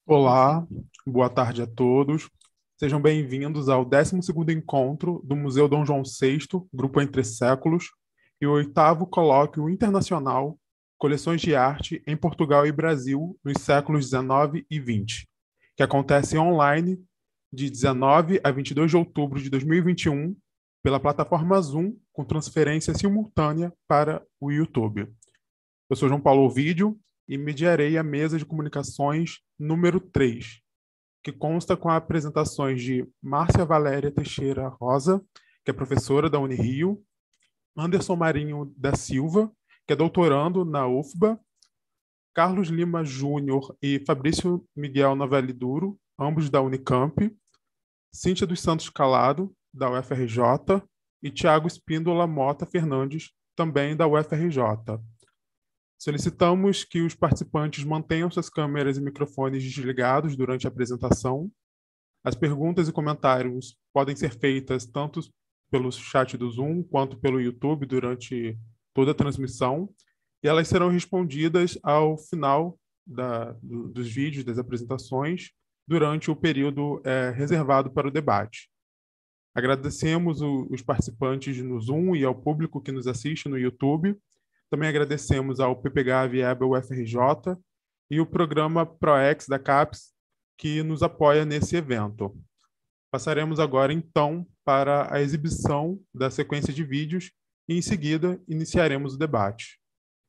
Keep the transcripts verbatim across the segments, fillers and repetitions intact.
Olá, boa tarde a todos. Sejam bem-vindos ao décimo segundo encontro do Museu Dom João sexto, Grupo Entre Séculos, e o oitavo Colóquio Internacional Coleções de Arte em Portugal e Brasil nos séculos dezenove e vinte, que acontece online de dezenove a vinte e dois de outubro de dois mil e vinte e um pela plataforma Zoom, com transferência simultânea para o YouTube. Eu sou João Paulo Ovídio e mediarei a mesa de comunicações número três, que consta com apresentações de Márcia Valéria Teixeira Rosa, que é professora da Unirio, Anderson Marinho da Silva, que é doutorando na U F B A, Carlos Lima Júnior e Fabrício Miguel Novelli Duro, ambos da Unicamp, Cíntia dos Santos Calado, da U F R J, e Tiago Espíndola Mota Fernandes, também da U F R J. Solicitamos que os participantes mantenham suas câmeras e microfones desligados durante a apresentação. As perguntas e comentários podem ser feitas tanto pelo chat do Zoom quanto pelo YouTube durante toda a transmissão, e elas serão respondidas ao final da, do, dos vídeos, das apresentações, durante o período é, reservado para o debate. Agradecemos o, os participantes no Zoom e ao público que nos assiste no YouTube. Também agradecemos ao P P G A V E B A U F R J e o programa ProEx da CAPES, que nos apoia nesse evento. Passaremos agora, então, para a exibição da sequência de vídeos e, em seguida, iniciaremos o debate.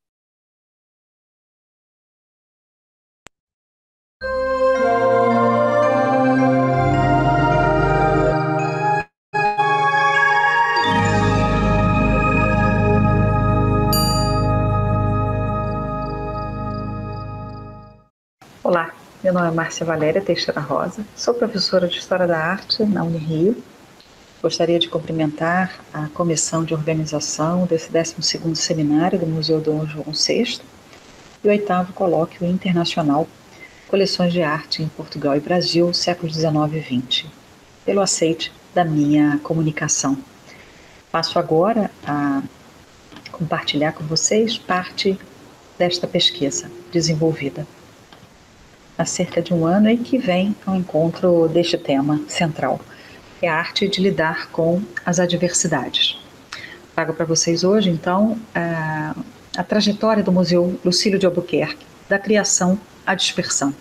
Olá, meu nome é Márcia Valéria Teixeira Rosa, sou professora de História da Arte na Unirio. Gostaria de cumprimentar a comissão de organização desse décimo segundo seminário do Museu Dom João sexto e o oitavo Colóquio Internacional Coleções de Arte em Portugal e Brasil, séculos dezenove e vinte, pelo aceite da minha comunicação. Passo agora a compartilhar com vocês parte desta pesquisa desenvolvida há cerca de um ano e que vem ao encontro deste tema central, é a arte de lidar com as adversidades. Trago para vocês hoje, então, a, a trajetória do Museu Lucílio de Albuquerque, da criação à dispersão.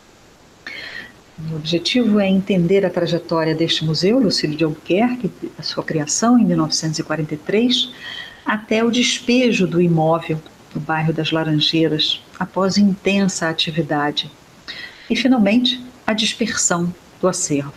O objetivo é entender a trajetória deste museu, Lucílio de Albuquerque, a sua criação em mil novecentos e quarenta e três, até o despejo do imóvel no bairro das Laranjeiras, após intensa atividade. E, finalmente, a dispersão do acervo.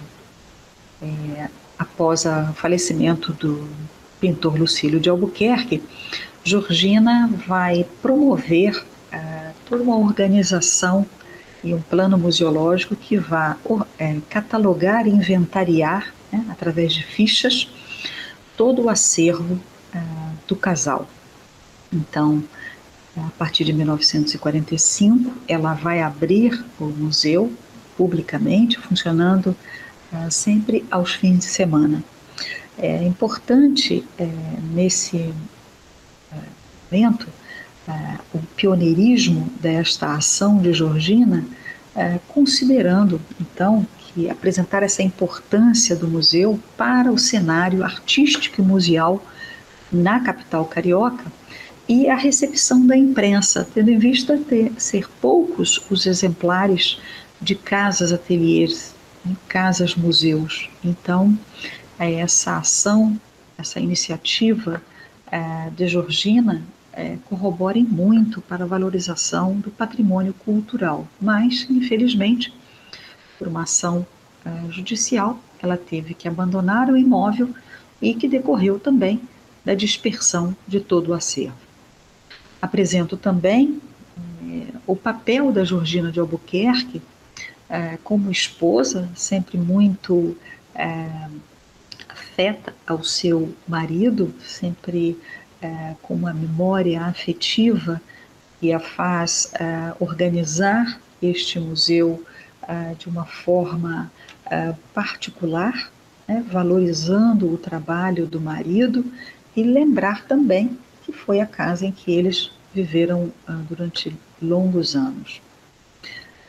É, após o falecimento do pintor Lucílio de Albuquerque, Georgina vai promover é, toda uma organização e um plano museológico que vai é, catalogar e inventariar, né, através de fichas, todo o acervo é, do casal. Então, a partir de mil novecentos e quarenta e cinco, ela vai abrir o museu publicamente, funcionando uh, sempre aos fins de semana. É importante, é, nesse uh, momento, uh, o pioneirismo desta ação de Georgina, uh, considerando, então, que apresentar essa importância do museu para o cenário artístico e museal na capital carioca, e a recepção da imprensa, tendo em vista ter, ser poucos os exemplares de casas-ateliês, casas-museus. Então, essa ação, essa iniciativa é, de Georgina é, corrobora muito para a valorização do patrimônio cultural, mas, infelizmente, por uma ação é, judicial, ela teve que abandonar o imóvel e que decorreu também da dispersão de todo o acervo. Apresento também é, o papel da Georgina de Albuquerque é, como esposa, sempre muito é, afeta ao seu marido, sempre é, com uma memória afetiva e a faz é, organizar este museu é, de uma forma é, particular, né, valorizando o trabalho do marido e lembrar também que foi a casa em que eles viveram uh, durante longos anos.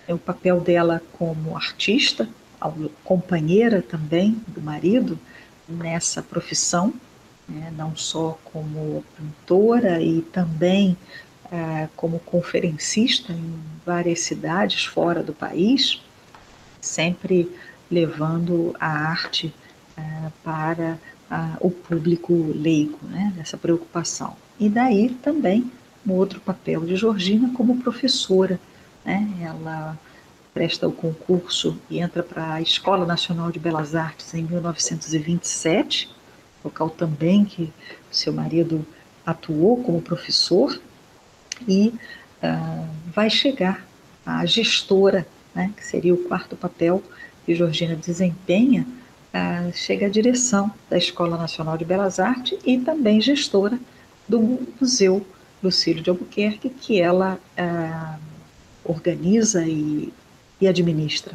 o papel dela como artista, companheira também do marido nessa profissão, né, não só como pintora e também é, como conferencista em várias cidades fora do país, sempre levando a arte é, para a, o público leigo, né, dessa preocupação. E daí também um outro papel de Georgina como professora, né, ela presta o concurso e entra para a Escola Nacional de Belas Artes em mil novecentos e vinte e sete, local também que seu marido atuou como professor, e uh, vai chegar a gestora, né, que seria o quarto papel que Georgina desempenha, uh, chega à direção da Escola Nacional de Belas Artes e também gestora do Museu Lucílio de Albuquerque, que ela uh, organiza e e administra.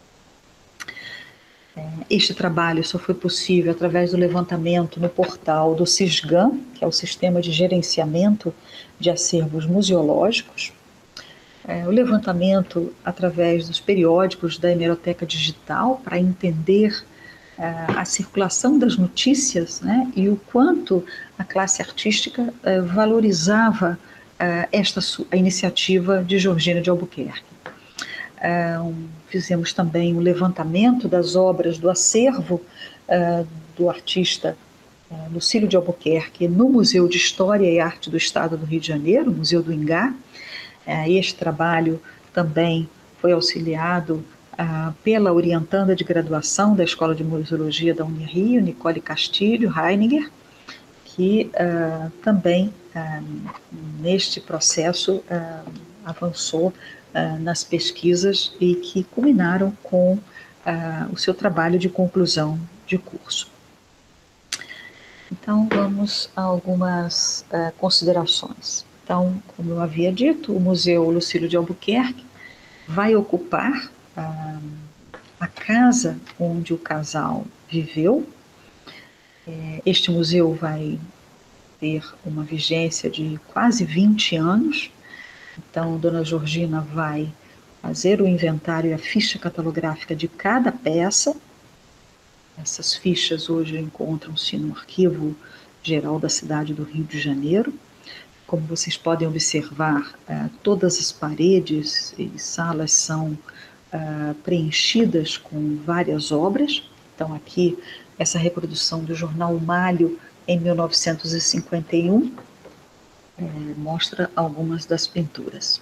Este trabalho só foi possível através do levantamento no portal do SISGAM, que é o Sistema de Gerenciamento de Acervos Museológicos, o levantamento através dos periódicos da Hemeroteca Digital para entender a circulação das notícias, né, e o quanto a classe artística valorizava esta a iniciativa de Georgina de Albuquerque. Uh, fizemos também um levantamento das obras do acervo uh, do artista uh, Lucílio de Albuquerque no Museu de História e Arte do Estado do Rio de Janeiro, Museu do Ingá. Uh, este trabalho também foi auxiliado uh, pela orientanda de graduação da Escola de Museologia da Unirio, Nicole Castilho Heininger, que uh, também uh, neste processo uh, avançou Uh, nas pesquisas e que culminaram com uh, o seu trabalho de conclusão de curso. Então, vamos a algumas uh, considerações. Então, como eu havia dito, o Museu Lucílio de Albuquerque vai ocupar uh, a casa onde o casal viveu. Este museu vai ter uma vigência de quase vinte anos. Então, Dona Georgina vai fazer o inventário e a ficha catalográfica de cada peça. Essas fichas hoje encontram-se no Arquivo Geral da cidade do Rio de Janeiro. Como vocês podem observar, todas as paredes e salas são preenchidas com várias obras. Então, aqui, essa reprodução do jornal Malho em mil novecentos e cinquenta e um, É, mostra algumas das pinturas.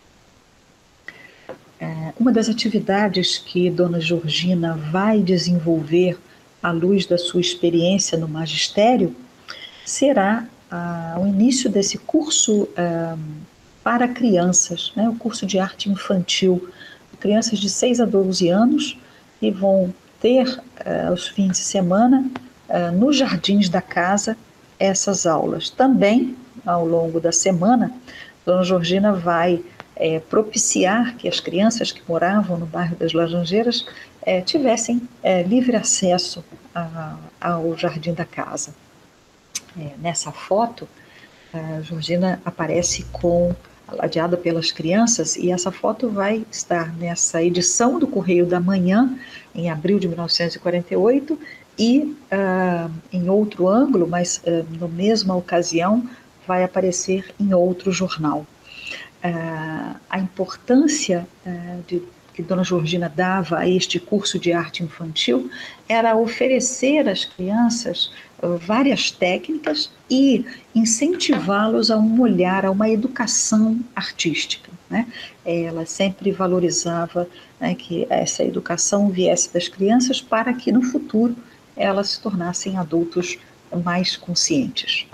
É, uma das atividades que Dona Georgina vai desenvolver à luz da sua experiência no magistério será ah, o início desse curso ah, para crianças, né, o curso de arte infantil, crianças de seis a doze anos, que vão ter ah, aos fins de semana ah, nos jardins da casa essas aulas. Também ao longo da semana, Dona Georgina vai é, propiciar que as crianças que moravam no bairro das Laranjeiras é, tivessem é, livre acesso a, ao jardim da casa. É, nessa foto, a Georgina aparece com ladeada pelas crianças, e essa foto vai estar nessa edição do Correio da Manhã, em abril de mil novecentos e quarenta e oito, e uh, em outro ângulo, mas uh, na mesma ocasião, vai aparecer em outro jornal. Uh, a importância uh, de, que Dona Georgina dava a este curso de arte infantil era oferecer às crianças uh, várias técnicas e incentivá-los a um olhar, a uma educação artística, né? Ela sempre valorizava, né, que essa educação viesse das crianças para que no futuro elas se tornassem adultos mais conscientes.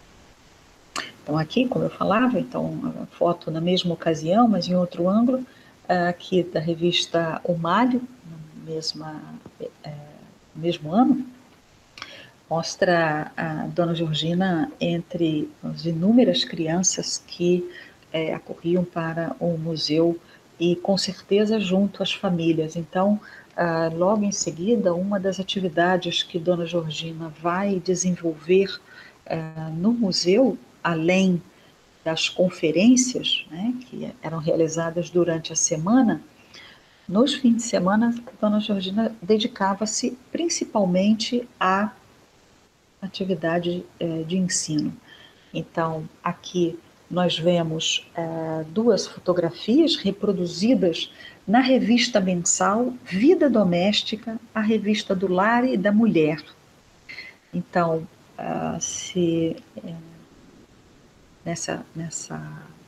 Então aqui, como eu falava, então a foto na mesma ocasião, mas em outro ângulo, aqui da revista O Malho, no mesma, é, mesmo ano, mostra a Dona Georgina entre as inúmeras crianças que é, acorriam para o museu e com certeza junto às famílias. Então, ah, logo em seguida, uma das atividades que Dona Georgina vai desenvolver ah, no museu, além das conferências, né, que eram realizadas durante a semana, Nos fins de semana, Dona Georgina dedicava-se principalmente à atividade eh, de ensino. Então, aqui nós vemos eh, duas fotografias reproduzidas na revista mensal Vida Doméstica, a revista do lar e da mulher. Então, uh, se eh, nessa, nessa,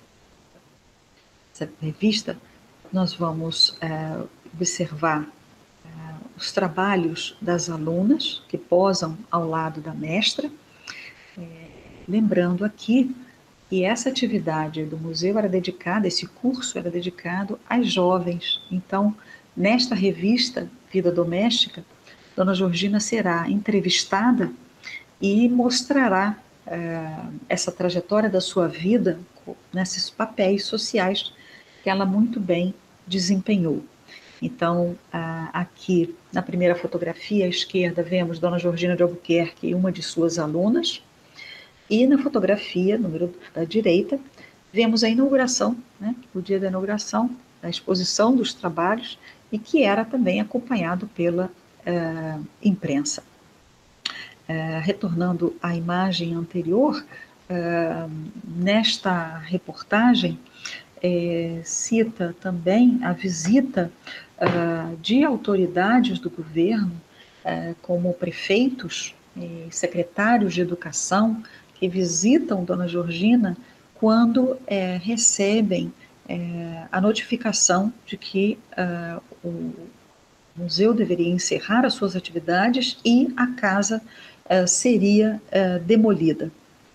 nessa revista nós vamos uh, observar uh, os trabalhos das alunas que posam ao lado da mestra, eh, lembrando aqui que essa atividade do museu era dedicada, esse curso era dedicado às jovens. Então, nesta revista Vida Doméstica, Dona Georgina será entrevistada e mostrará uh, essa trajetória da sua vida nesses papéis sociais que ela muito bem desempenhou. Então, uh, aqui na primeira fotografia à esquerda vemos Dona Georgina de Albuquerque e uma de suas alunas, e na fotografia, número da direita, vemos a inauguração, né, o dia da inauguração, da exposição dos trabalhos, e que era também acompanhado pela uh, imprensa. Uh, retornando à imagem anterior, uh, nesta reportagem eh, cita também a visita uh, de autoridades do governo, uh, como prefeitos e secretários de educação, que visitam Dona Georgina quando eh, recebem eh, a notificação de que uh, o museu deveria encerrar as suas atividades e a casa uh, seria uh, demolida.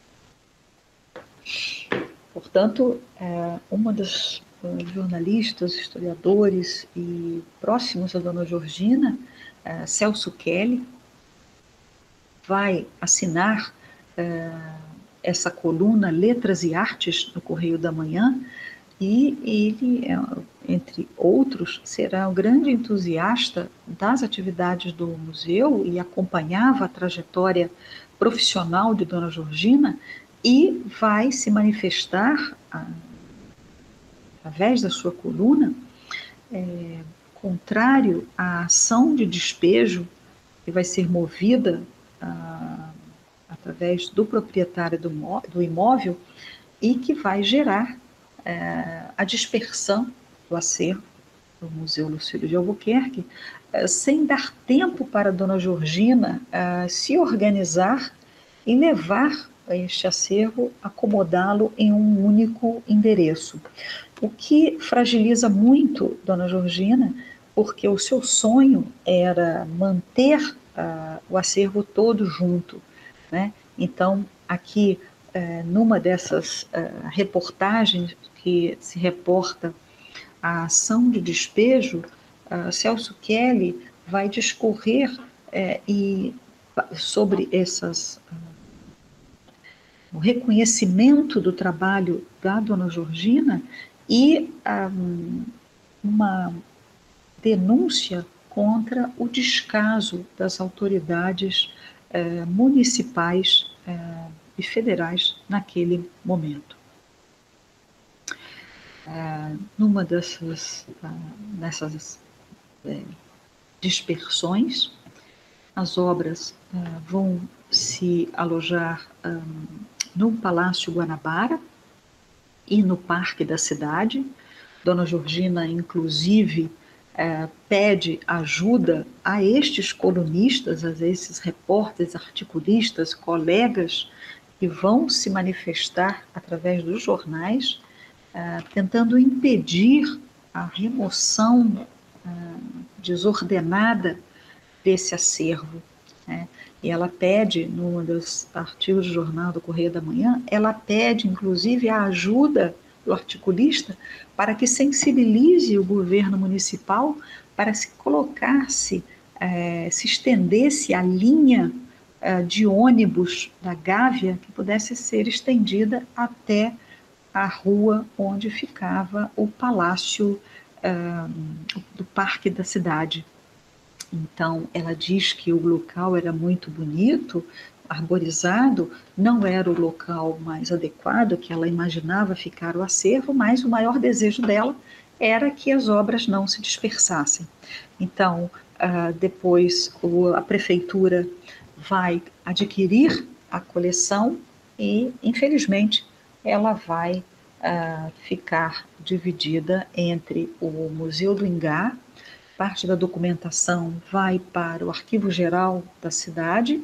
Portanto, uh, uma das uh, jornalistas, historiadores e próximos a Dona Georgina, uh, Celso Kelly, vai assinar uh, essa coluna Letras e Artes no Correio da Manhã, e ele, entre outros, será um grande entusiasta das atividades do museu e acompanhava a trajetória profissional de Dona Georgina e vai se manifestar, através da sua coluna, é, contrário à ação de despejo que vai ser movida a, através do proprietário do, do imóvel e que vai gerar a dispersão do acervo do Museu Lucílio de Albuquerque, sem dar tempo para Dona Georgina se organizar e levar este acervo, acomodá-lo em um único endereço. O que fragiliza muito Dona Georgina, porque o seu sonho era manter uh, o acervo todo junto, né? Então, aqui, uh, numa dessas uh, reportagens que se reporta a ação de despejo, uh, Celso Kelly vai discorrer uh, e, sobre essas, uh, o reconhecimento do trabalho da Dona Georgina e um, uma denúncia contra o descaso das autoridades uh, municipais uh, e federais naquele momento. Uh, numa dessas, uh, dessas uh, dispersões, as obras uh, vão se alojar um, no Palácio Guanabara e no Parque da Cidade. Dona Georgina, inclusive, uh, pede ajuda a estes colunistas, a esses repórteres, articulistas, colegas que vão se manifestar através dos jornais, Uh, tentando impedir a remoção uh, desordenada desse acervo, né? E ela pede, num dos artigos do jornal do Correio da Manhã, ela pede, inclusive, a ajuda do articulista para que sensibilize o governo municipal para se colocar-se, uh, se estendesse a linha uh, de ônibus da Gávea, que pudesse ser estendida até a rua onde ficava o palácio uh, do Parque da Cidade. Então, ela diz que o local era muito bonito, arborizado, não era o local mais adequado que ela imaginava ficar o acervo, mas o maior desejo dela era que as obras não se dispersassem. Então, uh, depois o, a prefeitura vai adquirir a coleção e, infelizmente, ela vai uh, ficar dividida entre o Museu do Ingá, parte da documentação vai para o Arquivo Geral da cidade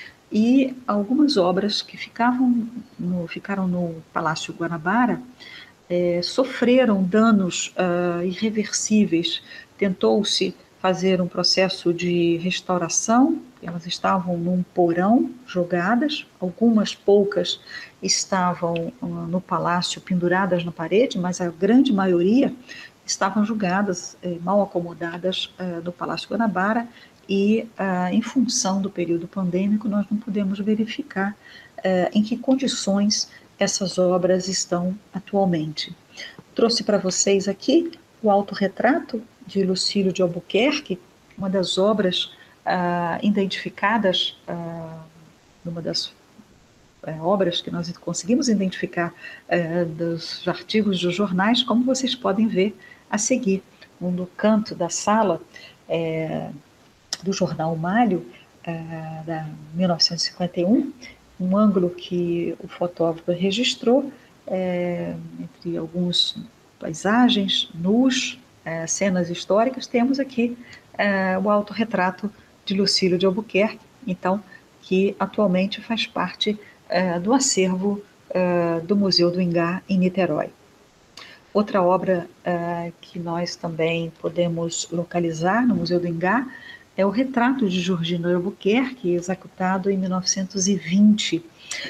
e algumas obras que ficavam no, ficaram no Palácio Guanabara é, sofreram danos uh, irreversíveis. Tentou-se fazer um processo de restauração, elas estavam num porão jogadas, algumas poucas estavam uh, no palácio penduradas na parede, mas a grande maioria estavam jogadas, eh, mal acomodadas uh, no Palácio Guanabara e, uh, em função do período pandêmico, nós não pudemos verificar uh, em que condições essas obras estão atualmente. Trouxe para vocês aqui o autorretrato de Lucílio de Albuquerque, uma das obras ah, identificadas, ah, numa das é, obras que nós conseguimos identificar é, dos artigos dos jornais, como vocês podem ver a seguir. No canto da sala é, do jornal Malho, é, da mil novecentos e cinquenta e um, um ângulo que o fotógrafo registrou, é, entre algumas paisagens, nus, é, cenas históricas, temos aqui é, o autorretrato de Lucílio de Albuquerque, então, que atualmente faz parte é, do acervo é, do Museu do Ingá, em Niterói. Outra obra é, que nós também podemos localizar no Museu do Ingá é o retrato de Georgina Albuquerque, executado em mil novecentos e vinte.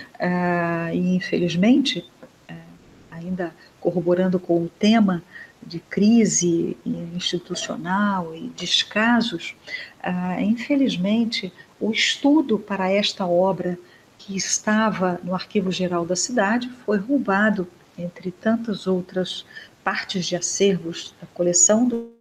Uh, e, infelizmente, uh, ainda corroborando com o tema de crise institucional e descasos, uh, infelizmente, o estudo para esta obra, que estava no Arquivo Geral da cidade, foi roubado, entre tantas outras partes de acervos da coleção do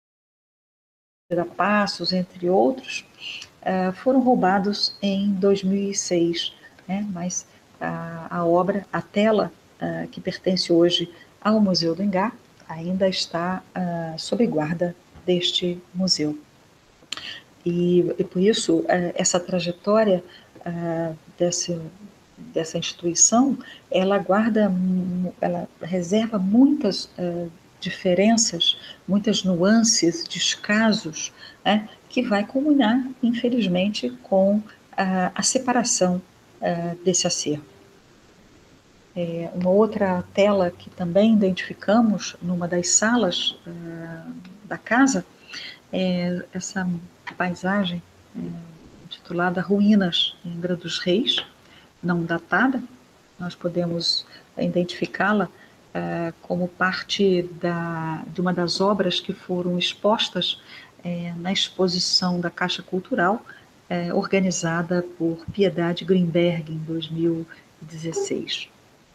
Passos, entre outros, uh, foram roubados em dois mil e seis, né? Mas a, a obra, a tela uh, que pertence hoje ao Museu do Ingá, ainda está uh, sob guarda deste museu. E, e por isso, uh, essa trajetória uh, desse, dessa instituição, ela guarda, ela reserva muitas uh, diferenças, muitas nuances, descasos, né, que vai culminar, infelizmente, com a, a separação uh, desse acervo. É, uma outra tela que também identificamos numa das salas uh, da casa é essa paisagem é, intitulada Ruínas em Angra dos Reis, não datada. Nós podemos identificá-la Uh, como parte da, de uma das obras que foram expostas uh, na exposição da Caixa Cultural, uh, organizada por Piedade Greenberg, em dois mil e dezesseis.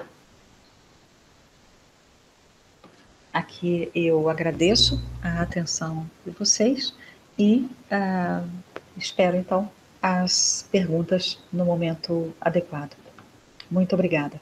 Aqui eu agradeço a atenção de vocês e uh, espero, então, as perguntas no momento adequado. Muito obrigada.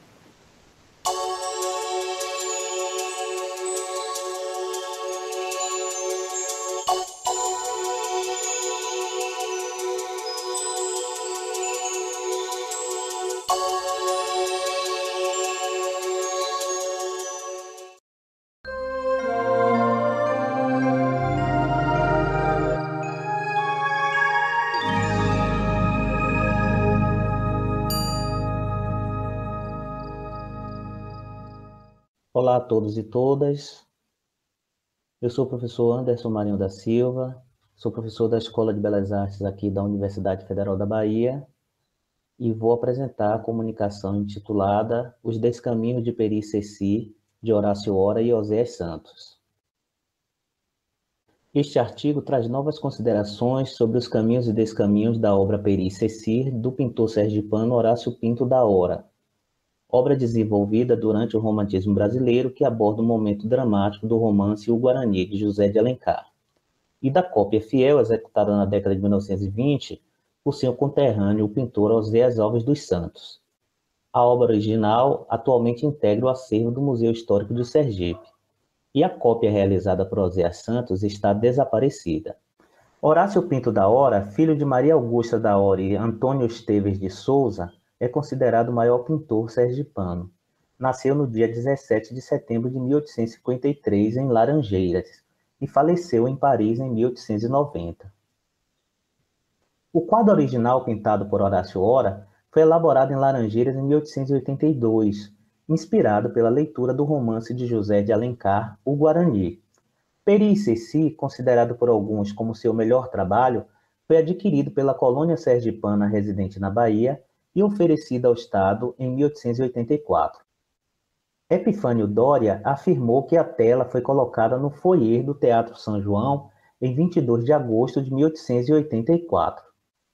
Olá a todos e todas, eu sou o professor Anderson Marinho da Silva, sou professor da Escola de Belas Artes aqui da Universidade Federal da Bahia e vou apresentar a comunicação intitulada Os Descaminhos de Peri e Ceci, de Horácio Hora e Oséias Santos. Este artigo traz novas considerações sobre os caminhos e descaminhos da obra Peri e Ceci, do pintor sergipano Horácio Pinto da Hora, obra desenvolvida durante o romantismo brasileiro que aborda o momento dramático do romance O Guarani, de José de Alencar, e da cópia fiel executada na década de mil novecentos e vinte por seu conterrâneo, o pintor Oséias Alves dos Santos. A obra original atualmente integra o acervo do Museu Histórico de Sergipe. e a cópia realizada por Oséias Santos está desaparecida. Horácio Pinto da Hora, filho de Maria Augusta da Hora e Antônio Esteves de Souza, é considerado o maior pintor sergipano. Nasceu no dia dezessete de setembro de mil oitocentos e cinquenta e três em Laranjeiras e faleceu em Paris em mil oitocentos e noventa. O quadro original pintado por Horácio Hora foi elaborado em Laranjeiras em mil oitocentos e oitenta e dois, inspirado pela leitura do romance de José de Alencar, O Guarani. Peri e Ceci, considerado por alguns como seu melhor trabalho, foi adquirido pela colônia sergipana residente na Bahia e oferecido ao Estado em mil oitocentos e oitenta e quatro. Epifânio Doria afirmou que a tela foi colocada no foyer do Teatro São João em vinte e dois de agosto de mil oitocentos e oitenta e quatro.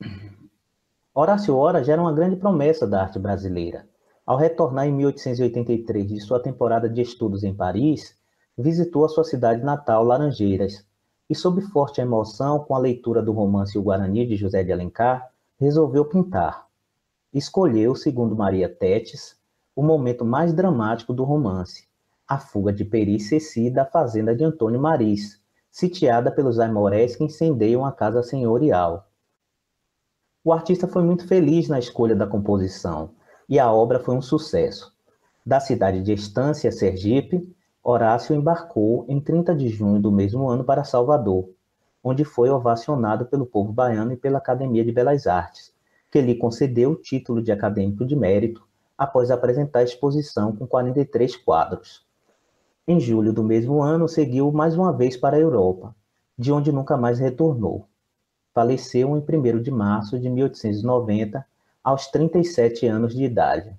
Horácio Hora já era uma grande promessa da arte brasileira. Ao retornar em mil oitocentos e oitenta e três de sua temporada de estudos em Paris, visitou a sua cidade natal, Laranjeiras, e sob forte emoção com a leitura do romance O Guarani de José de Alencar, resolveu pintar. Escolheu, segundo Maria Tétis, o momento mais dramático do romance, a fuga de Peri e Ceci da fazenda de Antônio Maris, sitiada pelos aimorés que incendeiam a casa senhorial. O artista foi muito feliz na escolha da composição, e a obra foi um sucesso. Da cidade de Estância, Sergipe, Horácio embarcou em trinta de junho do mesmo ano para Salvador, onde foi ovacionado pelo povo baiano e pela Academia de Belas Artes, que lhe concedeu o título de acadêmico de mérito após apresentar a exposição com quarenta e três quadros. Em julho do mesmo ano, seguiu mais uma vez para a Europa, de onde nunca mais retornou. Faleceu em primeiro de março de mil oitocentos e noventa, aos trinta e sete anos de idade.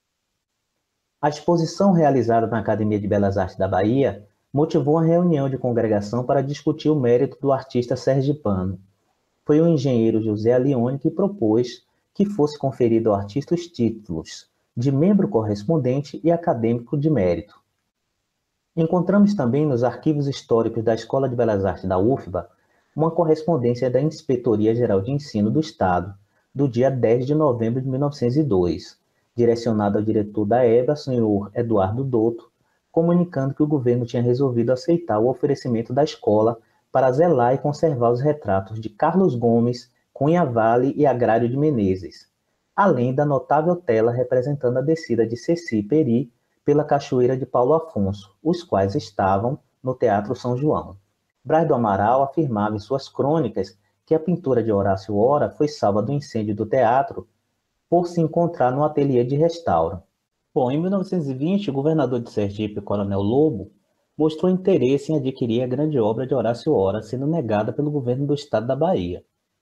A exposição realizada na Academia de Belas Artes da Bahia motivou uma reunião de congregação para discutir o mérito do artista sergipano. Foi o engenheiro José Alione que propôs que fosse conferido ao artista os títulos de membro correspondente e acadêmico de mérito. Encontramos também nos arquivos históricos da Escola de Belas Artes da U F B A uma correspondência da Inspetoria Geral de Ensino do Estado, do dia dez de novembro de mil novecentos e dois, direcionada ao diretor da E B A, senhor Eduardo Dotto, comunicando que o governo tinha resolvido aceitar o oferecimento da escola para zelar e conservar os retratos de Carlos Gomes, Cunha Vale e Agrário de Menezes, além da notável tela representando a descida de Ceci e Peri pela cachoeira de Paulo Afonso, os quais estavam no Teatro São João. Braz do Amaral afirmava em suas crônicas que a pintura de Horácio Hora foi salva do incêndio do teatro por se encontrar no ateliê de restauro. Bom, em mil novecentos e vinte, o governador de Sergipe, Coronel Lobo, mostrou interesse em adquirir a grande obra de Horácio Hora, sendo negada pelo governo do estado da Bahia.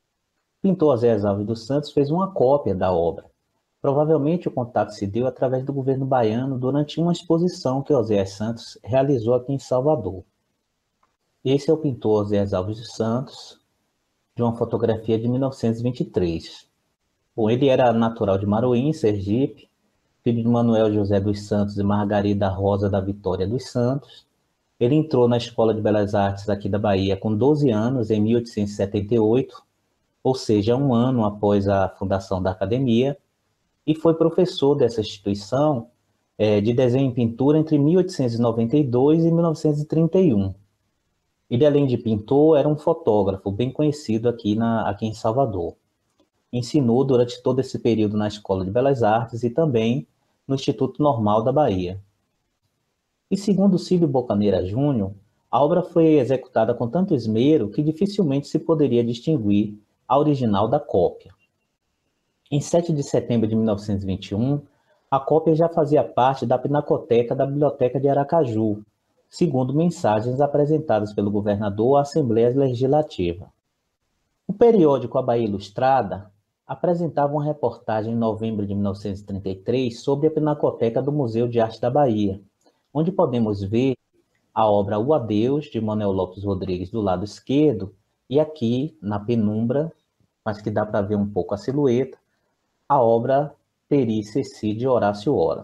O pintor Oséias Alves dos Santos fez uma cópia da obra. Provavelmente o contato se deu através do governo baiano durante uma exposição que Oséias Santos realizou aqui em Salvador. Esse é o pintor Oséias Alves dos Santos, de uma fotografia de mil novecentos e vinte e três. Bom, ele era natural de Maruim, Sergipe, filho de Manuel José dos Santos e Margarida Rosa da Vitória dos Santos. Ele entrou na Escola de Belas Artes aqui da Bahia com doze anos, em mil oitocentos e setenta e oito, ou seja, um ano após a fundação da academia, e foi professor dessa instituição é, de desenho e pintura entre mil oitocentos e noventa e dois e mil novecentos e trinta e um. Ele, além de pintor, era um fotógrafo bem conhecido aqui, na, aqui em Salvador. Ensinou durante todo esse período na Escola de Belas Artes e também no Instituto Normal da Bahia. E segundo Cílio Bocaneira Júnior, a obra foi executada com tanto esmero que dificilmente se poderia distinguir a original da cópia. Em sete de setembro de mil novecentos e vinte e um, a cópia já fazia parte da pinacoteca da Biblioteca de Aracaju, segundo mensagens apresentadas pelo governador à Assembleia Legislativa. O periódico A Bahia Ilustrada apresentava uma reportagem em novembro de mil novecentos e trinta e três sobre a pinacoteca do Museu de Arte da Bahia, onde podemos ver a obra O Adeus, de Manuel Lopes Rodrigues, do lado esquerdo, e aqui, na penumbra, mas que dá para ver um pouco a silhueta, a obra Peri e Ceci, de Horácio Hora.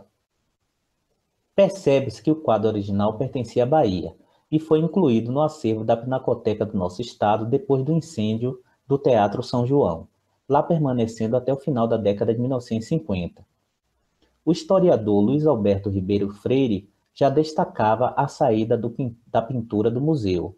Percebe-se que o quadro original pertencia à Bahia e foi incluído no acervo da Pinacoteca do nosso estado depois do incêndio do Teatro São João, lá permanecendo até o final da década de mil novecentos e cinquenta. O historiador Luiz Alberto Ribeiro Freire já destacava a saída do, da pintura do museu.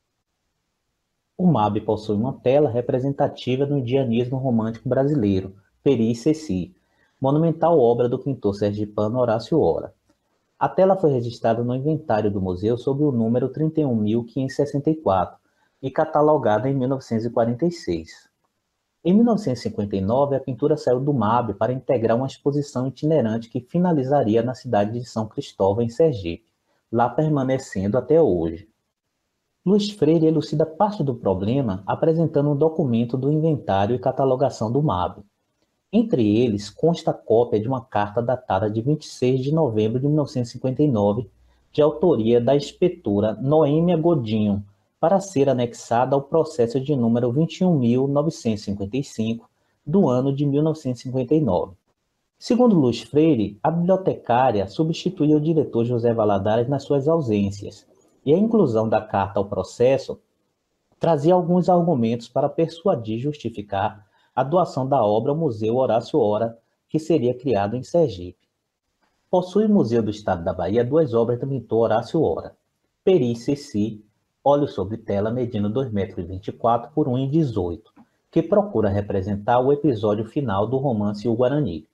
O M A B possui uma tela representativa do indianismo romântico brasileiro, Peri e Ceci, monumental obra do pintor sergipano Horácio Hora. A tela foi registrada no inventário do museu sob o número trinta e um mil quinhentos e sessenta e quatro e catalogada em mil novecentos e quarenta e seis. Em mil novecentos e cinquenta e nove, a pintura saiu do M A B para integrar uma exposição itinerante que finalizaria na cidade de São Cristóvão, em Sergipe, lá permanecendo até hoje. Luiz Freire elucida parte do problema apresentando um documento do inventário e catalogação do M A B. Entre eles, consta a cópia de uma carta datada de vinte e seis de novembro de mil novecentos e cinquenta e nove, de autoria da inspetora Noêmia Godinho, para ser anexada ao processo de número vinte e um mil novecentos e cinquenta e cinco, do ano de mil novecentos e cinquenta e nove. Segundo Luiz Freire, a bibliotecária substituía o diretor José Valadares nas suas ausências, e a inclusão da carta ao processo trazia alguns argumentos para persuadir e justificar a doação da obra ao Museu Horácio Hora, que seria criado em Sergipe. Possui o Museu do Estado da Bahia duas obras do pintor Horácio Hora, Peri e Ceci, óleo sobre tela medindo dois metros e vinte e quatro por um metro e dezoito, que procura representar o episódio final do romance O Guarani.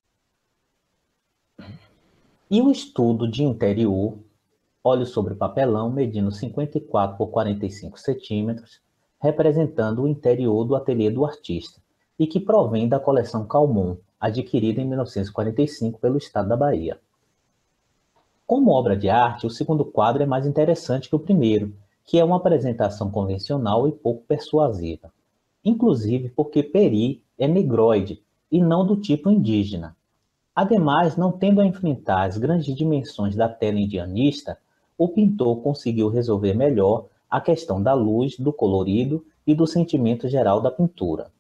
E o estudo de interior, óleo sobre papelão medindo cinquenta e quatro por quarenta e cinco centímetros, representando o interior do ateliê do artista, e que provém da coleção Calmon, adquirida em mil novecentos e quarenta e cinco pelo Estado da Bahia. Como obra de arte, o segundo quadro é mais interessante que o primeiro, que é uma apresentação convencional e pouco persuasiva. Inclusive porque Peri é negroide e não do tipo indígena. Ademais, não tendo a enfrentar as grandes dimensões da tela indianista, o pintor conseguiu resolver melhor a questão da luz, do colorido e do sentimento geral da pintura.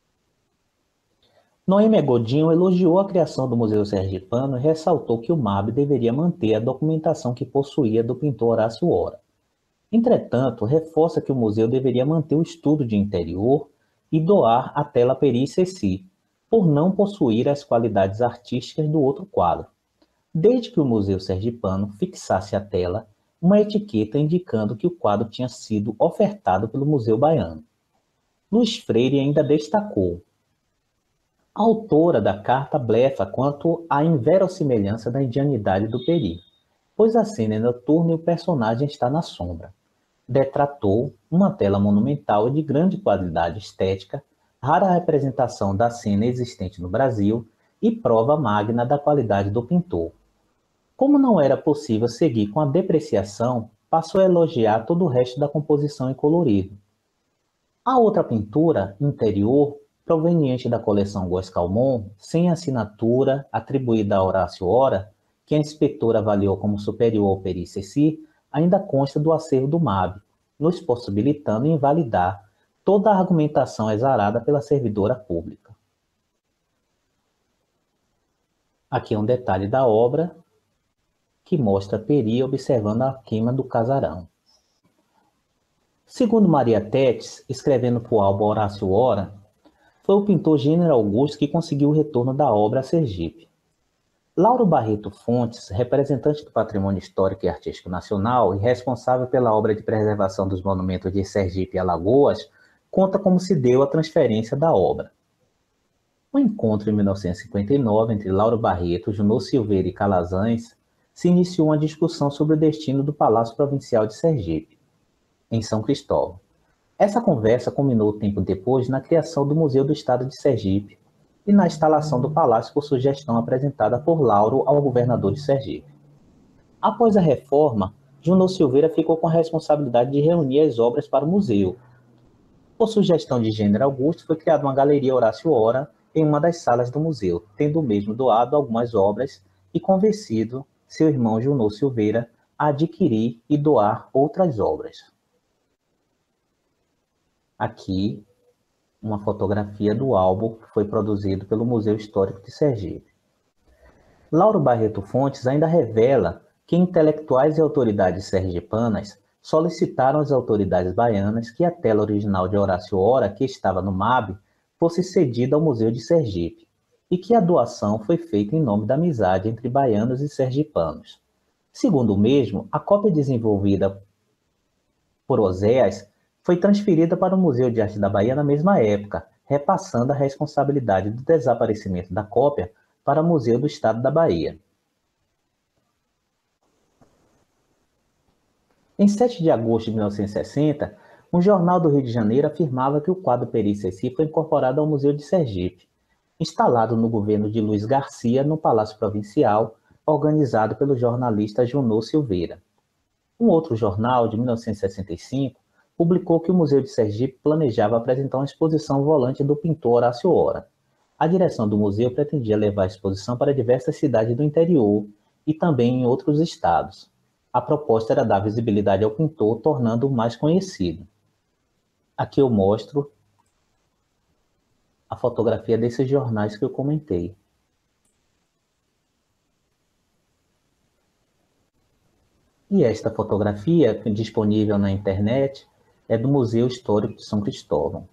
Noêmia Godinho elogiou a criação do Museu Sergipano e ressaltou que o M A B deveria manter a documentação que possuía do pintor Horácio Hora. Entretanto, reforça que o museu deveria manter o estudo de interior e doar a tela Peri e Ceci, por não possuir as qualidades artísticas do outro quadro, desde que o Museu Sergipano fixasse a tela uma etiqueta indicando que o quadro tinha sido ofertado pelo Museu Baiano. Luiz Freire ainda destacou: a autora da carta blefa quanto à inverossimilhança da indianidade do Peri, pois a cena é noturna e o personagem está na sombra. Detratou uma tela monumental de grande qualidade estética, rara representação da cena existente no Brasil e prova magna da qualidade do pintor. Como não era possível seguir com a depreciação, passou a elogiar todo o resto da composição e colorido. A outra pintura, interior, proveniente da coleção Góes Calmon, sem assinatura, atribuída a Horácio Hora, que a inspetora avaliou como superior ao Peri e Ceci, ainda consta do acervo do M A B, nos possibilitando invalidar toda a argumentação exarada pela servidora pública. Aqui é um detalhe da obra que mostra Peri observando a queima do casarão. Segundo Maria Tétis, escrevendo para o álbum Horácio Hora, foi o pintor Gênero Augusto que conseguiu o retorno da obra a Sergipe. Lauro Barreto Fontes, representante do Patrimônio Histórico e Artístico Nacional e responsável pela obra de preservação dos monumentos de Sergipe e Alagoas, conta como se deu a transferência da obra. O encontro em mil novecentos e cinquenta e nove entre Lauro Barreto, Junô Silveira e Calazans se iniciou uma discussão sobre o destino do Palácio Provincial de Sergipe, em São Cristóvão. Essa conversa culminou tempo depois na criação do Museu do Estado de Sergipe e na instalação do palácio por sugestão apresentada por Lauro ao governador de Sergipe. Após a reforma, Junô Silveira ficou com a responsabilidade de reunir as obras para o museu. Por sugestão de Gênero Augusto, foi criada uma galeria Horácio Hora em uma das salas do museu, tendo o mesmo doado algumas obras e convencido seu irmão Junô Silveira a adquirir e doar outras obras. Aqui, uma fotografia do álbum que foi produzido pelo Museu Histórico de Sergipe. Lauro Barreto Fontes ainda revela que intelectuais e autoridades sergipanas solicitaram às autoridades baianas que a tela original de Horácio Hora, que estava no M A B, fosse cedida ao Museu de Sergipe, e que a doação foi feita em nome da amizade entre baianos e sergipanos. Segundo o mesmo, a cópia desenvolvida por Oséias foi transferida para o Museu de Arte da Bahia na mesma época, repassando a responsabilidade do desaparecimento da cópia para o Museu do Estado da Bahia. Em sete de agosto de mil novecentos e sessenta, um jornal do Rio de Janeiro afirmava que o quadro Peri Ceci foi incorporado ao Museu de Sergipe, instalado no governo de Luiz Garcia, no Palácio Provincial, organizado pelo jornalista Junô Silveira. Um outro jornal, de mil novecentos e sessenta e cinco, publicou que o Museu de Sergipe planejava apresentar uma exposição volante do pintor Horácio Ora. A direção do museu pretendia levar a exposição para diversas cidades do interior e também em outros estados. A proposta era dar visibilidade ao pintor, tornando-o mais conhecido. Aqui eu mostro a fotografia desses jornais que eu comentei. E esta fotografia, disponível na internet, é do Museu Histórico de São Cristóvão.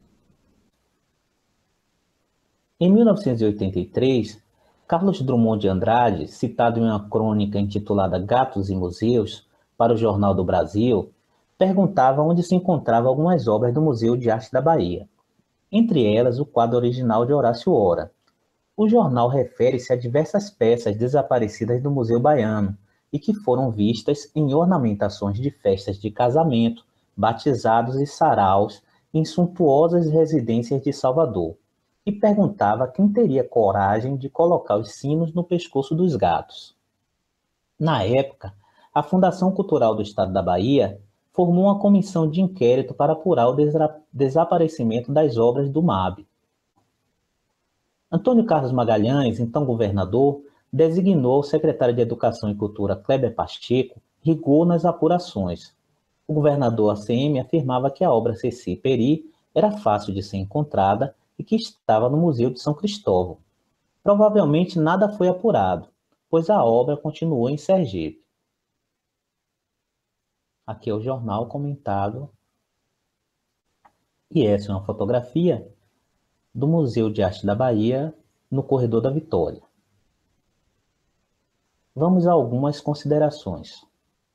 Em mil novecentos e oitenta e três, Carlos Drummond de Andrade, citado em uma crônica intitulada Gatos e Museus, para o Jornal do Brasil, perguntava onde se encontravam algumas obras do Museu de Arte da Bahia, entre elas o quadro original de Horácio Ora. O jornal refere-se a diversas peças desaparecidas do Museu Baiano e que foram vistas em ornamentações de festas de casamento, batizados e saraus em suntuosas residências de Salvador, e perguntava quem teria coragem de colocar os sinos no pescoço dos gatos. Na época, a Fundação Cultural do Estado da Bahia formou uma comissão de inquérito para apurar o desa- desaparecimento das obras do M A B. Antônio Carlos Magalhães, então governador, designou o secretário de Educação e Cultura, Kleber Pacheco, rigor nas apurações. O governador A C M afirmava que a obra Ceci Peri era fácil de ser encontrada e que estava no Museu de São Cristóvão. Provavelmente nada foi apurado, pois a obra continuou em Sergipe. Aqui é o jornal comentado. E essa é uma fotografia do Museu de Arte da Bahia, no Corredor da Vitória. Vamos a algumas considerações.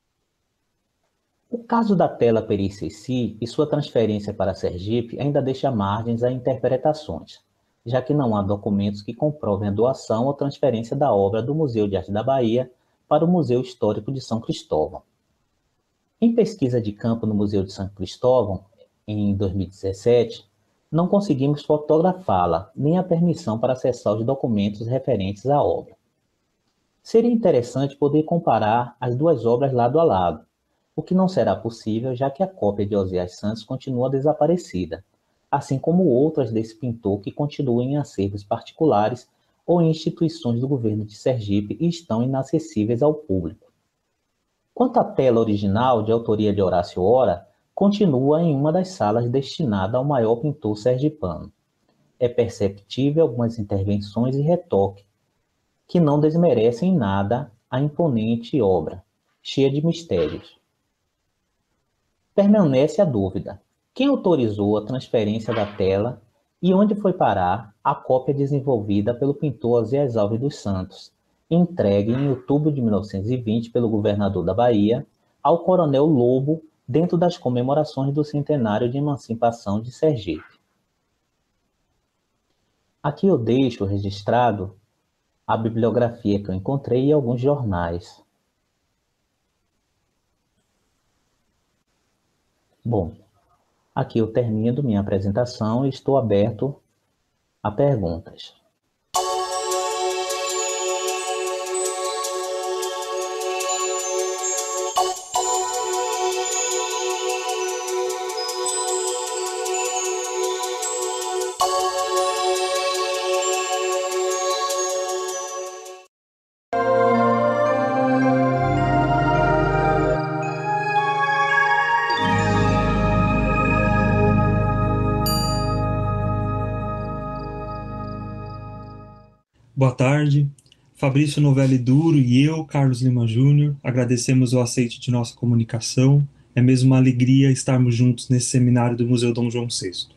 O caso da tela Peri Ceci e sua transferência para Sergipe ainda deixa margens a interpretações, já que não há documentos que comprovem a doação ou transferência da obra do Museu de Arte da Bahia para o Museu Histórico de São Cristóvão. Em pesquisa de campo no Museu de São Cristóvão, em dois mil e dezessete, não conseguimos fotografá-la, nem a permissão para acessar os documentos referentes à obra. Seria interessante poder comparar as duas obras lado a lado, o que não será possível, já que a cópia de Oséias Santos continua desaparecida, assim como outras desse pintor que continuam em acervos particulares ou em instituições do governo de Sergipe e estão inacessíveis ao público. Quanto à tela original, de autoria de Horácio Ora, continua em uma das salas destinada ao maior pintor sergipano. É perceptível algumas intervenções e retoque, que não desmerecem em nada a imponente obra, cheia de mistérios. Permanece a dúvida: quem autorizou a transferência da tela e onde foi parar a cópia desenvolvida pelo pintor Oséias Alves dos Santos, entregue em outubro de mil novecentos e vinte pelo governador da Bahia ao coronel Lobo, dentro das comemorações do centenário de emancipação de Sergipe. Aqui eu deixo registrado a bibliografia que eu encontrei e alguns jornais. Bom, aqui eu termino minha apresentação e estou aberto a perguntas. Boa tarde, Fabrício Novelli Duro e eu, Carlos Lima Júnior, agradecemos o aceite de nossa comunicação. É mesmo uma alegria estarmos juntos nesse seminário do Museu Dom João sexto.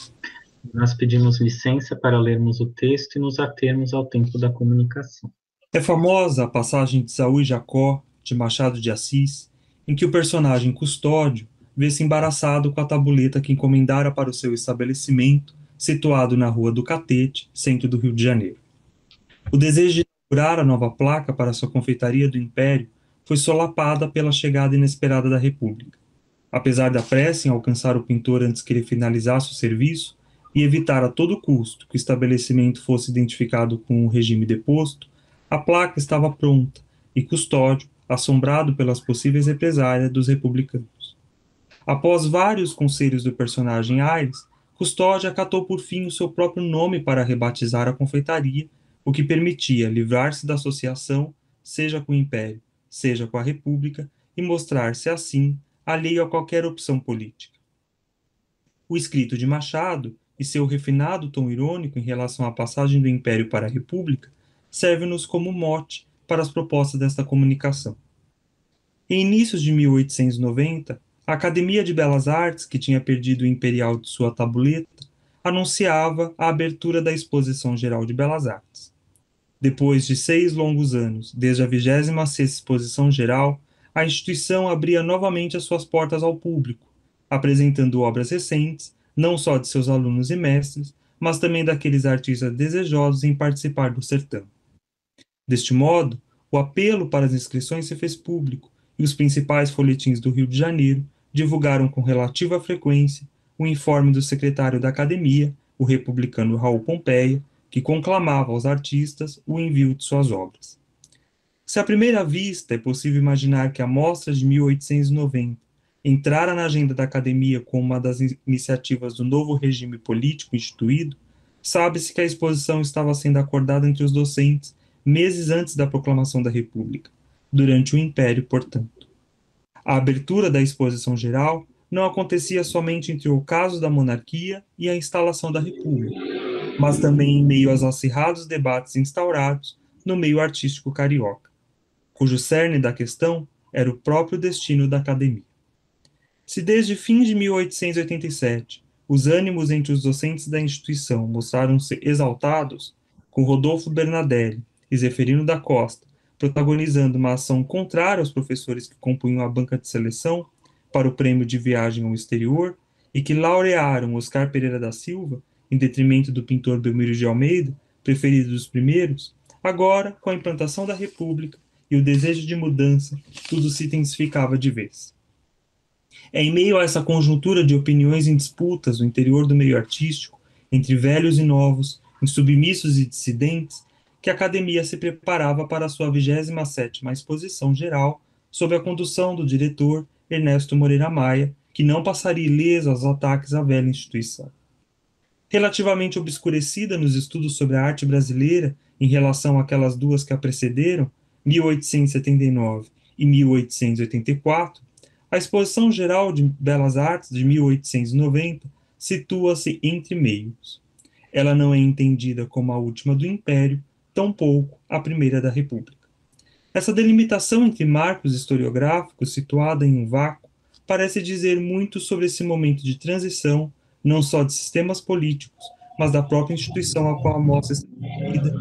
Nós pedimos licença para lermos o texto e nos atermos ao tempo da comunicação. É famosa a passagem de Saul e Jacó, de Machado de Assis, em que o personagem Custódio vê-se embaraçado com a tabuleta que encomendara para o seu estabelecimento, situado na Rua do Catete, centro do Rio de Janeiro. O desejo de inaugurar a nova placa para sua confeitaria do Império foi solapada pela chegada inesperada da República. Apesar da pressa em alcançar o pintor antes que ele finalizasse o serviço e evitar a todo custo que o estabelecimento fosse identificado com o regime deposto, a placa estava pronta e Custódio, assombrado pelas possíveis represálias dos republicanos. Após vários conselhos do personagem Aires, Custódio acatou por fim o seu próprio nome para rebatizar a confeitaria, o que permitia livrar-se da associação, seja com o Império, seja com a República, e mostrar-se, assim, alheio a qualquer opção política. O escrito de Machado e seu refinado tom irônico em relação à passagem do Império para a República serve-nos como mote para as propostas desta comunicação. Em inícios de mil oitocentos e noventa, a Academia de Belas Artes, que tinha perdido o imperial de sua tabuleta, anunciava a abertura da Exposição Geral de Belas Artes. Depois de seis longos anos, desde a vigésima sexta Exposição Geral, a instituição abria novamente as suas portas ao público, apresentando obras recentes, não só de seus alunos e mestres, mas também daqueles artistas desejosos em participar do certame. Deste modo, o apelo para as inscrições se fez público e os principais folhetins do Rio de Janeiro divulgaram com relativa frequência o informe do secretário da Academia, o republicano Raul Pompeia, que conclamava aos artistas o envio de suas obras. Se à primeira vista é possível imaginar que a mostra de mil oitocentos e noventa entrara na agenda da Academia como uma das iniciativas do novo regime político instituído, sabe-se que a exposição estava sendo acordada entre os docentes meses antes da proclamação da República, durante o Império, portanto. A abertura da exposição geral não acontecia somente entre o ocaso da monarquia e a instalação da República, mas também em meio aos acirrados debates instaurados no meio artístico carioca, cujo cerne da questão era o próprio destino da Academia. Se desde fins de mil oitocentos e oitenta e sete os ânimos entre os docentes da instituição mostraram-se exaltados, com Rodolfo Bernadelli e Zeferino da Costa protagonizando uma ação contrária aos professores que compunham a banca de seleção para o prêmio de viagem ao exterior e que laurearam Oscar Pereira da Silva, em detrimento do pintor Belmiro de Almeida, preferido dos primeiros, agora, com a implantação da República e o desejo de mudança, tudo se intensificava de vez. É em meio a essa conjuntura de opiniões em disputas no interior do meio artístico, entre velhos e novos, insubmissos e dissidentes, que a Academia se preparava para a sua vigésima sétima Exposição Geral, sob a condução do diretor Ernesto Moreira Maia, que não passaria ileso aos ataques à velha instituição. Relativamente obscurecida nos estudos sobre a arte brasileira em relação àquelas duas que a precederam, mil oitocentos e setenta e nove e mil oitocentos e oitenta e quatro, a Exposição Geral de Belas Artes de mil oitocentos e noventa situa-se entre meios. Ela não é entendida como a última do Império, tampouco a primeira da República. Essa delimitação entre marcos historiográficos, situada em um vácuo, parece dizer muito sobre esse momento de transição, não só de sistemas políticos, mas da própria instituição a qual a mostra está referida.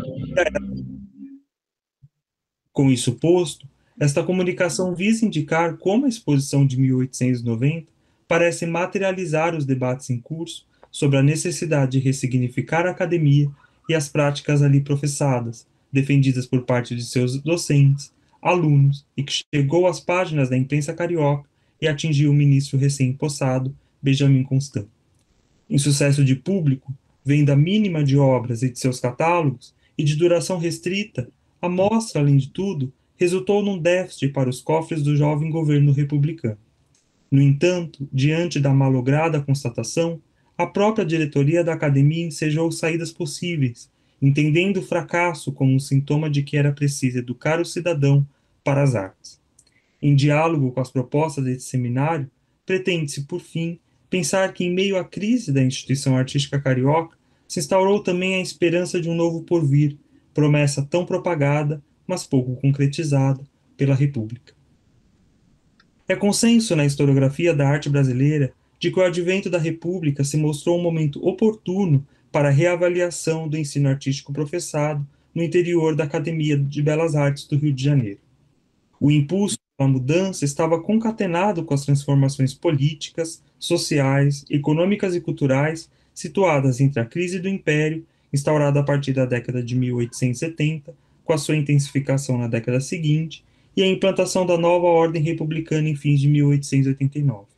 Com isso posto, esta comunicação visa indicar como a exposição de mil oitocentos e noventa parece materializar os debates em curso sobre a necessidade de ressignificar a academia e as práticas ali professadas, defendidas por parte de seus docentes, alunos, e que chegou às páginas da imprensa carioca e atingiu o ministro recém-possado, Benjamin Constant. Em sucesso de público, venda mínima de obras e de seus catálogos, e de duração restrita, a mostra, além de tudo, resultou num déficit para os cofres do jovem governo republicano. No entanto, diante da malograda constatação, a própria diretoria da Academia ensejou saídas possíveis, entendendo o fracasso como um sintoma de que era preciso educar o cidadão para as artes. Em diálogo com as propostas desse seminário, pretende-se, por fim, pensar que, em meio à crise da instituição artística carioca, se instaurou também a esperança de um novo porvir, promessa tão propagada, mas pouco concretizada, pela República. É consenso na historiografia da arte brasileira de que o advento da República se mostrou um momento oportuno para a reavaliação do ensino artístico professado no interior da Academia de Belas Artes do Rio de Janeiro. O impulso pela mudança estava concatenado com as transformações políticas, sociais, econômicas e culturais situadas entre a crise do Império, instaurada a partir da década de mil oitocentos e setenta, com a sua intensificação na década seguinte, e a implantação da nova ordem republicana em fins de mil oitocentos e oitenta e nove.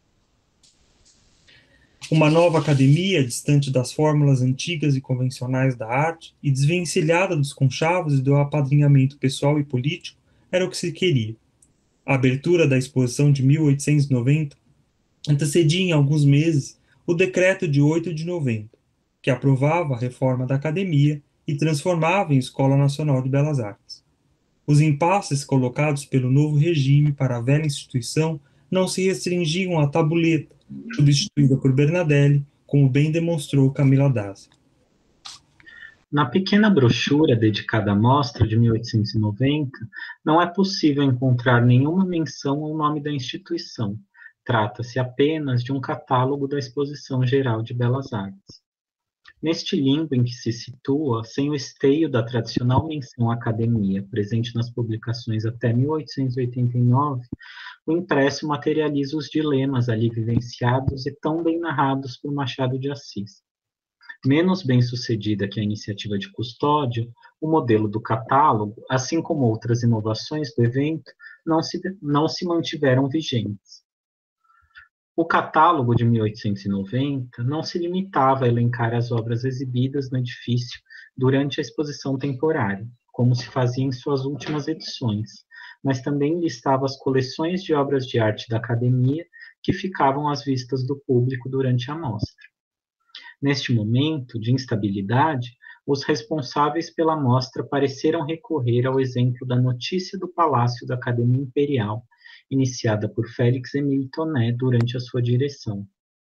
Uma nova academia, distante das fórmulas antigas e convencionais da arte, e desvencilhada dos conchavos e do apadrinhamento pessoal e político, era o que se queria. A abertura da exposição de mil oitocentos e noventa antecedia em alguns meses o decreto de oito de novembro, que aprovava a reforma da academia e transformava em Escola Nacional de Belas Artes. Os impasses colocados pelo novo regime para a velha instituição não se restringiam à tabuleta, substituída por Bernardelli, como bem demonstrou Camila Daza. Na pequena brochura dedicada à mostra de mil oitocentos e noventa, não é possível encontrar nenhuma menção ao nome da instituição. Trata-se apenas de um catálogo da Exposição Geral de Belas Artes. Neste limbo em que se situa, sem o esteio da tradicional menção à academia, presente nas publicações até mil oitocentos e oitenta e nove, o impresso materializa os dilemas ali vivenciados e tão bem narrados por Machado de Assis. Menos bem-sucedida que a iniciativa de Custódio, o modelo do catálogo, assim como outras inovações do evento, não se, não se mantiveram vigentes. O catálogo de mil oitocentos e noventa não se limitava a elencar as obras exibidas no edifício durante a exposição temporária, como se fazia em suas últimas edições, mas também listava as coleções de obras de arte da academia que ficavam às vistas do público durante a mostra. Neste momento de instabilidade, os responsáveis pela mostra pareceram recorrer ao exemplo da notícia do Palácio da Academia Imperial, iniciada por Félix Émile Tonnet durante a sua direção.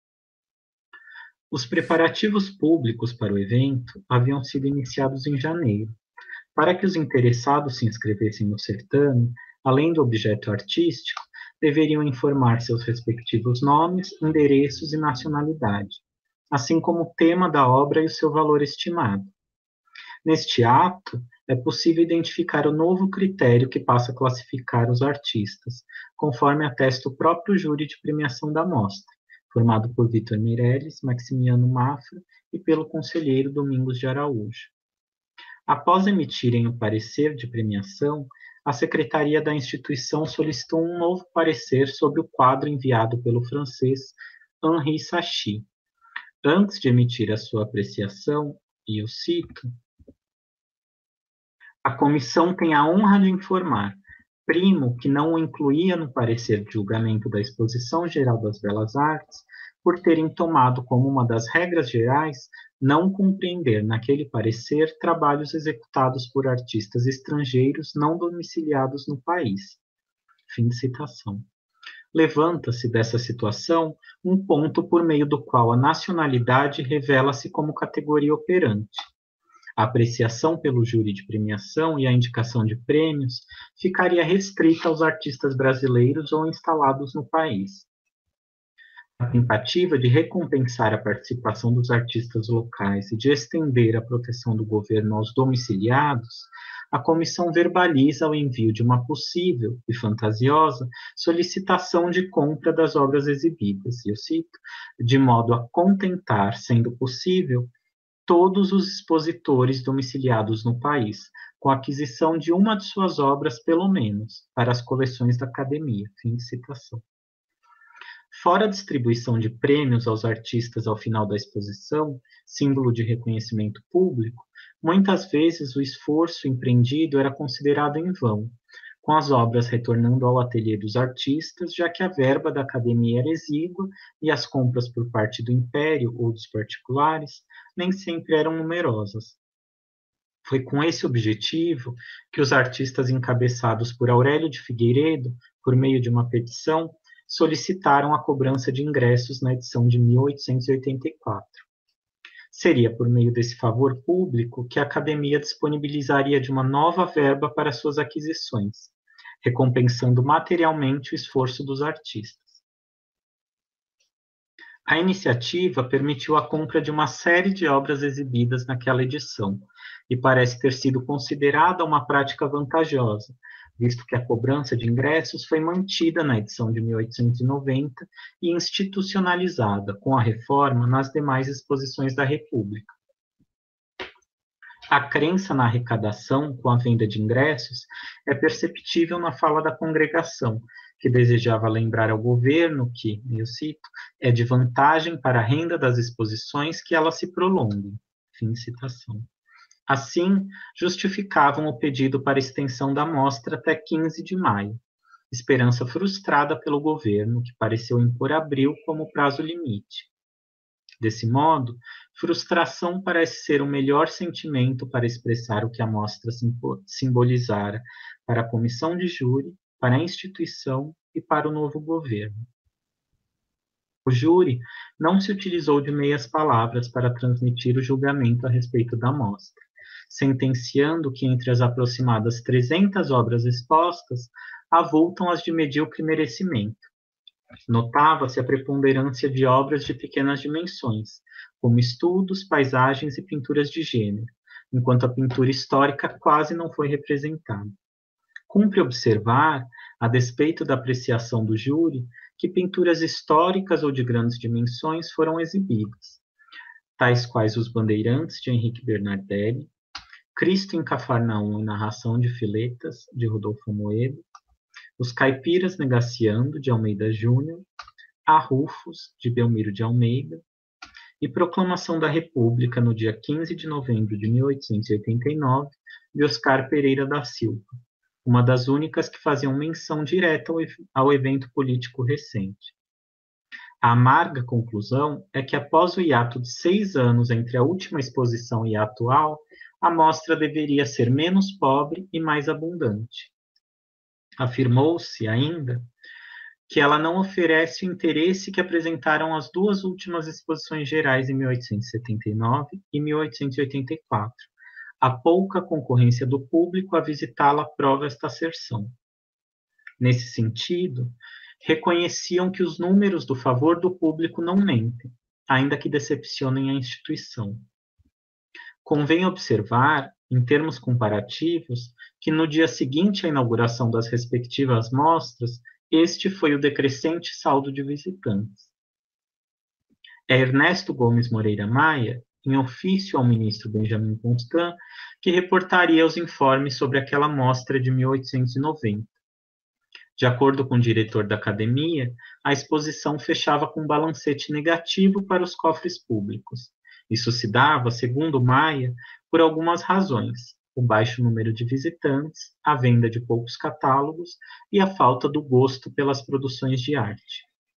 Os preparativos públicos para o evento haviam sido iniciados em janeiro. Para que os interessados se inscrevessem no certame, além do objeto artístico, deveriam informar seus respectivos nomes, endereços e nacionalidade, assim como o tema da obra e o seu valor estimado. Neste ato, é possível identificar o novo critério que passa a classificar os artistas, conforme atesta o próprio júri de premiação da mostra, formado por Vitor Meirelles, Maximiano Mafra e pelo conselheiro Domingos de Araújo. Após emitirem o parecer de premiação, a secretaria da instituição solicitou um novo parecer sobre o quadro enviado pelo francês Henri Sacchi. Antes de emitir a sua apreciação, e eu cito, a comissão tem a honra de informar, primo, que não o incluía no parecer de julgamento da Exposição Geral das Belas Artes, por terem tomado como uma das regras gerais não compreender naquele parecer trabalhos executados por artistas estrangeiros não domiciliados no país. Fim de citação. Levanta-se dessa situação um ponto por meio do qual a nacionalidade revela-se como categoria operante. A apreciação pelo júri de premiação e a indicação de prêmios ficaria restrita aos artistas brasileiros ou instalados no país. A tentativa de recompensar a participação dos artistas locais e de estender a proteção do governo aos domiciliados, a comissão verbaliza o envio de uma possível e fantasiosa solicitação de compra das obras exibidas, e eu cito, de modo a contentar, sendo possível, todos os expositores domiciliados no país, com a aquisição de uma de suas obras, pelo menos, para as coleções da academia. Fim de citação. Fora a distribuição de prêmios aos artistas ao final da exposição, símbolo de reconhecimento público, muitas vezes o esforço empreendido era considerado em vão, com as obras retornando ao ateliê dos artistas, já que a verba da academia era exígua e as compras por parte do império ou dos particulares nem sempre eram numerosas. Foi com esse objetivo que os artistas encabeçados por Aurélio de Figueiredo, por meio de uma petição, solicitaram a cobrança de ingressos na edição de mil oitocentos e oitenta e quatro. Seria por meio desse favor público que a academia disponibilizaria de uma nova verba para suas aquisições, recompensando materialmente o esforço dos artistas. A iniciativa permitiu a compra de uma série de obras exibidas naquela edição e parece ter sido considerada uma prática vantajosa, visto que a cobrança de ingressos foi mantida na edição de mil oitocentos e noventa e institucionalizada, com a reforma, nas demais exposições da República. A crença na arrecadação com a venda de ingressos é perceptível na fala da congregação, que desejava lembrar ao governo que, eu cito, é de vantagem para a renda das exposições que elas se prolonguem. Fim de citação. Assim, justificavam o pedido para extensão da mostra até quinze de maio, esperança frustrada pelo governo, que pareceu impor abril como prazo limite. Desse modo, frustração parece ser o melhor sentimento para expressar o que a mostra simbolizara para a comissão de júri, para a instituição e para o novo governo. O júri não se utilizou de meias palavras para transmitir o julgamento a respeito da mostra, sentenciando que entre as aproximadas trezentas obras expostas, avultam as de medíocre merecimento. Notava-se a preponderância de obras de pequenas dimensões, como estudos, paisagens e pinturas de gênero, enquanto a pintura histórica quase não foi representada. Cumpre observar, a despeito da apreciação do júri, que pinturas históricas ou de grandes dimensões foram exibidas, tais quais Os Bandeirantes, de Henrique Bernardelli, Cristo em Cafarnaum e Narração de Filetas, de Rodolfo Amoedo, Os Caipiras Negaciando, de Almeida Júnior, A Rufus, de Belmiro de Almeida, e Proclamação da República, no dia quinze de novembro de mil oitocentos e oitenta e nove, de Oscar Pereira da Silva, uma das únicas que faziam menção direta ao, ao evento político recente. A amarga conclusão é que, após o hiato de seis anos entre a última exposição e a atual, a mostra deveria ser menos pobre e mais abundante. Afirmou-se ainda que ela não oferece o interesse que apresentaram as duas últimas exposições gerais em mil oitocentos e setenta e nove e mil oitocentos e oitenta e quatro. A pouca concorrência do público a visitá-la prova esta asserção. Nesse sentido, reconheciam que os números do favor do público não mentem, ainda que decepcionem a instituição. Convém observar, em termos comparativos, que no dia seguinte à inauguração das respectivas mostras, este foi o decrescente saldo de visitantes. É Ernesto Gomes Moreira Maia, em ofício ao ministro Benjamin Constant, que reportaria os informes sobre aquela mostra de mil oitocentos e noventa. De acordo com o diretor da academia, a exposição fechava com um balancete negativo para os cofres públicos. Isso se dava, segundo Maia, por algumas razões: o baixo número de visitantes, a venda de poucos catálogos e a falta do gosto pelas produções de arte.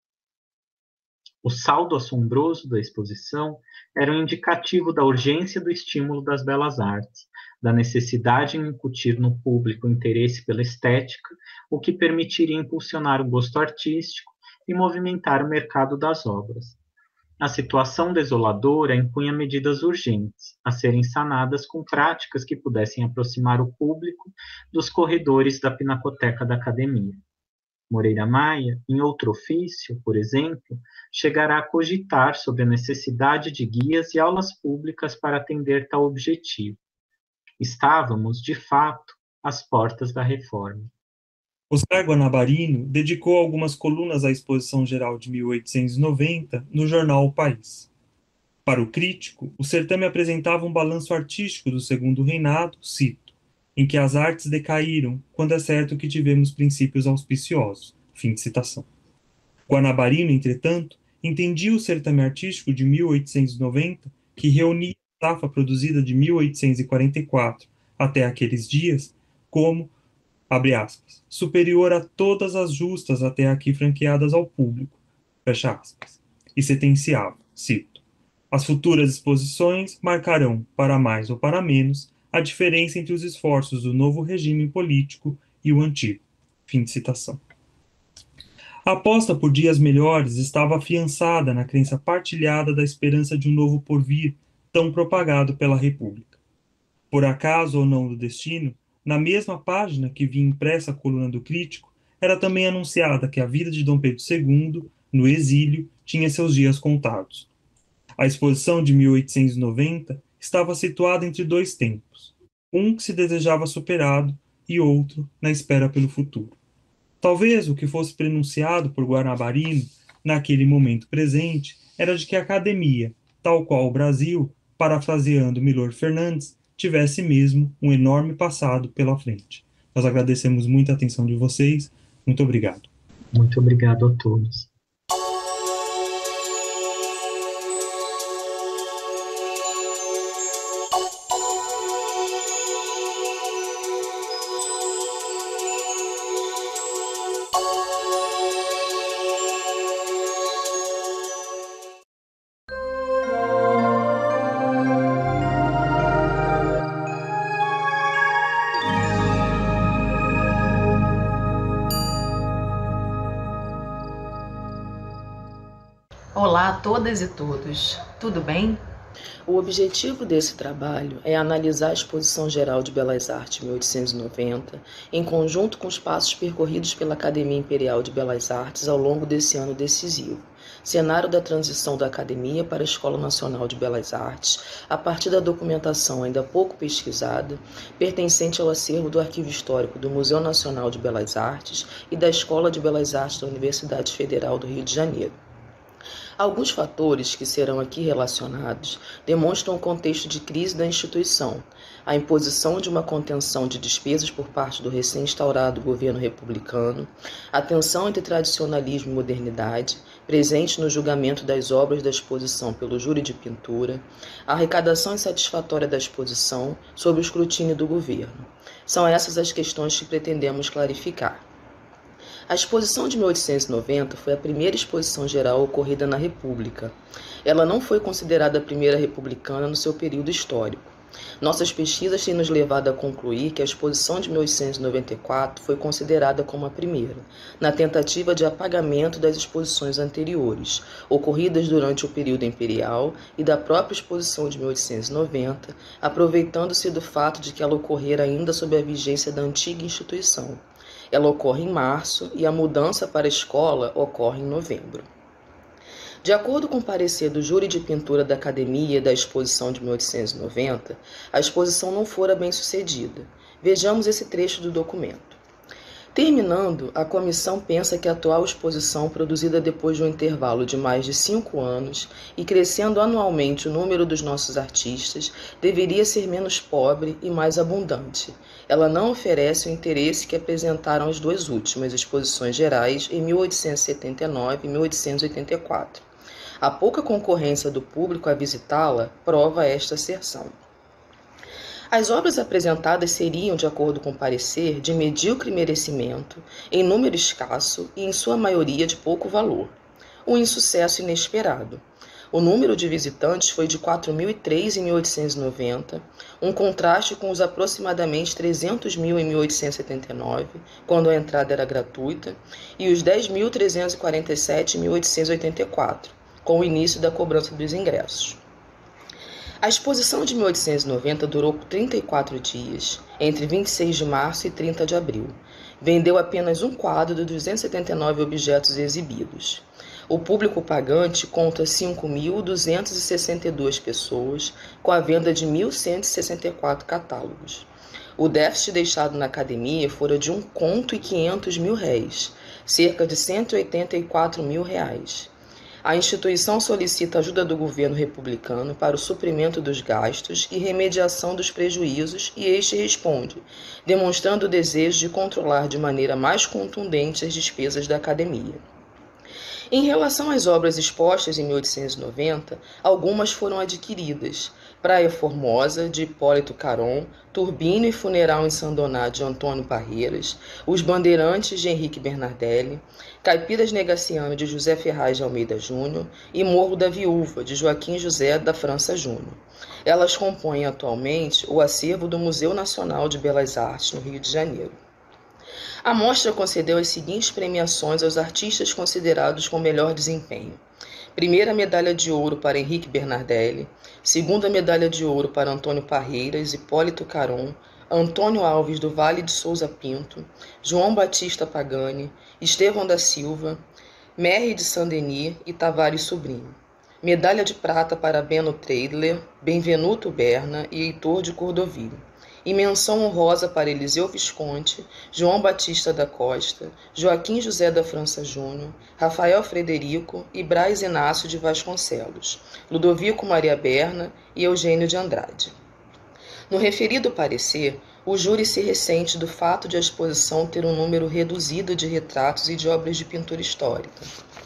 O saldo assombroso da exposição era um indicativo da urgência do estímulo das belas artes, da necessidade em incutir no público interesse pela estética, o que permitiria impulsionar o gosto artístico e movimentar o mercado das obras. A situação desoladora impunha medidas urgentes, a serem sanadas com práticas que pudessem aproximar o público dos corredores da pinacoteca da academia. Moreira Maia, em outro ofício, por exemplo, chegará a cogitar sobre a necessidade de guias e aulas públicas para atender tal objetivo. Estávamos, de fato, às portas da reforma. Oscar Guanabarino dedicou algumas colunas à Exposição Geral de mil oitocentos e noventa no jornal O País. Para o crítico, o certame apresentava um balanço artístico do segundo reinado, cito, em que as artes decaíram, quando é certo que tivemos princípios auspiciosos. Fim de citação. Guanabarino, entretanto, entendia o certame artístico de mil oitocentos e noventa, que reunia a safra produzida de mil oitocentos e quarenta e quatro até aqueles dias, como, abre aspas, superior a todas as justas até aqui franqueadas ao público, fecha aspas, e sentenciava, cito, as futuras exposições marcarão, para mais ou para menos, a diferença entre os esforços do novo regime político e o antigo. Fim de citação. A aposta por dias melhores estava afiançada na crença partilhada da esperança de um novo porvir, tão propagado pela República. Por acaso ou não do destino, na mesma página que vinha impressa a coluna do crítico, era também anunciada que a vida de Dom Pedro segundo, no exílio, tinha seus dias contados. A exposição de mil oitocentos e noventa estava situada entre dois tempos, um que se desejava superado e outro na espera pelo futuro. Talvez o que fosse prenunciado por Guarnabarino naquele momento presente era de que a academia, tal qual o Brasil, parafraseando Milor Fernandes, tivesse mesmo um enorme passado pela frente. Nós agradecemos muito a atenção de vocês. Muito obrigado. Muito obrigado a todos. Olá a todas e todos, tudo bem? O objetivo desse trabalho é analisar a Exposição Geral de Belas Artes mil oitocentos e noventa, em conjunto com os passos percorridos pela Academia Imperial de Belas Artes ao longo desse ano decisivo, cenário da transição da Academia para a Escola Nacional de Belas Artes, a partir da documentação ainda pouco pesquisada, pertencente ao acervo do Arquivo Histórico do Museu Nacional de Belas Artes e da Escola de Belas Artes da Universidade Federal do Rio de Janeiro. Alguns fatores que serão aqui relacionados demonstram o contexto de crise da instituição, a imposição de uma contenção de despesas por parte do recém-instaurado governo republicano, a tensão entre tradicionalismo e modernidade, presente no julgamento das obras da exposição pelo júri de pintura, a arrecadação insatisfatória da exposição sob o escrutínio do governo. São essas as questões que pretendemos clarificar. A exposição de mil oitocentos e noventa foi a primeira exposição geral ocorrida na República. Ela não foi considerada a primeira republicana no seu período histórico. Nossas pesquisas têm nos levado a concluir que a exposição de mil oitocentos e noventa e quatro foi considerada como a primeira, na tentativa de apagamento das exposições anteriores, ocorridas durante o período imperial e da própria exposição de mil oitocentos e noventa, aproveitando-se do fato de que ela ocorrera ainda sob a vigência da antiga instituição. Ela ocorre em março e a mudança para a escola ocorre em novembro. De acordo com o parecer do júri de pintura da Academia da exposição de mil oitocentos e noventa, a exposição não fora bem sucedida. Vejamos esse trecho do documento. Terminando, a comissão pensa que a atual exposição, produzida depois de um intervalo de mais de cinco anos e crescendo anualmente o número dos nossos artistas, deveria ser menos pobre e mais abundante. Ela não oferece o interesse que apresentaram as duas últimas exposições gerais em mil oitocentos e setenta e nove e mil oitocentos e oitenta e quatro. A pouca concorrência do público a visitá-la prova esta asserção. As obras apresentadas seriam, de acordo com o parecer, de medíocre merecimento, em número escasso e, em sua maioria, de pouco valor. Um insucesso inesperado. O número de visitantes foi de quatro mil e três em mil oitocentos e noventa, um contraste com os aproximadamente trezentos mil em mil oitocentos e setenta e nove, quando a entrada era gratuita, e os dez mil trezentos e quarenta e sete em mil oitocentos e oitenta e quatro, com o início da cobrança dos ingressos. A exposição de mil oitocentos e noventa durou trinta e quatro dias, entre vinte e seis de março e trinta de abril. Vendeu apenas um quadro dos duzentos e setenta e nove objetos exibidos. O público pagante conta cinco mil duzentas e sessenta e duas pessoas, com a venda de mil cento e sessenta e quatro catálogos. O déficit deixado na academia fora de um conto e quinhentos mil réis, cerca de cento e oitenta e quatro mil reais. A instituição solicita ajuda do governo republicano para o suprimento dos gastos e remediação dos prejuízos e este responde, demonstrando o desejo de controlar de maneira mais contundente as despesas da academia. Em relação às obras expostas em mil oitocentos e noventa, algumas foram adquiridas. Praia Formosa, de Hipólito Caron, Turbínio e Funeral em Sandoná, de Antônio Parreiras, Os Bandeirantes, de Henrique Bernardelli, Caipiras Negaciano, de José Ferraz de Almeida Júnior e Morro da Viúva, de Joaquim José da França Júnior. Elas compõem atualmente o acervo do Museu Nacional de Belas Artes, no Rio de Janeiro. A mostra concedeu as seguintes premiações aos artistas considerados com melhor desempenho. Primeira medalha de ouro para Henrique Bernardelli, segunda medalha de ouro para Antônio Parreiras, Hipólito Caron, Antônio Alves do Vale de Souza Pinto, João Batista Pagani, Estevão da Silva, Merry de Saint-Denis e Tavares Sobrinho. Medalha de prata para Beno Treidler, Benvenuto Berna e Heitor de Cordovil. E menção honrosa para Eliseu Visconti, João Batista da Costa, Joaquim José da França Júnior, Rafael Frederico e Braz Inácio de Vasconcelos, Ludovico Maria Berna e Eugênio de Andrade. No referido parecer, o júri se ressente do fato de a exposição ter um número reduzido de retratos e de obras de pintura histórica.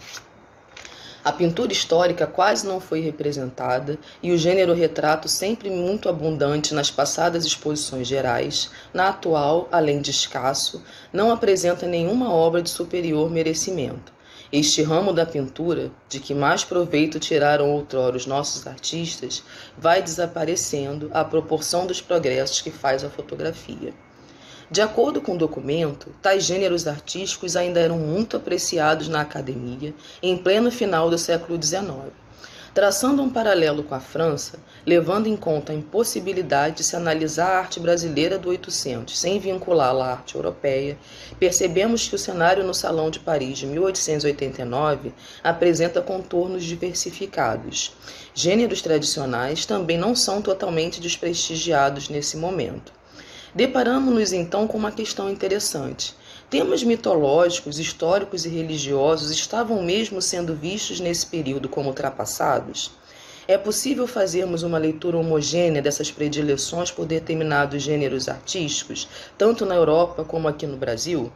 A pintura histórica quase não foi representada e o gênero retrato, sempre muito abundante nas passadas exposições gerais, na atual, além de escasso, não apresenta nenhuma obra de superior merecimento. Este ramo da pintura, de que mais proveito tiraram outrora os nossos artistas, vai desaparecendo à proporção dos progressos que faz a fotografia. De acordo com o documento, tais gêneros artísticos ainda eram muito apreciados na academia em pleno final do século dezenove. Traçando um paralelo com a França, levando em conta a impossibilidade de se analisar a arte brasileira do oitocentos sem vinculá-la à arte europeia, percebemos que o cenário no Salão de Paris de mil oitocentos e oitenta e nove apresenta contornos diversificados. Gêneros tradicionais também não são totalmente desprestigiados nesse momento. Deparamos-nos então com uma questão interessante. Temas mitológicos, históricos e religiosos estavam mesmo sendo vistos nesse período como ultrapassados? É possível fazermos uma leitura homogênea dessas predileções por determinados gêneros artísticos, tanto na Europa como aqui no Brasil?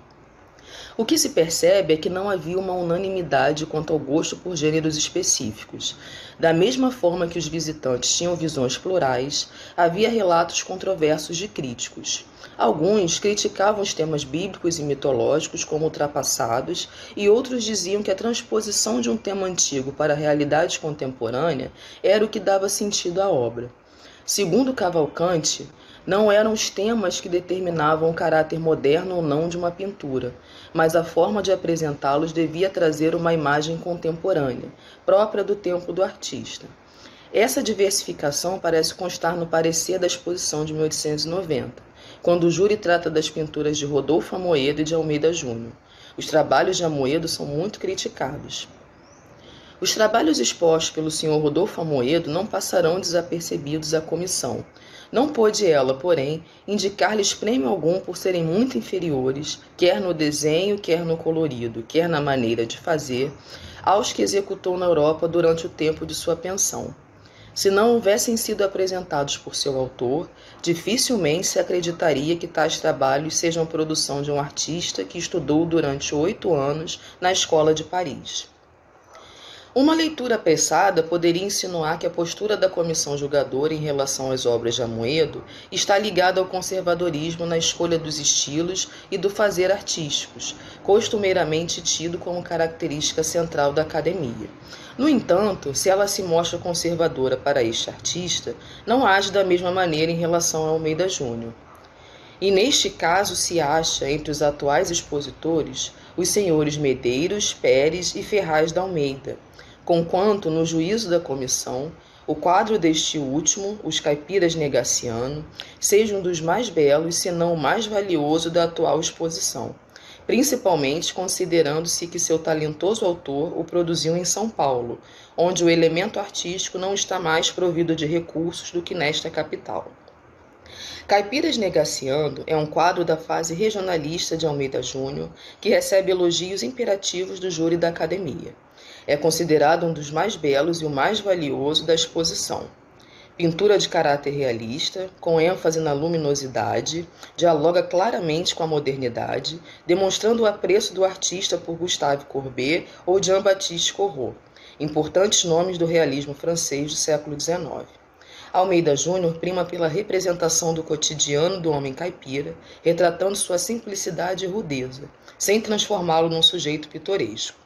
O que se percebe é que não havia uma unanimidade quanto ao gosto por gêneros específicos. Da mesma forma que os visitantes tinham visões plurais, havia relatos controversos de críticos. Alguns criticavam os temas bíblicos e mitológicos como ultrapassados, e outros diziam que a transposição de um tema antigo para a realidade contemporânea era o que dava sentido à obra. Segundo Cavalcanti, não eram os temas que determinavam o caráter moderno ou não de uma pintura, mas a forma de apresentá-los devia trazer uma imagem contemporânea, própria do tempo do artista. Essa diversificação parece constar no parecer da exposição de mil oitocentos e noventa, quando o júri trata das pinturas de Rodolfo Amoedo e de Almeida Júnior. Os trabalhos de Amoedo são muito criticados. Os trabalhos expostos pelo senhor Rodolfo Amoedo não passarão desapercebidos à comissão. Não pôde ela, porém, indicar-lhes prêmio algum por serem muito inferiores, quer no desenho, quer no colorido, quer na maneira de fazer, aos que executou na Europa durante o tempo de sua pensão. Se não houvessem sido apresentados por seu autor, dificilmente se acreditaria que tais trabalhos sejam produção de um artista que estudou durante oito anos na Escola de Paris. Uma leitura apressada poderia insinuar que a postura da comissão julgadora em relação às obras de Amoedo está ligada ao conservadorismo na escolha dos estilos e do fazer artísticos, costumeiramente tido como característica central da academia. No entanto, se ela se mostra conservadora para este artista, não age da mesma maneira em relação a Almeida Júnior. E neste caso se acha, entre os atuais expositores, os senhores Medeiros, Pérez e Ferraz da Almeida, conquanto, no juízo da comissão, o quadro deste último, Os Caipiras Negaciano, seja um dos mais belos, se não o mais valioso da atual exposição, principalmente considerando-se que seu talentoso autor o produziu em São Paulo, onde o elemento artístico não está mais provido de recursos do que nesta capital. Caipiras Negaciando é um quadro da fase regionalista de Almeida Júnior que recebe elogios imperativos do júri da Academia. É considerado um dos mais belos e o mais valioso da exposição. Pintura de caráter realista, com ênfase na luminosidade, dialoga claramente com a modernidade, demonstrando o apreço do artista por Gustave Courbet ou Jean-Baptiste Corot, importantes nomes do realismo francês do século dezenove. Almeida Júnior prima pela representação do cotidiano do homem caipira, retratando sua simplicidade e rudeza, sem transformá-lo num sujeito pitoresco.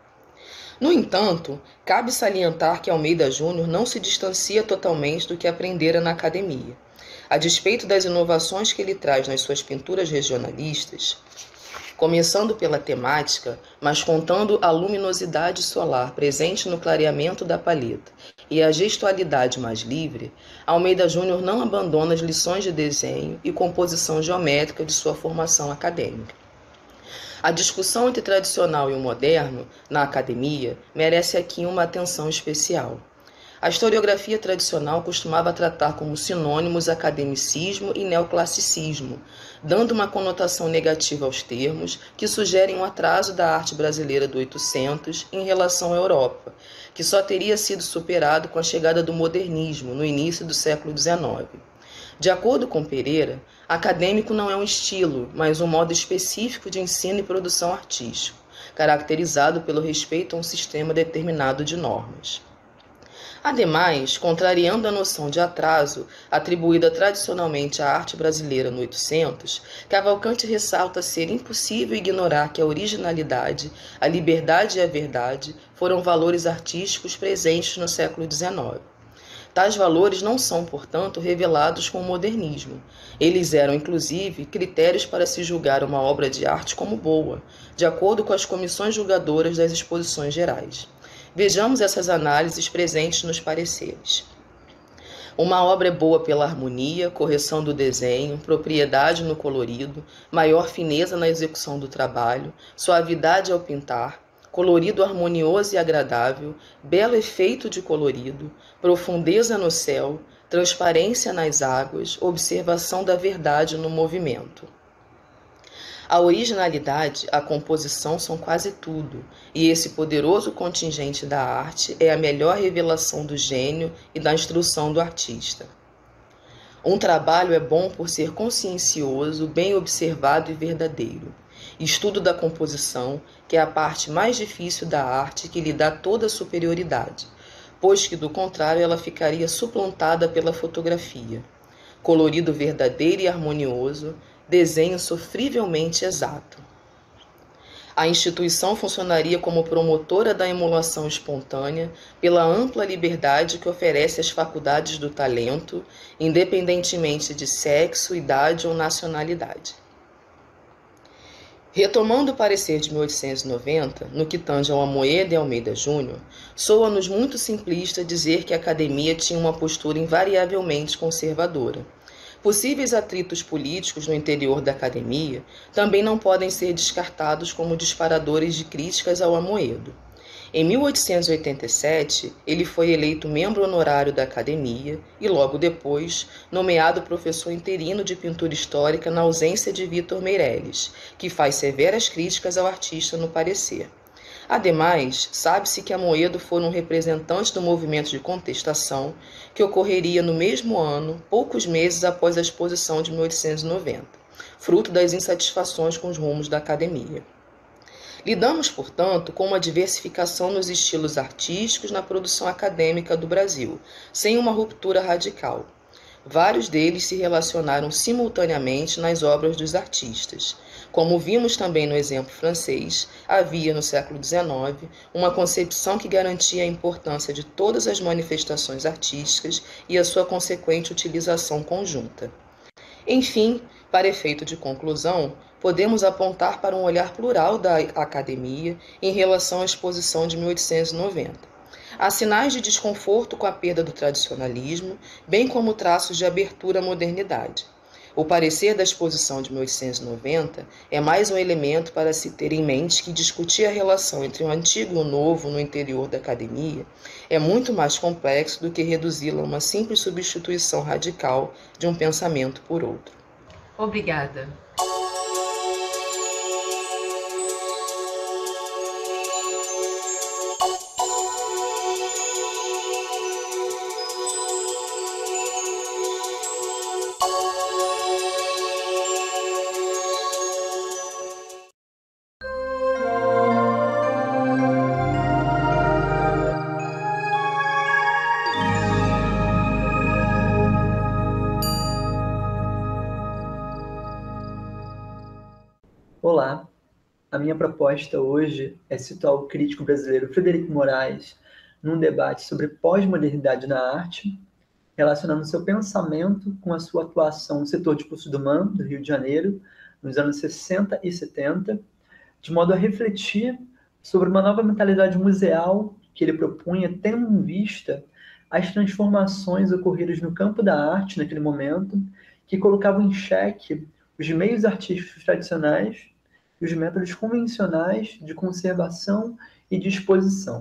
No entanto, cabe salientar que Almeida Júnior não se distancia totalmente do que aprendera na academia. A despeito das inovações que ele traz nas suas pinturas regionalistas, começando pela temática, mas contando a luminosidade solar presente no clareamento da palheta e a gestualidade mais livre, Almeida Júnior não abandona as lições de desenho e composição geométrica de sua formação acadêmica. A discussão entre tradicional e o moderno, na academia, merece aqui uma atenção especial. A historiografia tradicional costumava tratar como sinônimos academicismo e neoclassicismo, dando uma conotação negativa aos termos que sugerem um atraso da arte brasileira do oitocentos em relação à Europa, que só teria sido superado com a chegada do modernismo no início do século dezenove. De acordo com Pereira, acadêmico não é um estilo, mas um modo específico de ensino e produção artístico, caracterizado pelo respeito a um sistema determinado de normas. Ademais, contrariando a noção de atraso atribuída tradicionalmente à arte brasileira no oitocentos, Cavalcante ressalta ser impossível ignorar que a originalidade, a liberdade e a verdade foram valores artísticos presentes no século dezenove. Tais valores não são, portanto, revelados com o modernismo. Eles eram, inclusive, critérios para se julgar uma obra de arte como boa, de acordo com as comissões julgadoras das exposições gerais. Vejamos essas análises presentes nos pareceres. Uma obra é boa pela harmonia, correção do desenho, propriedade no colorido, maior fineza na execução do trabalho, suavidade ao pintar, colorido harmonioso e agradável, belo efeito de colorido, profundeza no céu, transparência nas águas, observação da verdade no movimento. A originalidade, a composição são quase tudo, e esse poderoso contingente da arte é a melhor revelação do gênio e da instrução do artista. Um trabalho é bom por ser consciencioso, bem observado e verdadeiro. Estudo da composição, que é a parte mais difícil da arte que lhe dá toda a superioridade, pois que, do contrário, ela ficaria suplantada pela fotografia. Colorido verdadeiro e harmonioso, desenho sofrivelmente exato. A instituição funcionaria como promotora da emulação espontânea pela ampla liberdade que oferece às faculdades do talento, independentemente de sexo, idade ou nacionalidade. Retomando o parecer de mil oitocentos e noventa, no que tange ao Amoedo e Almeida Júnior, soa-nos muito simplista dizer que a academia tinha uma postura invariavelmente conservadora. Possíveis atritos políticos no interior da academia também não podem ser descartados como disparadores de críticas ao Amoedo. Em mil oitocentos e oitenta e sete, ele foi eleito membro honorário da academia e, logo depois, nomeado professor interino de pintura histórica na ausência de Vitor Meirelles, que faz severas críticas ao artista no parecer. Ademais, sabe-se que Amoedo foi um representante do movimento de contestação que ocorreria no mesmo ano, poucos meses após a exposição de mil oitocentos e noventa, fruto das insatisfações com os rumos da academia. Lidamos, portanto, com uma diversificação nos estilos artísticos na produção acadêmica do Brasil, sem uma ruptura radical. Vários deles se relacionaram simultaneamente nas obras dos artistas. Como vimos também no exemplo francês, havia no século dezenove uma concepção que garantia a importância de todas as manifestações artísticas e a sua consequente utilização conjunta. Enfim, para efeito de conclusão, podemos apontar para um olhar plural da academia em relação à exposição de mil oitocentos e noventa. Há sinais de desconforto com a perda do tradicionalismo, bem como traços de abertura à modernidade. O parecer da exposição de mil oitocentos e noventa é mais um elemento para se ter em mente que discutir a relação entre o antigo e o novo no interior da academia é muito mais complexo do que reduzi-la a uma simples substituição radical de um pensamento por outro. Obrigada. Olá, a minha proposta hoje é citar o crítico brasileiro Frederico Moraes num debate sobre pós-modernidade na arte, relacionando seu pensamento com a sua atuação no setor de Cursos do Man, do Rio de Janeiro, nos anos sessenta e setenta, de modo a refletir sobre uma nova mentalidade museal que ele propunha, tendo em vista as transformações ocorridas no campo da arte naquele momento, que colocavam em xeque os meios artísticos tradicionais e os métodos convencionais de conservação e de exposição.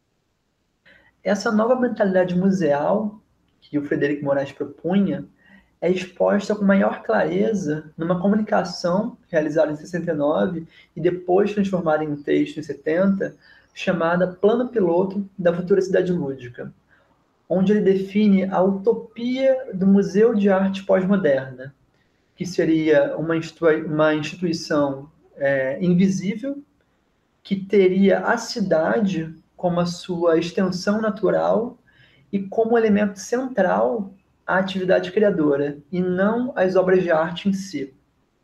Essa nova mentalidade museal que o Frederico Moraes propunha é exposta com maior clareza numa comunicação realizada em sessenta e nove e depois transformada em um texto em setenta, chamada Plano Piloto da Futura Cidade Lúdica, onde ele define a utopia do Museu de Arte Pós-Moderna, que seria uma, institui uma instituição é, invisível, que teria a cidade como a sua extensão natural e como elemento central a atividade criadora, e não as obras de arte em si.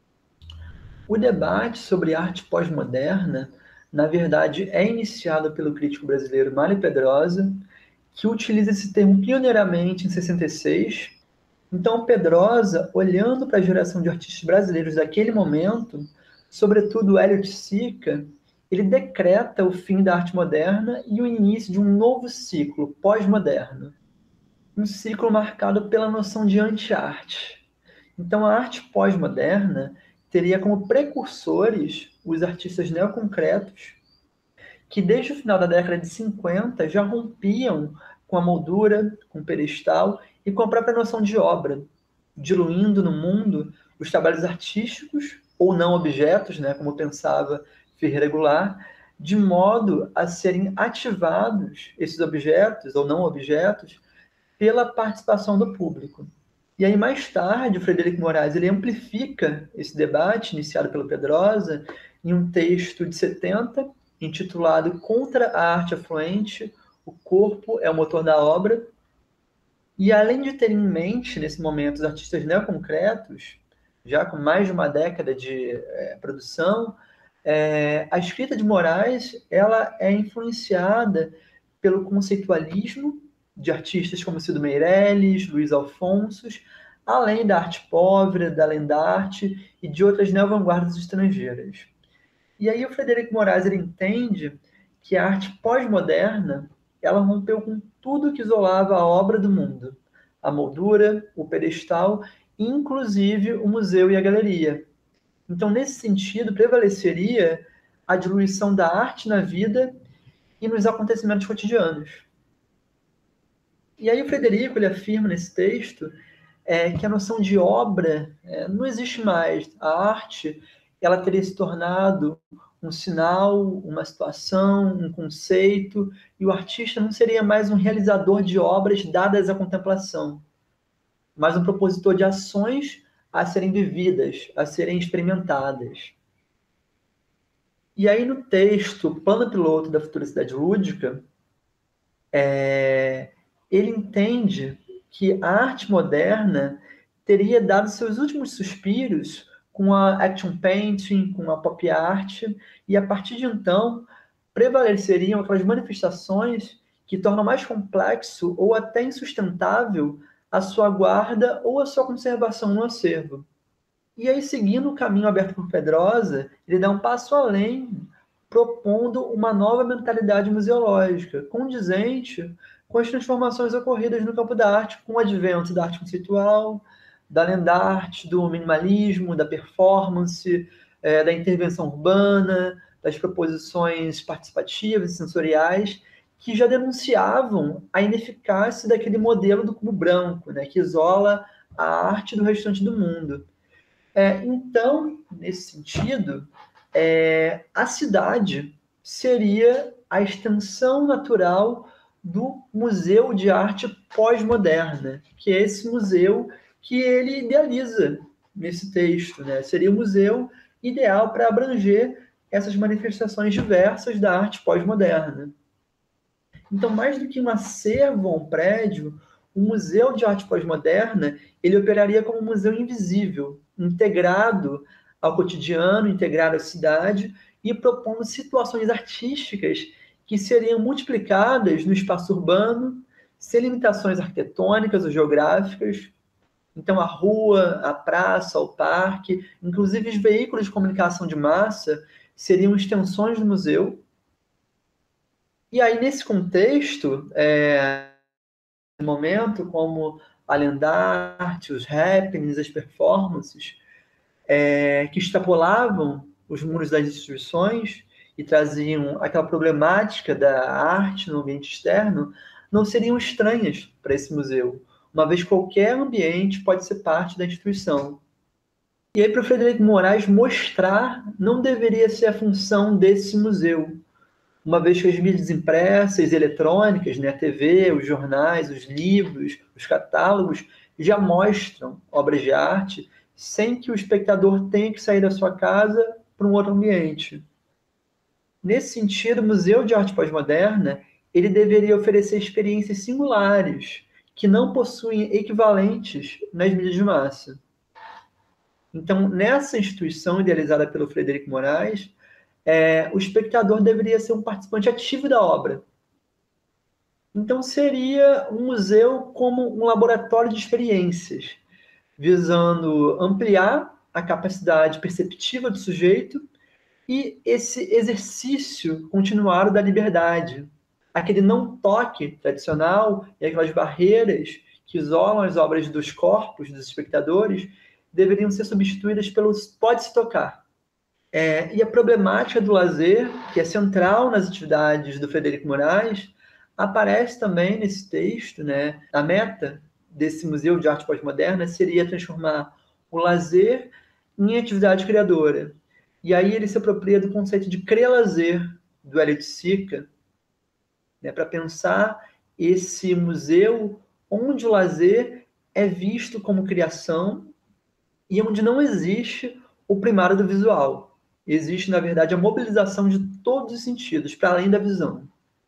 O debate sobre arte pós-moderna, na verdade, é iniciado pelo crítico brasileiro Mário Pedrosa, que utiliza esse termo pioneiramente em sessenta e seis. Então, Pedrosa, olhando para a geração de artistas brasileiros daquele momento, sobretudo Elliot Sica, ele decreta o fim da arte moderna e o início de um novo ciclo pós-moderno. Um ciclo marcado pela noção de anti-arte. Então, a arte pós-moderna teria como precursores os artistas neoconcretos, que desde o final da década de cinquenta já rompiam com a moldura, com o pedestal e com a própria noção de obra, diluindo no mundo os trabalhos artísticos ou não objetos, né, como pensava Ferreira Goulart, de modo a serem ativados esses objetos ou não objetos pela participação do público. E aí, mais tarde, o Frederico Moraes ele amplifica esse debate, iniciado pelo Pedrosa, em um texto de setenta, intitulado Contra a Arte Afluente, o corpo é o motor da obra. E além de ter em mente, nesse momento, os artistas neoconcretos, já com mais de uma década de é, produção, é, a escrita de Moraes ela é influenciada pelo conceitualismo de artistas como Cido Meirelles, Luiz Alfonsos, além da arte pobre, da lenda-arte e de outras neovanguardas estrangeiras. E aí o Frederico Moraes ele entende que a arte pós-moderna ela rompeu com tudo que isolava a obra do mundo, a moldura, o pedestal, inclusive o museu e a galeria. Então, nesse sentido, prevaleceria a diluição da arte na vida e nos acontecimentos cotidianos. E aí o Frederico ele afirma nesse texto é, que a noção de obra é, não existe mais. A arte ela teria se tornado um sinal, uma situação, um conceito, e o artista não seria mais um realizador de obras dadas à contemplação, mas um propositor de ações a serem vividas, a serem experimentadas. E aí no texto Plano Piloto da Futura Cidade Lúdica, é, ele entende que a arte moderna teria dado seus últimos suspiros com a action painting, com a pop art, e a partir de então prevaleceriam aquelas manifestações que tornam mais complexo ou até insustentável a sua guarda ou a sua conservação no acervo. E aí, seguindo o caminho aberto por Pedrosa, ele dá um passo além, propondo uma nova mentalidade museológica, condizente com as transformações ocorridas no campo da arte, com o advento da arte conceitual, da lenda-arte, do minimalismo, da performance, é, da intervenção urbana, das proposições participativas e sensoriais, que já denunciavam a ineficácia daquele modelo do cubo branco, né, que isola a arte do restante do mundo. É, então, nesse sentido, é, a cidade seria a extensão natural do Museu de Arte Pós-Moderna, que é esse museu que ele idealiza nesse texto, né? Seria o museu ideal para abranger essas manifestações diversas da arte pós-moderna. Então, mais do que um acervo ou um prédio, o Museu de Arte Pós-Moderna ele operaria como um museu invisível, integrado ao cotidiano, integrado à cidade e propondo situações artísticas que seriam multiplicadas no espaço urbano, sem limitações arquitetônicas ou geográficas. Então, a rua, a praça, o parque, inclusive os veículos de comunicação de massa, seriam extensões do museu. E aí, nesse contexto, é, no momento, como a lenda-arte, os happenings, as performances, é, que extrapolavam os muros das instituições e traziam aquela problemática da arte no ambiente externo, não seriam estranhas para esse museu, uma vez que qualquer ambiente pode ser parte da instituição. E aí, para o Frederico Moraes, mostrar não deveria ser a função desse museu, uma vez que as mídias impressas e eletrônicas, né, a T V, os jornais, os livros, os catálogos, já mostram obras de arte sem que o espectador tenha que sair da sua casa para um outro ambiente. Nesse sentido, o Museu de Arte Pós-Moderna ele deveria oferecer experiências singulares, que não possuem equivalentes nas mídias de massa. Então, nessa instituição idealizada pelo Frederico Moraes, é, o espectador deveria ser um participante ativo da obra. Então, seria um museu como um laboratório de experiências, visando ampliar a capacidade perceptiva do sujeito e esse exercício continuado da liberdade, aquele não toque tradicional e aquelas barreiras que isolam as obras dos corpos dos espectadores deveriam ser substituídas pelos pode-se tocar. É, e a problemática do lazer, que é central nas atividades do Frederico Moraes, aparece também nesse texto, né? A meta desse Museu de Arte Pós-Moderna seria transformar o lazer em atividade criadora. E aí ele se apropria do conceito de crer-lazer, do Hélio de Sica, né, para pensar esse museu onde o lazer é visto como criação e onde não existe o primário do visual. Existe, na verdade, a mobilização de todos os sentidos, para além da visão.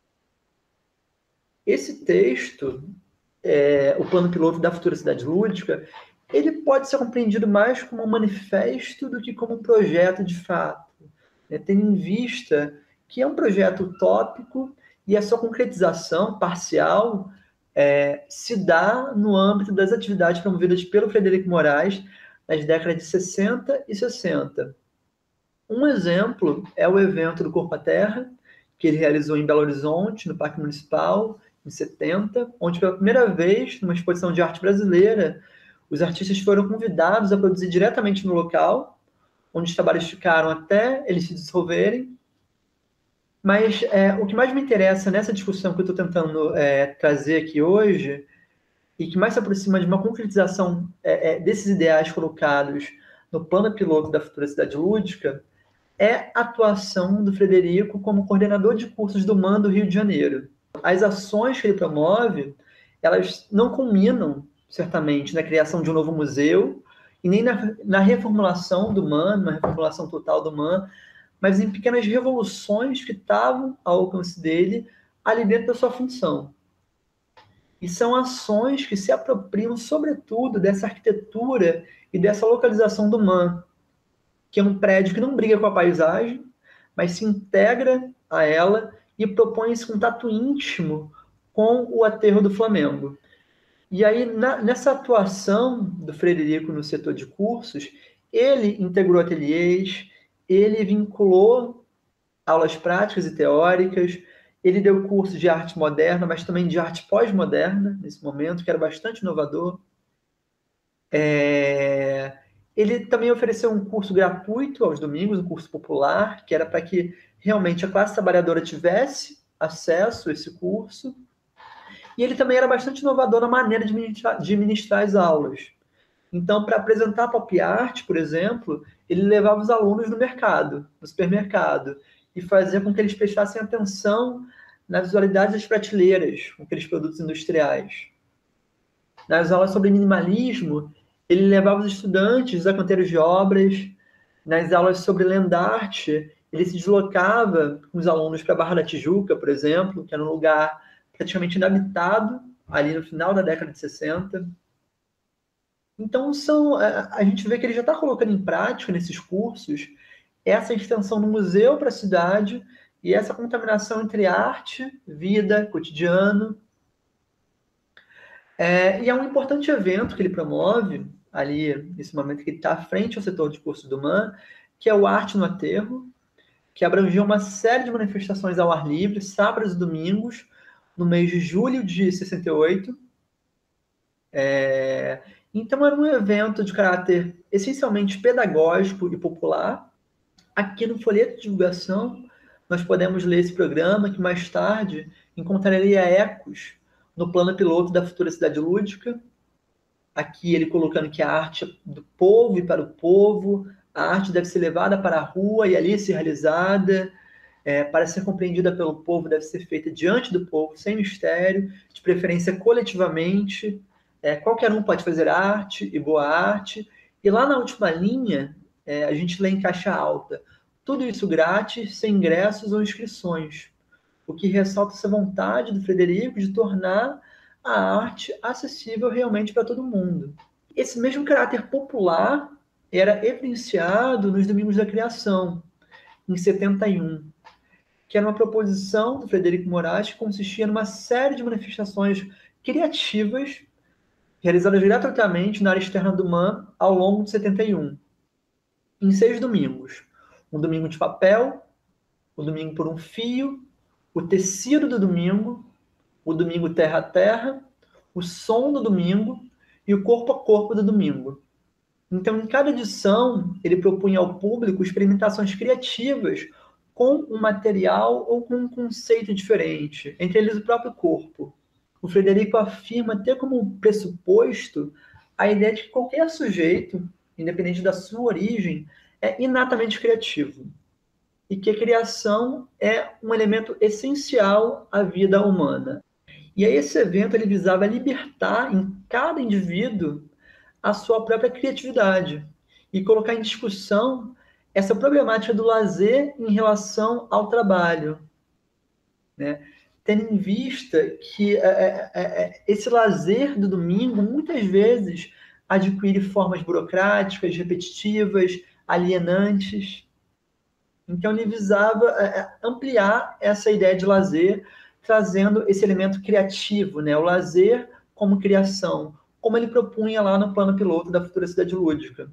Esse texto, é, o plano piloto da futura cidade lúdica, ele pode ser compreendido mais como um manifesto do que como um projeto de fato, né, tendo em vista que é um projeto utópico e a sua concretização parcial é, se dá no âmbito das atividades promovidas pelo Frederico Moraes nas décadas de sessenta e sessenta. Um exemplo é o evento do Corpo à Terra, que ele realizou em Belo Horizonte, no Parque Municipal, em setenta, onde pela primeira vez, numa exposição de arte brasileira, os artistas foram convidados a produzir diretamente no local, onde os trabalhos ficaram até eles se dissolverem. Mas é, o que mais me interessa nessa discussão que eu estou tentando é, trazer aqui hoje, e que mais se aproxima de uma concretização é, é, desses ideais colocados no plano piloto da futura cidade lúdica, é a atuação do Frederico como coordenador de cursos do M A N do Rio de Janeiro. As ações que ele promove, elas não culminam, certamente, na criação de um novo museu, e nem na, na reformulação do M A N, uma reformulação total do M A N, mas em pequenas revoluções que estavam ao alcance dele ali dentro da sua função. E são ações que se apropriam, sobretudo, dessa arquitetura e dessa localização do M A N, que é um prédio que não briga com a paisagem, mas se integra a ela e propõe esse contato íntimo com o aterro do Flamengo. E aí, na, nessa atuação do Frederico no setor de cursos, ele integrou ateliês, ele vinculou aulas práticas e teóricas, ele deu curso de arte moderna, mas também de arte pós-moderna, nesse momento, que era bastante inovador. É... Ele também ofereceu um curso gratuito aos domingos, um curso popular, que era para que realmente a classe trabalhadora tivesse acesso a esse curso. E ele também era bastante inovador na maneira de ministrar, de ministrar as aulas. Então, para apresentar a pop art, por exemplo, ele levava os alunos no mercado, no supermercado, e fazia com que eles prestassem atenção na visualidade das prateleiras, com aqueles produtos industriais. Nas aulas sobre minimalismo, ele levava os estudantes a canteiros de obras. Nas aulas sobre land art, ele se deslocava com os alunos para a Barra da Tijuca, por exemplo, que era um lugar praticamente inabitado, ali no final da década de sessenta. Então, são, a gente vê que ele já está colocando em prática, nesses cursos, essa extensão do museu para a cidade e essa contaminação entre arte, vida, cotidiano. É, e é um importante evento que ele promove, ali, nesse momento que ele está à frente ao setor de cursos do M A N, que é o Arte no Aterro, que abrangia uma série de manifestações ao ar livre, sábados e domingos, no mês de julho de sessenta e oito. É, então, era um evento de caráter essencialmente pedagógico e popular, Aqui no folheto de divulgação, nós podemos ler esse programa que mais tarde encontraria ecos no plano piloto da futura cidade lúdica. Aqui ele colocando que a arte é do povo e para o povo, a arte deve ser levada para a rua e ali ser realizada, é, para ser compreendida pelo povo, deve ser feita diante do povo, sem mistério, de preferência coletivamente. É, qualquer um pode fazer arte e boa arte. E lá na última linha, é, a gente lê em caixa alta: tudo isso grátis, sem ingressos ou inscrições. O que ressalta essa vontade do Frederico de tornar a arte acessível realmente para todo mundo. Esse mesmo caráter popular era evidenciado nos Domingos da Criação, em setenta e um, que era uma proposição do Frederico Moraes que consistia numa série de manifestações criativas realizadas gratuitamente na área externa do M A M ao longo de setenta e um, em seis domingos. Um domingo de papel, o domingo por um fio, o tecido do domingo, o domingo terra a terra, o som do domingo e o corpo a corpo do domingo. Então, em cada edição, ele propunha ao público experimentações criativas com um material ou com um conceito diferente, entre eles o próprio corpo. O Frederico afirma ter como pressuposto a ideia de que qualquer sujeito, independente da sua origem, é inatamente criativo, e que a criação é um elemento essencial à vida humana. E aí esse evento ele visava libertar em cada indivíduo a sua própria criatividade e colocar em discussão essa problemática do lazer em relação ao trabalho, né? Tendo em vista que é, é, é, esse lazer do domingo muitas vezes adquire formas burocráticas, repetitivas, alienantes. Então ele visava é, ampliar essa ideia de lazer, trazendo esse elemento criativo, né? O lazer como criação, como ele propunha lá no plano piloto da futura cidade lúdica.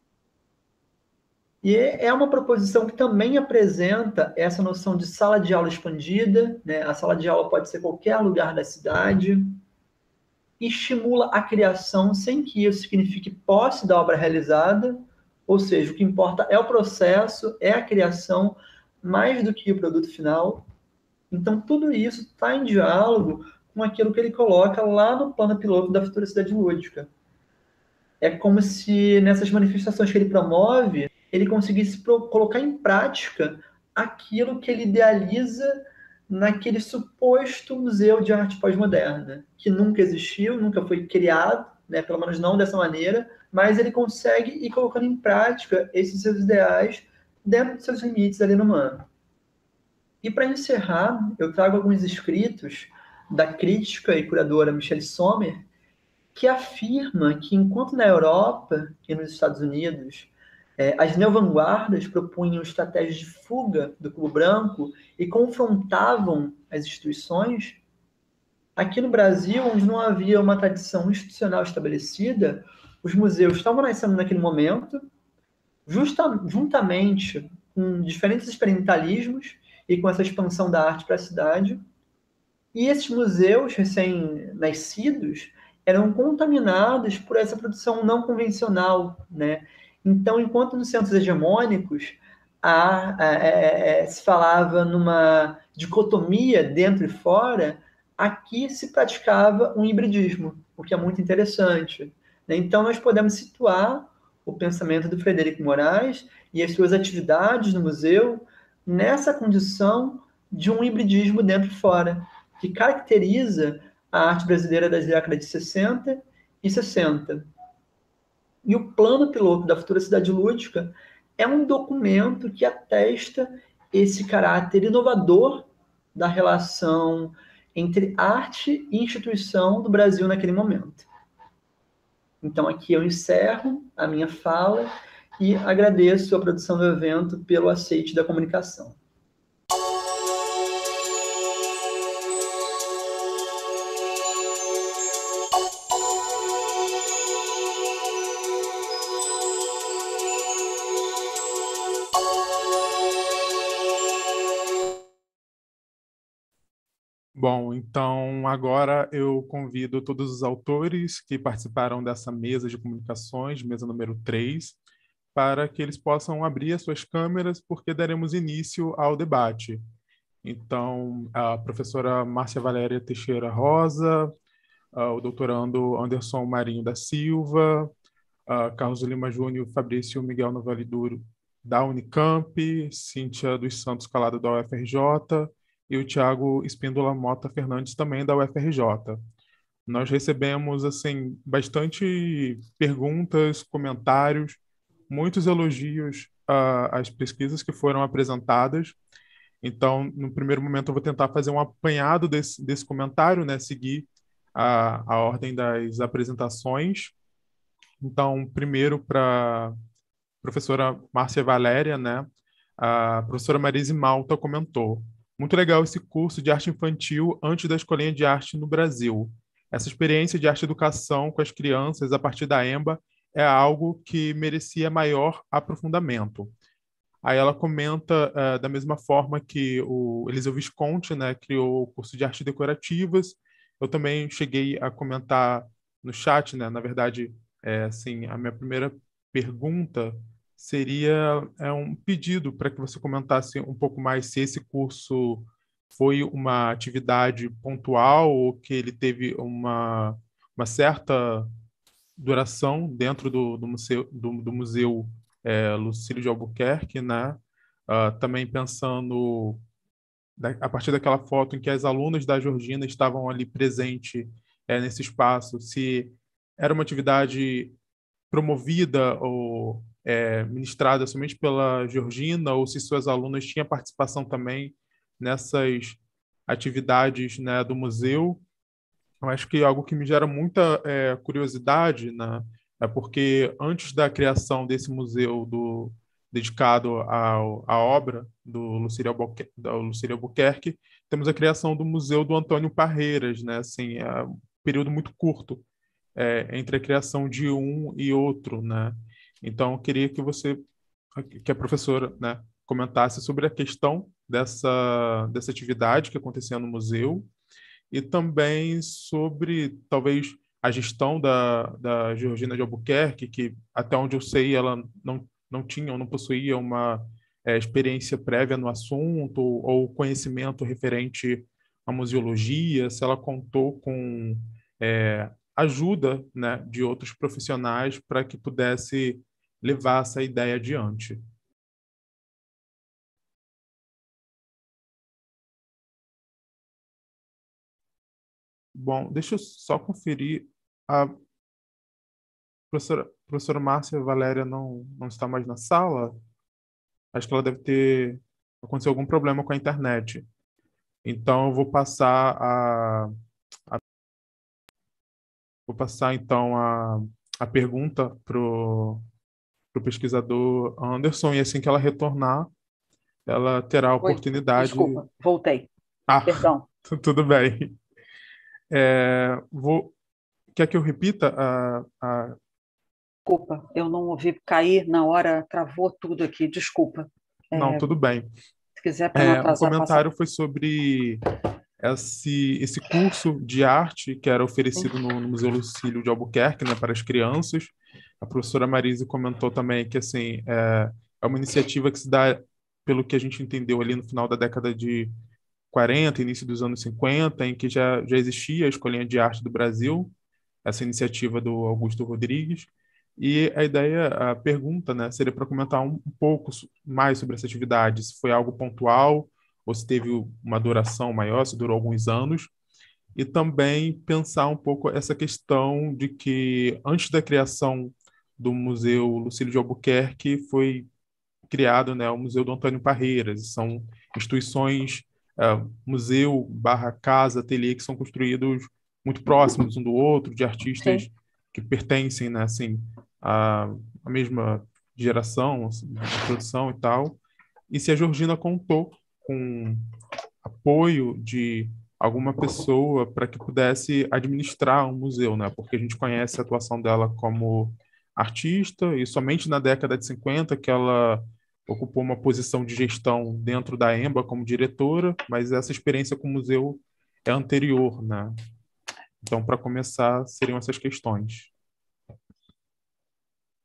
E é uma proposição que também apresenta essa noção de sala de aula expandida, né? A sala de aula pode ser qualquer lugar da cidade, e estimula a criação sem que isso signifique posse da obra realizada, ou seja, o que importa é o processo, é a criação, mais do que o produto final. Então, tudo isso está em diálogo com aquilo que ele coloca lá no plano piloto da futura cidade lúdica. É como se nessas manifestações que ele promove, ele conseguisse colocar em prática aquilo que ele idealiza naquele suposto museu de arte pós-moderna, que nunca existiu, nunca foi criado, né, pelo menos não dessa maneira, mas ele consegue ir colocando em prática esses seus ideais dentro dos seus limites ali no M A M. E para encerrar, eu trago alguns escritos da crítica e curadora Michelle Sommer, que afirma que enquanto na Europa e nos Estados Unidos é, as neovanguardas propunham estratégias de fuga do cubo branco e confrontavam as instituições, aqui no Brasil, onde não havia uma tradição institucional estabelecida, os museus estavam nascendo naquele momento, justa, juntamente com diferentes experimentalismos e com essa expansão da arte para a cidade. E esses museus recém-nascidos eram contaminados por essa produção não convencional, né? Então, enquanto nos centros hegemônicos a, a, a, a, se falava numa dicotomia dentro e fora, aqui se praticava um hibridismo, o que é muito interessante, né? Então, nós podemos situar o pensamento do Frederico Moraes e as suas atividades no museu nessa condição de um hibridismo dentro e fora, que caracteriza a arte brasileira das décadas de sessenta e sessenta. E o plano piloto da futura cidade lúdica é um documento que atesta esse caráter inovador da relação entre arte e instituição do Brasil naquele momento. Então, aqui eu encerro a minha fala e agradeço a produção do evento pelo aceite da comunicação. Bom, então agora eu convido todos os autores que participaram dessa mesa de comunicações, mesa número três, para que eles possam abrir as suas câmeras, porque daremos início ao debate. Então, a professora Márcia Valéria Teixeira Rosa, o doutorando Anderson Marinho da Silva, Carlos Lima Júnior, Fabrício Miguel Novelli Duro, da Unicamp, Cíntia dos Santos Calado, da U F R J, e o Tiago Espíndola Mota Fernandes, também da U F R J. Nós recebemos assim bastante perguntas, comentários, muitos elogios às pesquisas que foram apresentadas. Então, no primeiro momento, eu vou tentar fazer um apanhado desse, desse comentário, né? Seguir a, a ordem das apresentações. Então, primeiro para a professora Márcia Valéria, né? A professora Marise Malta comentou: muito legal esse curso de arte infantil antes da Escolinha de Arte no Brasil. Essa experiência de arte e educação com as crianças a partir da EMBA é algo que merecia maior aprofundamento. Aí ela comenta uh, da mesma forma que o Eliseu Visconti, né, criou o curso de artes decorativas. Eu também cheguei a comentar no chat, né, na verdade, é, assim, a minha primeira pergunta seria é, um pedido para que você comentasse um pouco mais se esse curso foi uma atividade pontual ou que ele teve uma, uma certa duração dentro do, do museu, do, do museu é, Lucílio de Albuquerque, né? Uh, também pensando da, a partir daquela foto em que as alunas da Georgina estavam ali presentes é, nesse espaço, se era uma atividade promovida ou é, ministrada somente pela Georgina ou se suas alunas tinham participação também nessas atividades, né, do museu. Eu acho que algo que me gera muita é, curiosidade, né, é porque antes da criação desse museu do, dedicado ao, à obra do Lucílio Albuquerque, do Lucílio Albuquerque, temos a criação do Museu do Antônio Parreiras, né, assim, é um período muito curto é, entre a criação de um e outro, né. Então, eu queria que você, que a professora, né, comentasse sobre a questão dessa, dessa atividade que acontecia no museu, e também sobre, talvez, a gestão da, da Georgina de Albuquerque, que, até onde eu sei, ela não, não tinha ou não possuía uma é, experiência prévia no assunto ou conhecimento referente à museologia, se ela contou com é, ajuda, né, de outros profissionais para que pudesse levar essa ideia adiante. Bom, deixa eu só conferir. A professora, professora Márcia Valéria não, não está mais na sala. Acho que ela deve ter acontecido algum problema com a internet. Então, eu vou passar a, a vou passar então a, a pergunta para o pesquisador Anderson, e assim que ela retornar, ela terá a Oi, oportunidade. desculpa, voltei. Ah, Perdão. tudo bem. É, vou... Quer que eu repita a, a... Desculpa, eu não ouvi cair na hora, travou tudo aqui, desculpa. Não, É, tudo bem. se quiser, para não É, o atrasar, comentário passa. foi sobre esse, esse curso de arte que era oferecido no, no Museu Lucílio de Albuquerque, né, para as crianças. A professora Marise comentou também que assim, é, é uma iniciativa que se dá, pelo que a gente entendeu ali no final da década de quarenta, início dos anos cinquenta, em que já, já existia a Escolinha de Arte do Brasil, essa iniciativa do Augusto Rodrigues. E a ideia, a pergunta, né, seria para comentar um, um pouco mais sobre essa atividade, se foi algo pontual ou se teve uma duração maior, se durou alguns anos, e também pensar um pouco essa questão de que antes da criação do Museu Lucílio de Albuquerque foi criado, né, o Museu do Antônio Parreiras. São instituições, uh, museu barra casa, ateliê, que são construídos muito próximos um do outro, de artistas Sim. que pertencem, né, assim, à, à mesma geração assim, de produção e tal. E se a Georgina contou com apoio de alguma pessoa para que pudesse administrar um museu, né? Porque a gente conhece a atuação dela como artista e somente na década de cinquenta que ela ocupou uma posição de gestão dentro da EMBA como diretora, mas essa experiência com o museu é anterior, né? Então, para começar, seriam essas questões. Tá.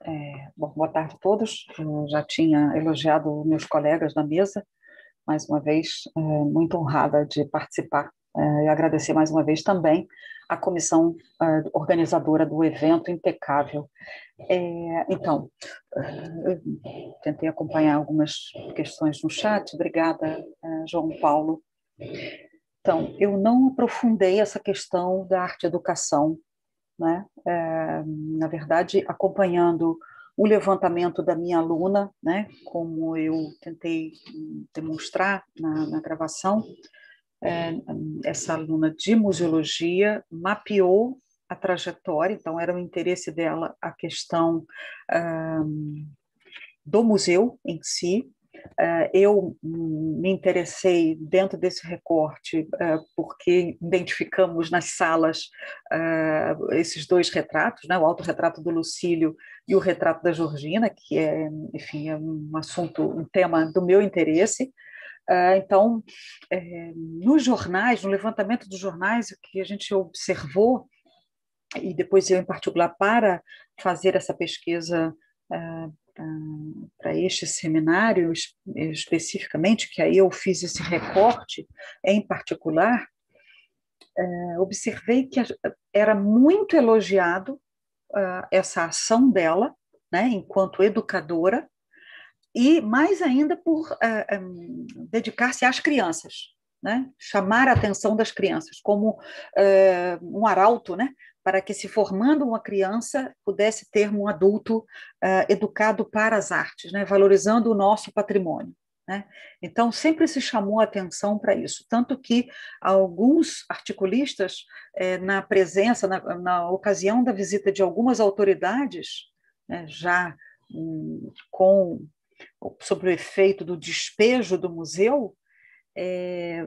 É, bom, boa tarde a todos. Eu já tinha elogiado meus colegas da mesa, mais uma vez, é, muito honrada de participar é, e agradecer mais uma vez também a comissão é, organizadora do evento impecável. É, então, é, eu tentei acompanhar algumas questões no chat, obrigada, é, João Paulo. Então, eu não aprofundei essa questão da arte-educação, né? É, na verdade, acompanhando o levantamento da minha aluna, né, como eu tentei demonstrar na, na gravação, é, essa aluna de museologia mapeou a trajetória, então era o interesse dela a questão um, do museu em si. Uh, eu me interessei dentro desse recorte uh, porque identificamos nas salas uh, esses dois retratos, né, o autorretrato do Lucílio e o retrato da Georgina, que é, enfim, é um assunto, um tema do meu interesse. Uh, então, é, nos jornais, no levantamento dos jornais, o que a gente observou, e depois eu em particular para fazer essa pesquisa uh, para este seminário especificamente, que aí eu fiz esse recorte em particular, é, observei que era muito elogiado uh, essa ação dela, né, enquanto educadora, e mais ainda por uh, um, dedicar-se às crianças, né, chamar a atenção das crianças, como uh, um arauto, né, para que, se formando uma criança, pudesse ter um adulto uh, educado para as artes, né, valorizando o nosso patrimônio, né? Então, sempre se chamou a atenção para isso, tanto que alguns articulistas, eh, na presença, na, na ocasião da visita de algumas autoridades, né, já hum, com, sobre o efeito do despejo do museu, é,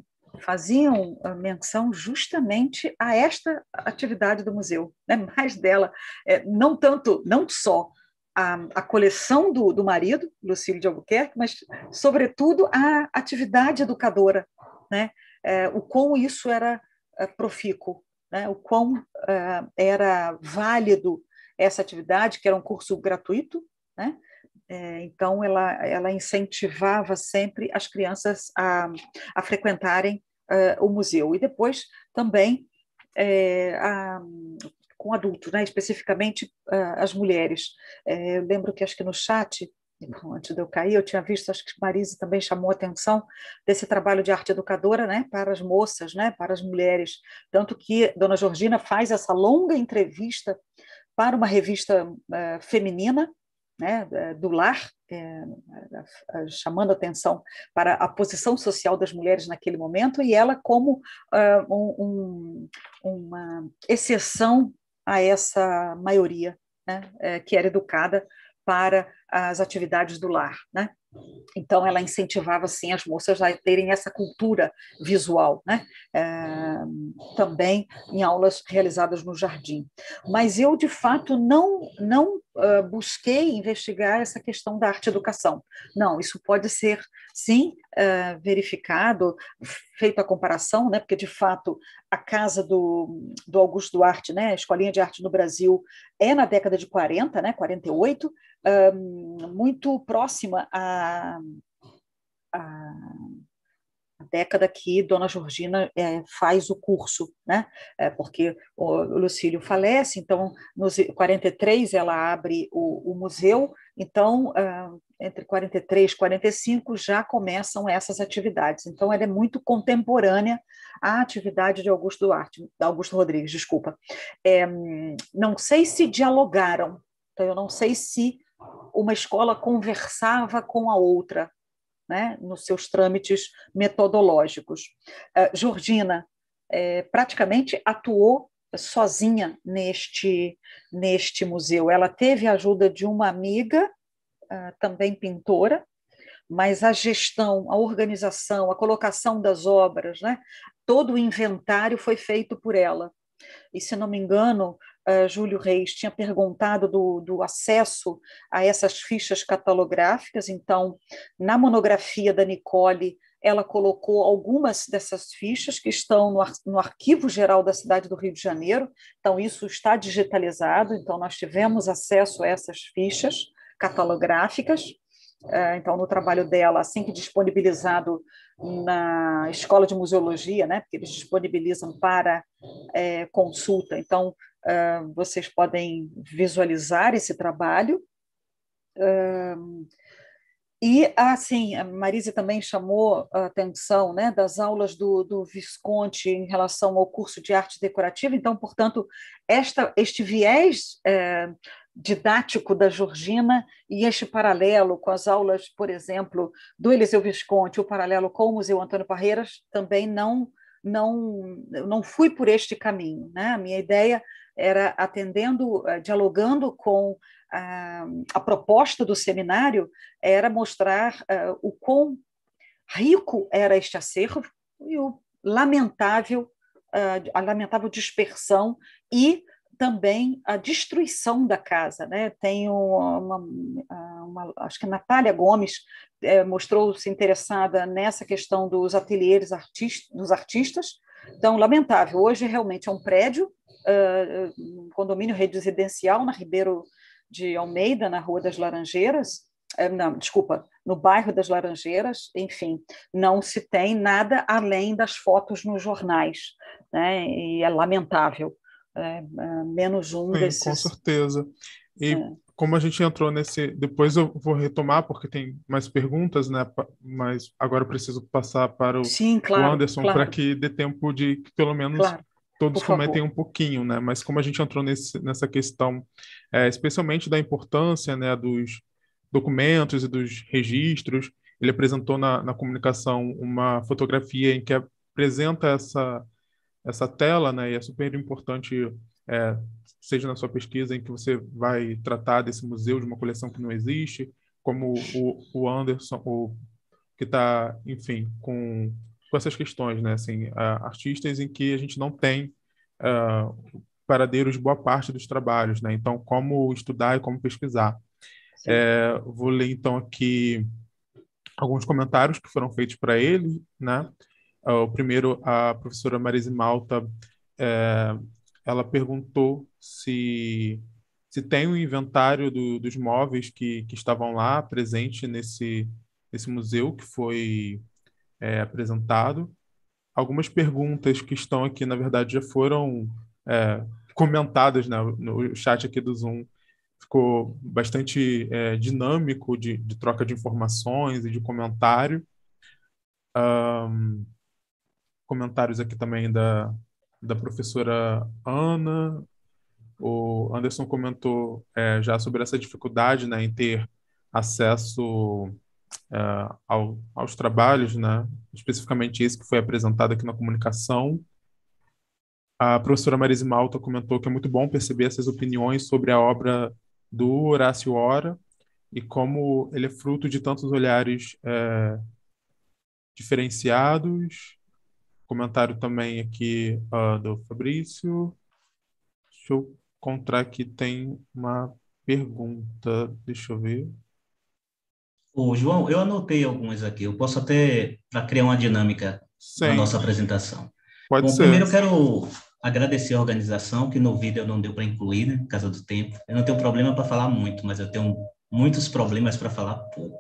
faziam menção justamente a esta atividade do museu, né? Mais dela, é, não tanto, não só a, a coleção do, do marido, Lucílio de Albuquerque, mas, sobretudo, a atividade educadora, né? É, o quão isso era é, profícuo, né? O quão é, era válido essa atividade, que era um curso gratuito, né? É, então, ela, ela incentivava sempre as crianças a, a frequentarem uh, o museu. E depois também é, a, com adultos, né? Especificamente uh, as mulheres. É, eu lembro que, acho que no chat, antes de eu cair, eu tinha visto, acho que Marise também chamou a atenção desse trabalho de arte educadora, né, para as moças, né, para as mulheres. Tanto que Dona Georgina faz essa longa entrevista para uma revista uh, feminina, né, do lar, é, chamando atenção para a posição social das mulheres naquele momento, e ela como uh, um, uma exceção a essa maioria, né, é, que era educada para as atividades do lar, né? Então, ela incentivava, sim, as moças a terem essa cultura visual, né? É, também em aulas realizadas no jardim. Mas eu, de fato, não, não uh, busquei investigar essa questão da arte-educação. Não, isso pode ser, sim, uh, verificado, feito a comparação, né? Porque, de fato, a casa do, do Augusto Duarte, né? A Escolinha de Arte no Brasil, é na década de quarenta, né? quarenta e oito, um, muito próxima a A, a década que Dona Georgina é, faz o curso, né? É, porque o Lucílio falece, então, em quarenta e três ela abre o, o museu, então, uh, entre quarenta e três e quarenta e cinco já começam essas atividades. Então, ela é muito contemporânea à atividade de Augusto Duarte, Augusto Rodrigues, desculpa. É, não sei se dialogaram, então, eu não sei se uma escola conversava com a outra, né, nos seus trâmites metodológicos. Uh, Georgina é, praticamente atuou sozinha neste, neste museu. Ela teve a ajuda de uma amiga, uh, também pintora, mas a gestão, a organização, a colocação das obras, né, todo o inventário foi feito por ela. E, se não me engano, uh, Júlio Reis tinha perguntado do, do acesso a essas fichas catalográficas, então, na monografia da Nicole, ela colocou algumas dessas fichas que estão no, ar, no Arquivo Geral da cidade do Rio de Janeiro, então isso está digitalizado, então nós tivemos acesso a essas fichas catalográficas. Então, no trabalho dela, assim que disponibilizado na Escola de Museologia, né, porque eles disponibilizam para é, consulta, então uh, vocês podem visualizar esse trabalho. Uh, e, assim, a Marise também chamou a atenção, né, das aulas do, do Visconti em relação ao curso de arte decorativa, então, portanto, esta, este viés é, didático da Georgina e este paralelo com as aulas, por exemplo, do Eliseu Visconti, o paralelo com o Museu Antônio Parreiras, também não, não, não fui por este caminho, né? A minha ideia era atendendo, dialogando com a, a proposta do seminário, era mostrar uh, o quão rico era este acervo e o lamentável, uh, a lamentável dispersão e também a destruição da casa, né? Tem uma, uma, acho que a Natália Gomes é, mostrou-se interessada nessa questão dos ateliês artist, dos artistas, então, lamentável, hoje realmente é um prédio, uh, um condomínio residencial na Ribeiro de Almeida, na Rua das Laranjeiras, uh, não, desculpa, no bairro das Laranjeiras, enfim, não se tem nada além das fotos nos jornais, né? E é lamentável. É, é, menos um Sim, desses... com certeza. E é. como a gente entrou nesse... Depois eu vou retomar, porque tem mais perguntas, né? Mas agora eu preciso passar para o, Sim, claro, o Anderson, claro. para que dê tempo de que pelo menos claro, todos comentem favor. um pouquinho, né? Mas como a gente entrou nesse, nessa questão, é, especialmente da importância, né, dos documentos e dos registros, ele apresentou na, na comunicação uma fotografia em que apresenta essa... essa tela, né, e é super importante, é, seja na sua pesquisa em que você vai tratar desse museu, de uma coleção que não existe, como o, o Anderson, o, que está, enfim, com, com essas questões, né, assim, uh, artistas em que a gente não tem uh, paradeiros de boa parte dos trabalhos, né, então como estudar e como pesquisar. É, vou ler, então, aqui alguns comentários que foram feitos para ele, né. Uh, o primeiro, a professora Marise Malta, é, ela perguntou se, se tem um inventário do, dos móveis que, que estavam lá presente nesse, nesse museu que foi é, apresentado. Algumas perguntas que estão aqui, na verdade, já foram é, comentadas, né, no chat aqui do Zoom. Ficou bastante é, dinâmico de, de troca de informações e de comentário. Um, comentários aqui também da, da professora Ana. O Anderson comentou é, já sobre essa dificuldade, né, em ter acesso é, ao, aos trabalhos, né, especificamente esse que foi apresentado aqui na comunicação. A professora Marise Malta comentou que é muito bom perceber essas opiniões sobre a obra do Horácio Ora e como ele é fruto de tantos olhares é, diferenciados. Comentário também aqui uh, do Fabrício. Deixa eu encontrar aqui, tem uma pergunta. Deixa eu ver. Ô, João, eu anotei algumas aqui. Eu posso até, para criar uma dinâmica Sim. na nossa apresentação. Pode Bom, ser. primeiro eu quero agradecer a organização, que no vídeo não deu para incluir, né, por causa do tempo. Eu não tenho problema para falar muito, mas eu tenho muitos problemas para falar pouco.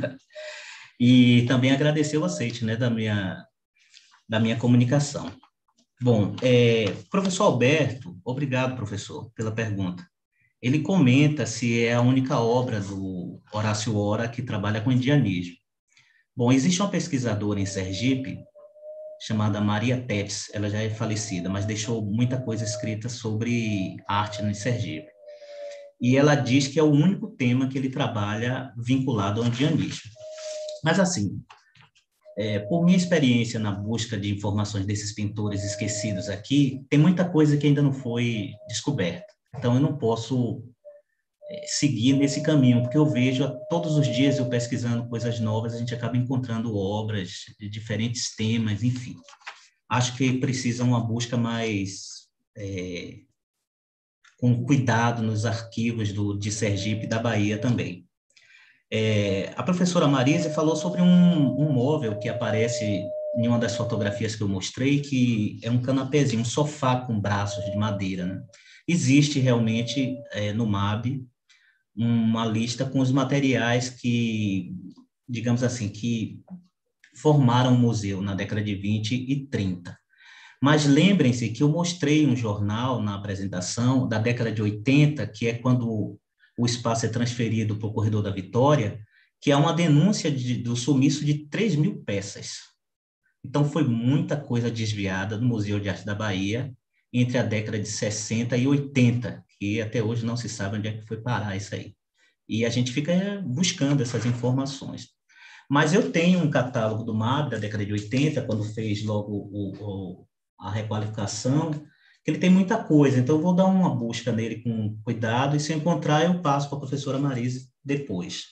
E também agradecer o aceite, né, da minha... da minha comunicação. Bom, é, professor Alberto, obrigado, professor, pela pergunta. Ele comenta se é a única obra do Horácio Ora que trabalha com indianismo. Bom, existe uma pesquisadora em Sergipe, chamada Maria Tetes, ela já é falecida, mas deixou muita coisa escrita sobre arte no Sergipe. E ela diz que é o único tema que ele trabalha vinculado ao indianismo. Mas, assim, É, por minha experiência na busca de informações desses pintores esquecidos aqui, tem muita coisa que ainda não foi descoberta. Então, eu não posso é, seguir nesse caminho, porque eu vejo todos os dias eu pesquisando coisas novas, a gente acaba encontrando obras de diferentes temas, enfim. Acho que precisa uma busca mais é, com cuidado nos arquivos do, de Sergipe e da Bahia também. É, a professora Marise falou sobre um, um móvel que aparece em uma das fotografias que eu mostrei, que é um canapézinho, um sofá com braços de madeira, né? Existe realmente é, no M A B uma lista com os materiais que, digamos assim, que formaram o museu na década de vinte e trinta. Mas lembrem-se que eu mostrei um jornal na apresentação da década de oitenta, que é quando o espaço é transferido para o Corredor da Vitória, que é uma denúncia de, do sumiço de três mil peças. Então, foi muita coisa desviada do Museu de Arte da Bahia entre a década de sessenta e oitenta, que até hoje não se sabe onde é que foi parar isso aí. E a gente fica buscando essas informações. Mas eu tenho um catálogo do M A B da década de oitenta, quando fez logo o, o, a requalificação, que ele tem muita coisa, então eu vou dar uma busca nele com cuidado, e se eu encontrar, eu passo para a professora Marise depois.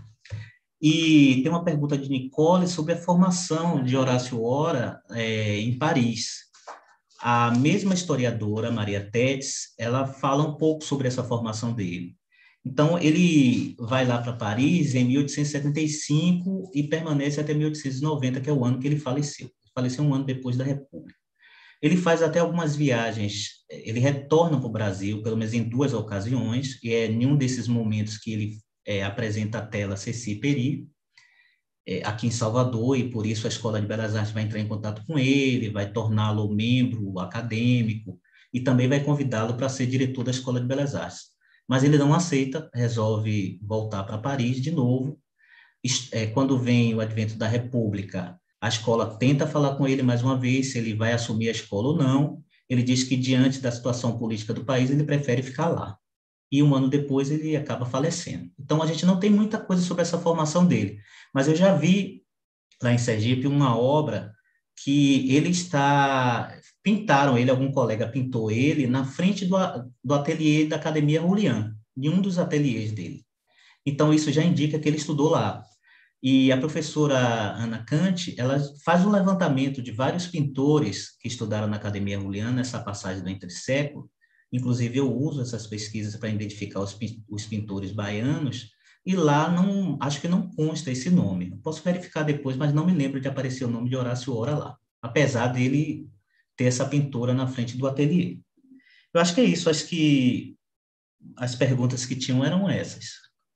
E tem uma pergunta de Nicole sobre a formação de Horácio Hora é, em Paris. A mesma historiadora, Maria Tetz, ela fala um pouco sobre essa formação dele. Então, ele vai lá para Paris em mil oitocentos e setenta e cinco e permanece até mil oitocentos e noventa, que é o ano que ele faleceu. Ele faleceu um ano depois da República. Ele faz até algumas viagens, ele retorna para o Brasil, pelo menos em duas ocasiões, e é em um desses momentos que ele é, apresenta a tela Ceci Peri, é, aqui em Salvador, e por isso a Escola de Belas Artes vai entrar em contato com ele, vai torná-lo membro acadêmico, e também vai convidá-lo para ser diretor da Escola de Belas Artes. Mas ele não aceita, resolve voltar para Paris de novo. É, quando vem o advento da República, a escola tenta falar com ele mais uma vez, se ele vai assumir a escola ou não. Ele diz que, diante da situação política do país, ele prefere ficar lá. E um ano depois ele acaba falecendo. Então, a gente não tem muita coisa sobre essa formação dele. Mas eu já vi, lá em Sergipe, uma obra que ele está... Pintaram ele, algum colega pintou ele na frente do, do ateliê da Academia Julian, de um dos ateliês dele. Então, isso já indica que ele estudou lá. E a professora Ana Kant, ela faz um levantamento de vários pintores que estudaram na Academia Julian, nessa passagem do Entre-Século. Inclusive, eu uso essas pesquisas para identificar os, os pintores baianos, e lá não, acho que não consta esse nome. Posso verificar depois, mas não me lembro de aparecer o nome de Horácio Hora lá, apesar dele ter essa pintura na frente do ateliê. Eu acho que é isso, acho que as perguntas que tinham eram essas.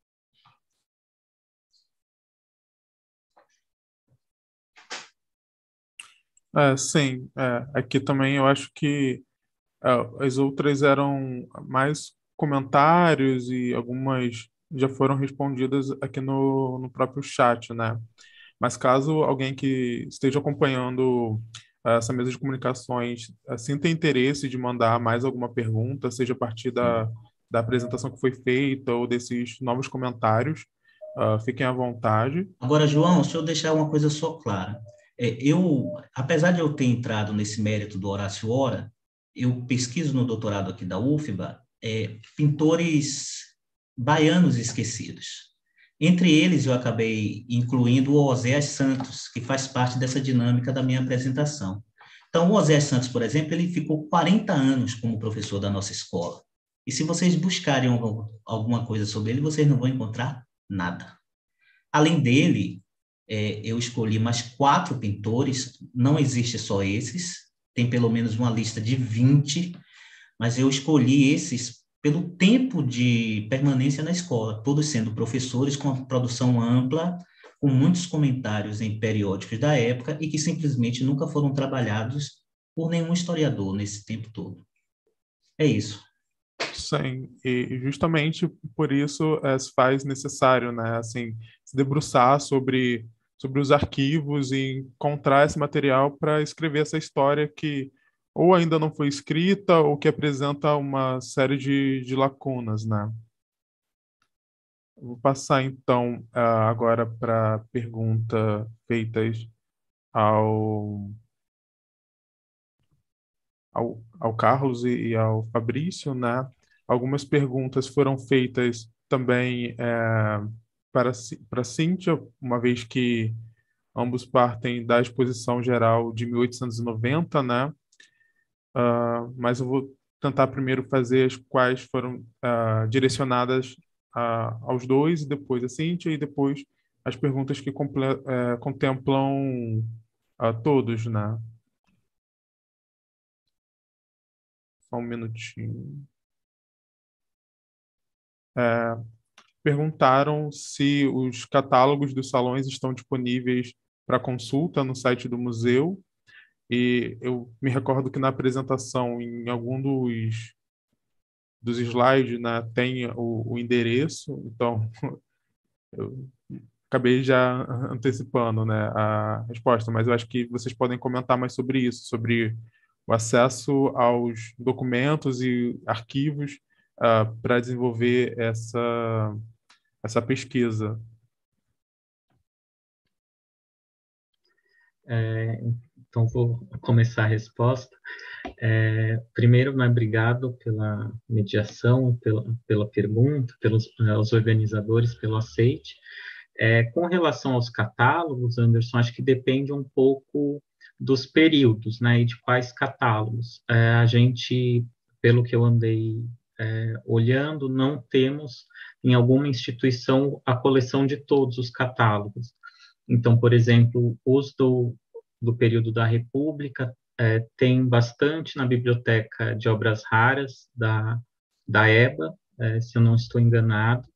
É, sim, é, aqui também eu acho que é, as outras eram mais comentários e algumas já foram respondidas aqui no, no próprio chat, né? Mas caso alguém que esteja acompanhando eh, essa mesa de comunicações eh, sinta interesse de mandar mais alguma pergunta, seja a partir da, da apresentação que foi feita ou desses novos comentários, ah, fiquem à vontade. Agora, João, deixa eu deixar uma coisa só clara. É, eu, apesar de eu ter entrado nesse mérito do Horácio Hora, eu pesquiso no doutorado aqui da U F B A é, pintores baianos esquecidos. Entre eles, eu acabei incluindo o Oséias Santos, que faz parte dessa dinâmica da minha apresentação. Então, o Oséias Santos, por exemplo, ele ficou quarenta anos como professor da nossa escola. E se vocês buscarem alguma coisa sobre ele, vocês não vão encontrar nada. Além dele, é, eu escolhi mais quatro pintores, não existe só esses, tem pelo menos uma lista de vinte, mas eu escolhi esses pelo tempo de permanência na escola, todos sendo professores com produção ampla, com muitos comentários em periódicos da época e que simplesmente nunca foram trabalhados por nenhum historiador nesse tempo todo. É isso. Sim, e justamente por isso é, se faz necessário, né, assim, se debruçar sobre, sobre os arquivos e encontrar esse material para escrever essa história que ou ainda não foi escrita, ou que apresenta uma série de, de lacunas, né? Vou passar, então, uh, agora para perguntas feitas ao, ao, ao Carlos e, e ao Fabrício, né? Algumas perguntas foram feitas também é, para, para Cíntia, uma vez que ambos partem da exposição geral de mil oitocentos e noventa, né? Uh, mas eu vou tentar primeiro fazer as quais foram uh, direcionadas a, aos dois, e depois a Cíntia, e depois as perguntas que comple, é, contemplam a todos, né? Só um minutinho. É, perguntaram se os catálogos dos salões estão disponíveis para consulta no site do museu, e eu me recordo que na apresentação, em algum dos, dos slides, né, tem o, o endereço, então eu acabei já antecipando, né, a resposta, mas eu acho que vocês podem comentar mais sobre isso, sobre o acesso aos documentos e arquivos uh, para desenvolver essa, essa pesquisa. É, então, vou começar a resposta. É, primeiro, né, obrigado pela mediação, pela, pela pergunta, pelos os organizadores, pelo aceite. É, com relação aos catálogos, Anderson, acho que depende um pouco dos períodos, né, e de quais catálogos. É, a gente, pelo que eu andei é, olhando, não temos em alguma instituição a coleção de todos os catálogos. Então, por exemplo, os do, do período da República é, tem bastante na Biblioteca de Obras Raras da, da EBA, é, se eu não estou enganado.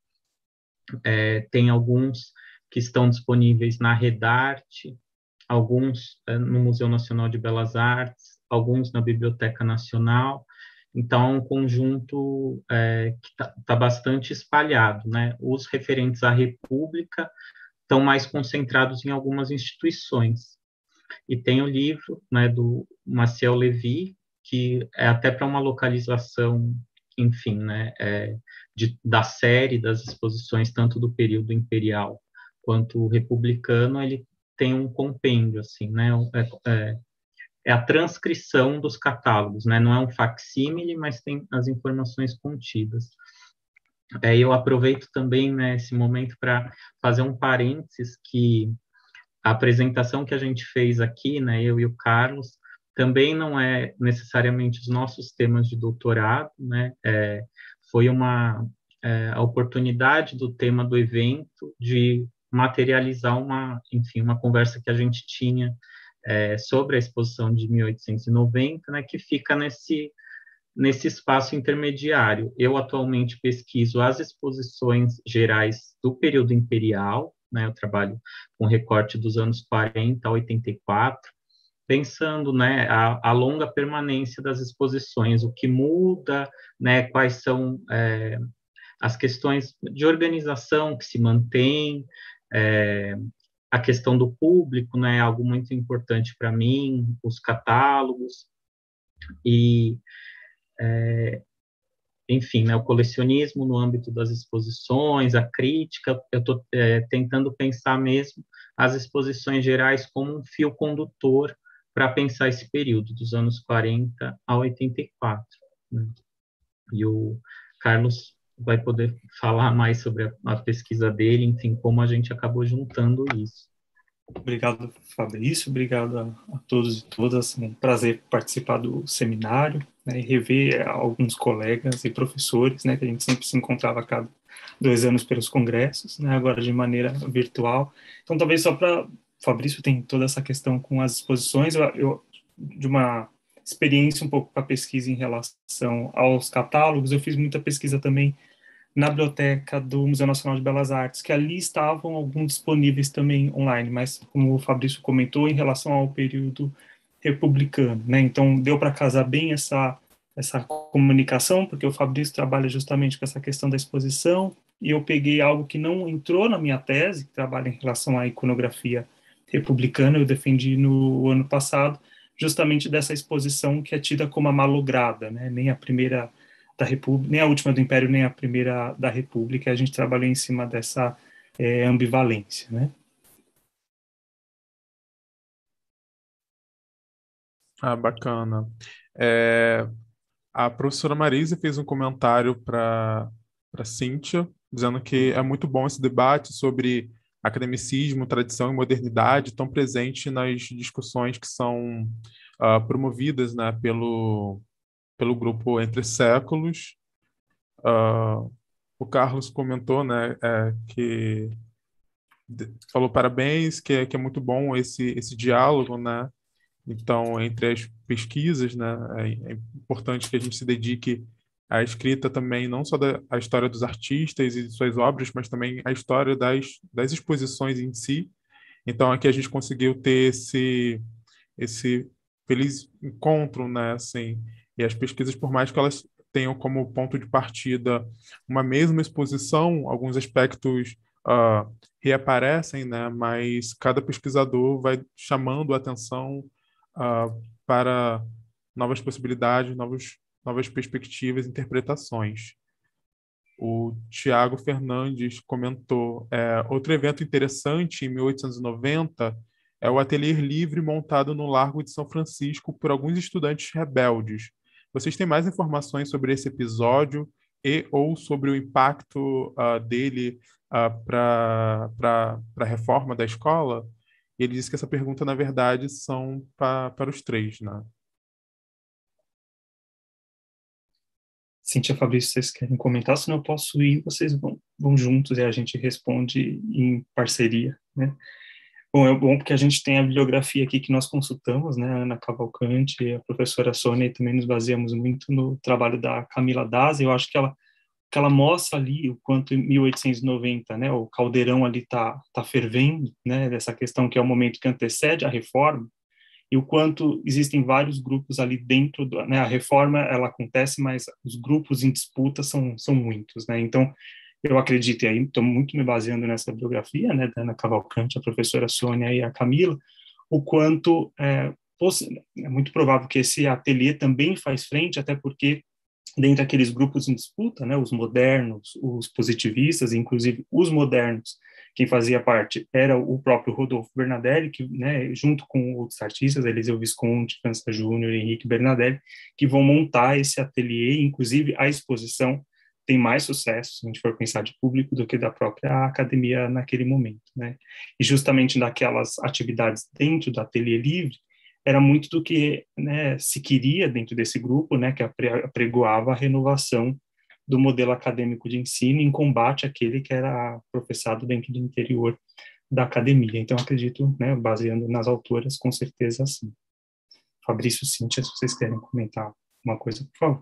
É, tem alguns que estão disponíveis na Redarte, alguns é, no Museu Nacional de Belas Artes, alguns na Biblioteca Nacional. Então, é um conjunto é, que está tá bastante espalhado, né? Os referentes à República estão mais concentrados em algumas instituições. E tem o livro, né, do Maciel Levy, que é até para uma localização, enfim, né, é, de, da série das exposições, tanto do período imperial quanto republicano, ele tem um compêndio, assim, né, é, é, é a transcrição dos catálogos, né, não é um facsímile, mas tem as informações contidas. É, eu aproveito também, né, esse momento para fazer um parênteses que a apresentação que a gente fez aqui, né, eu e o Carlos, também não é necessariamente os nossos temas de doutorado, né, é, foi uma é, a oportunidade do tema do evento de materializar uma, enfim, uma conversa que a gente tinha é, sobre a exposição de mil oitocentos e noventa, né, que fica nesse nesse espaço intermediário. Eu atualmente pesquiso as exposições gerais do período imperial, né, eu trabalho com recorte dos anos quarenta a oitenta e quatro, pensando, né, a, a longa permanência das exposições, o que muda, né, quais são é, as questões de organização que se mantém, é, a questão do público, né, algo muito importante para mim, os catálogos, e É, enfim, né, o colecionismo no âmbito das exposições, a crítica, eu estou é, tentando pensar mesmo as exposições gerais como um fio condutor para pensar esse período, dos anos quarenta a oitenta e quatro. Né? E o Carlos vai poder falar mais sobre a, a pesquisa dele, enfim, como a gente acabou juntando isso. Obrigado, Fabrício, obrigado a, a todos e todas, é um prazer participar do seminário, né, e rever alguns colegas e professores, né, que a gente sempre se encontrava a cada dois anos pelos congressos, né, agora de maneira virtual. Então, talvez só para... Fabrício tem toda essa questão com as exposições, eu, eu de uma experiência um pouco com a pesquisa em relação aos catálogos, eu fiz muita pesquisa também na biblioteca do Museu Nacional de Belas Artes, que ali estavam alguns disponíveis também online, mas como o Fabrício comentou, em relação ao período republicano, né? Então deu para casar bem essa essa comunicação, porque o Fabrício trabalha justamente com essa questão da exposição, e eu peguei algo que não entrou na minha tese, que trabalha em relação à iconografia republicana, eu defendi no ano passado, justamente dessa exposição que é tida como a malograda, né? Nem a primeira da República, nem a última do Império, nem a primeira da República, a gente trabalhou em cima dessa é, ambivalência, né? Ah, bacana. É, a professora Marisa fez um comentário para para Cíntia, dizendo que é muito bom esse debate sobre academicismo, tradição e modernidade, tão presente nas discussões que são uh, promovidas, né, pelo, pelo grupo Entre Séculos. Uh, o Carlos comentou, né, é, que falou parabéns, que é, que é muito bom esse, esse diálogo, né? Então, entre as pesquisas, né, é, é importante que a gente se dedique à escrita também, não só da a história dos artistas e de suas obras, mas também a história das, das exposições em si. Então, aqui a gente conseguiu ter esse, esse feliz encontro, né, assim, e as pesquisas, por mais que elas tenham como ponto de partida uma mesma exposição, alguns aspectos ah, reaparecem, né, mas cada pesquisador vai chamando a atenção ah, para novas possibilidades, novos, novas perspectivas, interpretações. O Tiago Fernandes comentou, é, outro evento interessante em mil oitocentos e noventa é o Ateliê Livre montado no Largo de São Francisco por alguns estudantes rebeldes. Vocês têm mais informações sobre esse episódio e ou sobre o impacto uh, dele uh, para a reforma da escola? Ele disse que essa pergunta, na verdade, são pa, para os três, né? Cíntia, Fabrício, vocês querem comentar? Se não, eu posso ir, vocês vão, vão juntos e a gente responde em parceria, né? Bom, é bom porque a gente tem a bibliografia aqui que nós consultamos, né? A Ana Cavalcante e a professora Sônia, e também nos baseamos muito no trabalho da Camila Daza. Eu acho que ela, que ela mostra ali o quanto em mil oitocentos e noventa, né? O caldeirão ali tá, tá fervendo, né? Dessa questão que é o momento que antecede a reforma, e o quanto existem vários grupos ali dentro, do, né, a reforma, ela acontece, mas os grupos em disputa são, são muitos, né, então, eu acredito, e aí estou muito me baseando nessa biografia, né, da Ana Cavalcante, a professora Sônia e a Camila, o quanto é, é muito provável que esse ateliê também faz frente, até porque dentro daqueles grupos em disputa, né, os modernos, os positivistas, inclusive os modernos, quem fazia parte era o próprio Rodolfo Bernadelli, que, né, junto com outros artistas, Eliseu Visconti, França Júnior, Henrique Bernadelli, que vão montar esse ateliê, inclusive a exposição tem mais sucesso, se a gente for pensar de público, do que da própria academia naquele momento, né? E justamente naquelas atividades dentro do Ateliê Livre, era muito do que, né, se queria dentro desse grupo, né, que apregoava a renovação do modelo acadêmico de ensino em combate àquele que era professado dentro do interior da academia. Então, acredito, né, baseando nas autoras, com certeza sim. Fabrício, Cíntia, se vocês querem comentar uma coisa, por favor.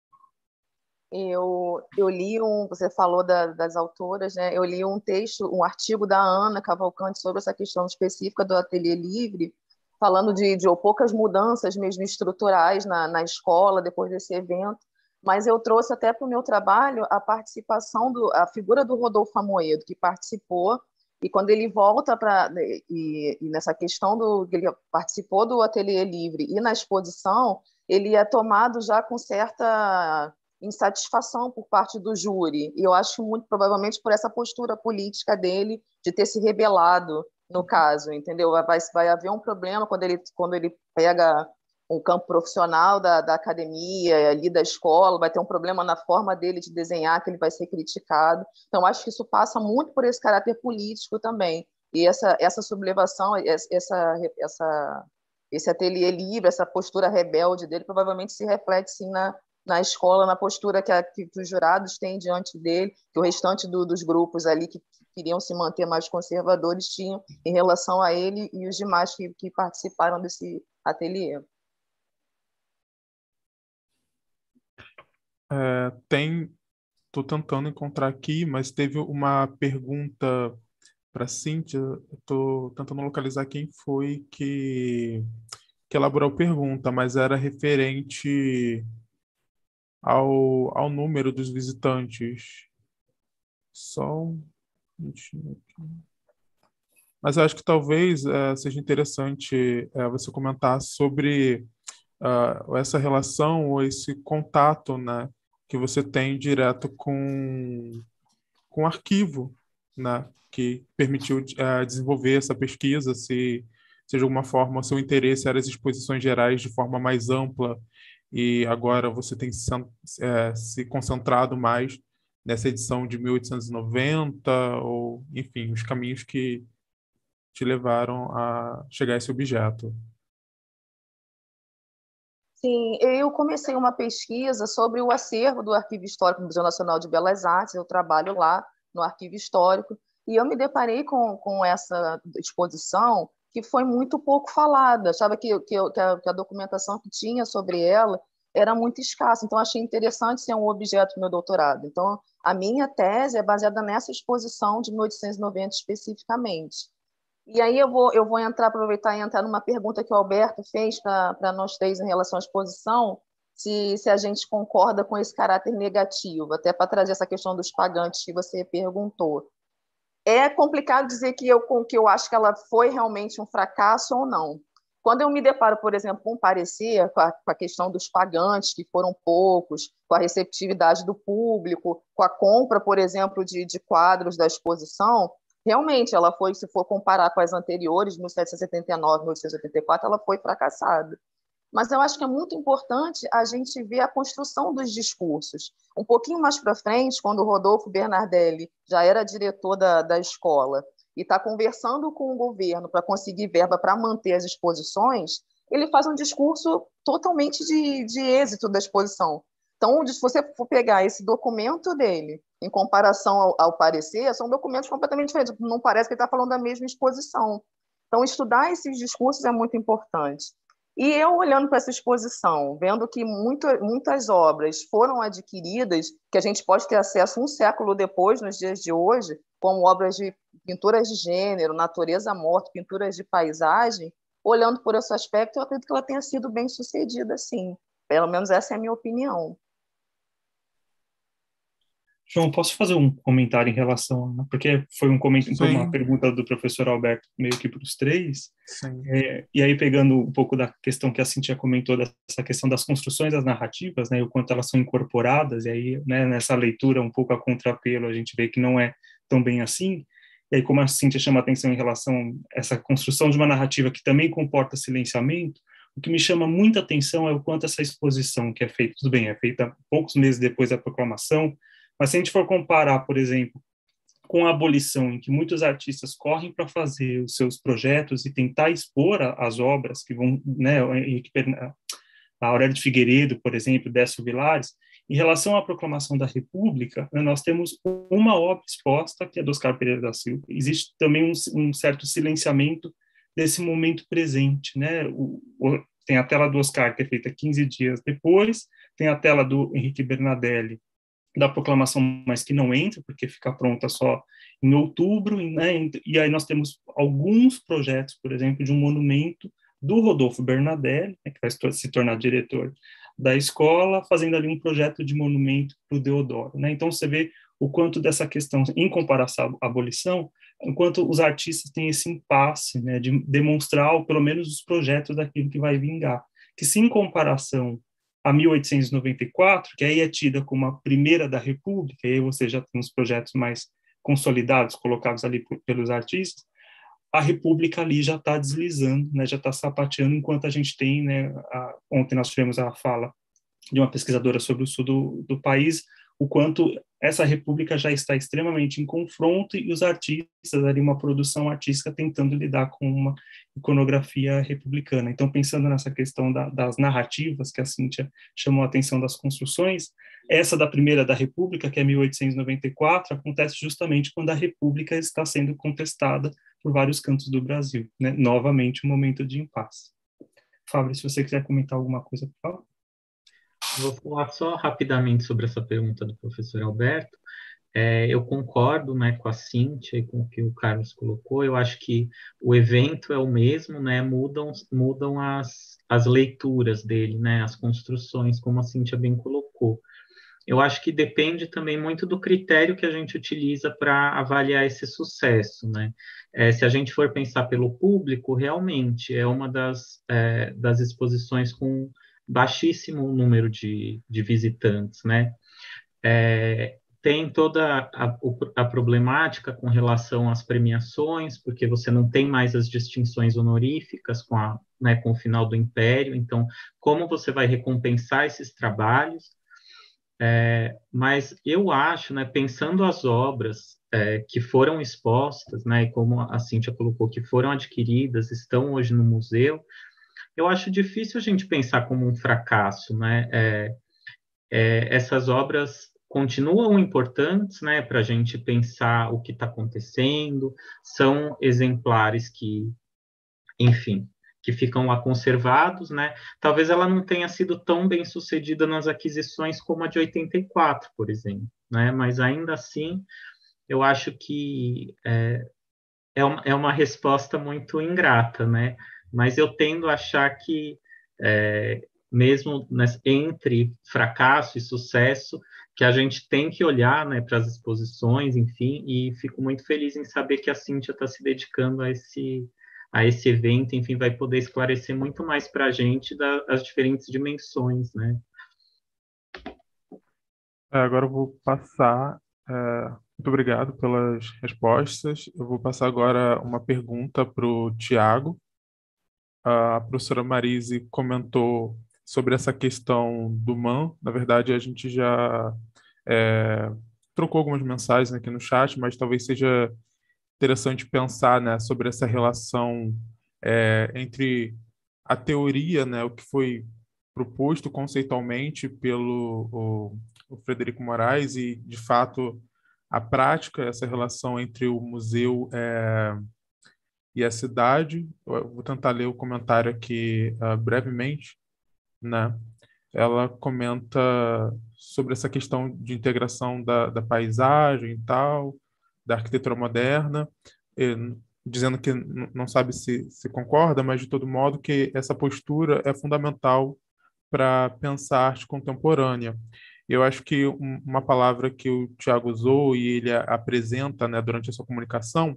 Eu, eu li um, você falou da, das autoras, né? Eu li um texto, um artigo da Ana Cavalcante sobre essa questão específica do Ateliê Livre, falando de, de poucas mudanças mesmo estruturais na, na escola depois desse evento, mas eu trouxe até para o meu trabalho a participação, do, a figura do Rodolfo Amoedo, que participou, e quando ele volta para, e, e nessa questão do, ele participou do Ateliê Livre e na exposição, ele é tomado já com certa insatisfação por parte do júri, e eu acho muito provavelmente por essa postura política dele de ter se rebelado no caso, entendeu? Vai, vai haver um problema quando ele, quando ele pega um campo profissional da, da academia, ali da escola, vai ter um problema na forma dele de desenhar, que ele vai ser criticado. Então, acho que isso passa muito por esse caráter político também. E essa, essa sublevação, essa, essa, esse ateliê livre, essa postura rebelde dele, provavelmente se reflete, sim, na, na escola, na postura que, a, que os jurados têm diante dele, que o restante do, dos grupos ali que queriam se manter mais conservadores tinham em relação a ele e os demais que, que participaram desse ateliê. É, tem, estou tentando encontrar aqui, mas teve uma pergunta para Cíntia, estou tentando localizar quem foi que, que elaborou a pergunta, mas era referente ao, ao número dos visitantes. Só um minutinho aqui. Mas eu acho que talvez é, seja interessante é, você comentar sobre uh, essa relação ou esse contato, né, que você tem direto com, com o arquivo, né, que permitiu uh, desenvolver essa pesquisa, se, se de alguma forma o seu interesse era as exposições gerais de forma mais ampla e agora você tem se, é, se concentrado mais nessa edição de mil oitocentos e noventa, ou, enfim, os caminhos que te levaram a chegar a esse objeto. Sim, eu comecei uma pesquisa sobre o acervo do Arquivo Histórico do Museu Nacional de Belas Artes, eu trabalho lá no Arquivo Histórico, e eu me deparei com, com essa exposição que foi muito pouco falada, achava que, que, que, a, que a documentação que tinha sobre ela era muito escassa, então achei interessante ser um objeto do meu doutorado. Então, a minha tese é baseada nessa exposição de mil oitocentos e noventa especificamente. E aí eu vou, eu vou entrar, aproveitar e entrar numa pergunta que o Alberto fez para nós três em relação à exposição, se, se a gente concorda com esse caráter negativo, até para trazer essa questão dos pagantes que você perguntou. É complicado dizer que eu, que eu acho que ela foi realmente um fracasso ou não. Quando eu me deparo, por exemplo, com um parecer, com a, com a questão dos pagantes, que foram poucos, com a receptividade do público, com a compra, por exemplo, de, de quadros da exposição, realmente, ela foi, se for comparar com as anteriores, mil setecentos e setenta e nove, mil oitocentos e oitenta e quatro, ela foi fracassada. Mas eu acho que é muito importante a gente ver a construção dos discursos. Um pouquinho mais para frente, quando o Rodolfo Bernardelli já era diretor da, da escola e está conversando com o governo para conseguir verba para manter as exposições, ele faz um discurso totalmente de, de êxito da exposição. Então, se você for pegar esse documento dele em comparação ao, ao parecer, são documentos completamente diferentes. Não parece que ele está falando da mesma exposição. Então, estudar esses discursos é muito importante. E eu, olhando para essa exposição, vendo que muito, muitas obras foram adquiridas, que a gente pode ter acesso um século depois, nos dias de hoje, como obras de pinturas de gênero, natureza morta, pinturas de paisagem, olhando por esse aspecto, eu acredito que ela tenha sido bem sucedida, sim. Pelo menos essa é a minha opinião. João, posso fazer um comentário em relação a... Porque foi um comentário, uma pergunta do professor Alberto meio que para os três. É, e aí, pegando um pouco da questão que a Cíntia comentou, dessa questão das construções das narrativas, né, e o quanto elas são incorporadas, e aí, né, nessa leitura, um pouco a contrapelo, a gente vê que não é tão bem assim. E aí, como a Cíntia chama a atenção em relação a essa construção de uma narrativa que também comporta silenciamento, o que me chama muita atenção é o quanto essa exposição que é feita, tudo bem, é feita poucos meses depois da proclamação, mas se a gente for comparar, por exemplo, com a abolição, em que muitos artistas correm para fazer os seus projetos e tentar expor as obras que vão, né, a Aurélia de Figueiredo, por exemplo, Décio Vilares, em relação à proclamação da República, né, nós temos uma obra exposta, que é do Oscar Pereira da Silva. Existe também um, um certo silenciamento desse momento presente, né? O, o, tem a tela do Oscar, que é feita quinze dias depois, tem a tela do Henrique Bernadelli, da proclamação, mas que não entra, porque fica pronta só em outubro, né? E aí nós temos alguns projetos, por exemplo, de um monumento do Rodolfo Bernardelli, né, que vai se tornar diretor da escola, fazendo ali um projeto de monumento para o Deodoro, né? Então você vê o quanto dessa questão, em comparação à abolição, enquanto os artistas têm esse impasse, né, de demonstrar, ou pelo menos, os projetos daquilo que vai vingar, que se em comparação a mil oitocentos e noventa e quatro, que aí é tida como a primeira da República, e aí você já tem os projetos mais consolidados, colocados ali por, pelos artistas, a República ali já está deslizando, né, já está sapateando, enquanto a gente tem, né, a, ontem nós tivemos a fala de uma pesquisadora sobre o sul do, do país, o quanto essa República já está extremamente em confronto e os artistas, ali uma produção artística tentando lidar com uma iconografia republicana. Então, pensando nessa questão da, das narrativas, que a Cíntia chamou a atenção das construções, essa da primeira da República, que é mil oitocentos e noventa e quatro, acontece justamente quando a República está sendo contestada por vários cantos do Brasil, né? Novamente, um momento de impasse. Fábio, se você quiser comentar alguma coisa, por favor. Vou falar só rapidamente sobre essa pergunta do professor Alberto. É, eu concordo, né, com a Cíntia e com o que o Carlos colocou. Eu acho que o evento é o mesmo, né, mudam, mudam as, as leituras dele, né, as construções, como a Cíntia bem colocou. Eu acho que depende também muito do critério que a gente utiliza para avaliar esse sucesso, né? É, se a gente for pensar pelo público, realmente é uma das, é, das exposições com baixíssimo número de, de visitantes, né? É, tem toda a, a problemática com relação às premiações, porque você não tem mais as distinções honoríficas com, a, né, com o final do Império, então, como você vai recompensar esses trabalhos? É, mas eu acho, né, pensando as obras é, que foram expostas, né, e como a Cíntia colocou, que foram adquiridas, estão hoje no museu, eu acho difícil a gente pensar como um fracasso, né? É, é, essas obras continuam importantes, né, para a gente pensar o que está acontecendo, são exemplares que, enfim, que ficam lá conservados, né? Talvez ela não tenha sido tão bem sucedida nas aquisições como a de oitenta e quatro, por exemplo, né? Mas ainda assim, eu acho que é, é, uma, é uma resposta muito ingrata, né? Mas eu tendo a achar que, é, mesmo entre fracasso e sucesso, que a gente tem que olhar, né, para as exposições, enfim, e fico muito feliz em saber que a Cíntia está se dedicando a esse, a esse evento, enfim, vai poder esclarecer muito mais para a gente das as diferentes dimensões, né? É, agora eu vou passar. é, muito obrigado pelas respostas. Eu vou passar agora uma pergunta para o Tiago. A professora Marise comentou sobre essa questão do M A N. Na verdade, a gente já é, trocou algumas mensagens aqui no chat, mas talvez seja interessante pensar, né, sobre essa relação é, entre a teoria, né, o que foi proposto conceitualmente pelo o, o Frederico Moraes e, de fato, a prática, essa relação entre o museu é, e a cidade. Eu vou tentar ler o comentário aqui uh, brevemente, né? Ela comenta sobre essa questão de integração da, da paisagem e tal, da arquitetura moderna, e, dizendo que n- não sabe se, se concorda, mas de todo modo que essa postura é fundamental para pensar a arte contemporânea. Eu acho que um- uma palavra que o Tiago usou e ele a- apresenta, né, durante a sua comunicação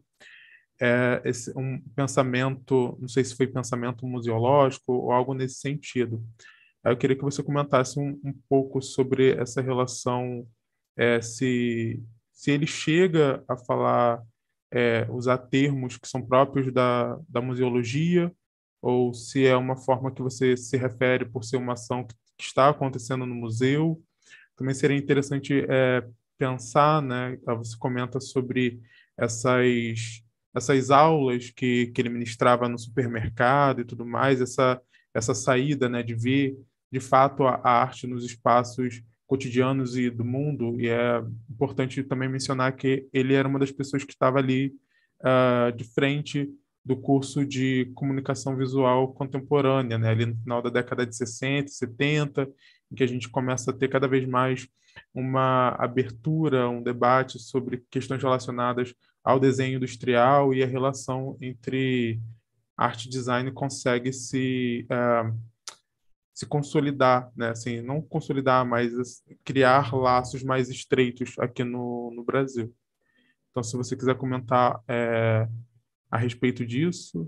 é esse, um pensamento, não sei se foi pensamento museológico ou algo nesse sentido. Aí eu queria que você comentasse um, um pouco sobre essa relação, é, se, se ele chega a falar, é, usar termos que são próprios da, da museologia, ou se é uma forma que você se refere por ser uma ação que, que está acontecendo no museu. Também seria interessante, é, pensar, né? Você comenta sobre essas essas aulas que, que ele ministrava no supermercado e tudo mais, essa essa saída, né, de ver de fato a, a arte nos espaços cotidianos e do mundo. E é importante também mencionar que ele era uma das pessoas que estava ali uh, de frente do curso de comunicação visual contemporânea, né, ali no final da década de sessenta, setenta, em que a gente começa a ter cada vez mais uma abertura, um debate sobre questões relacionadas ao desenho industrial, e a relação entre arte e design consegue se, uh, se consolidar, né? Assim, não consolidar, mas assim, criar laços mais estreitos aqui no, no Brasil. Então, se você quiser comentar é, a respeito disso.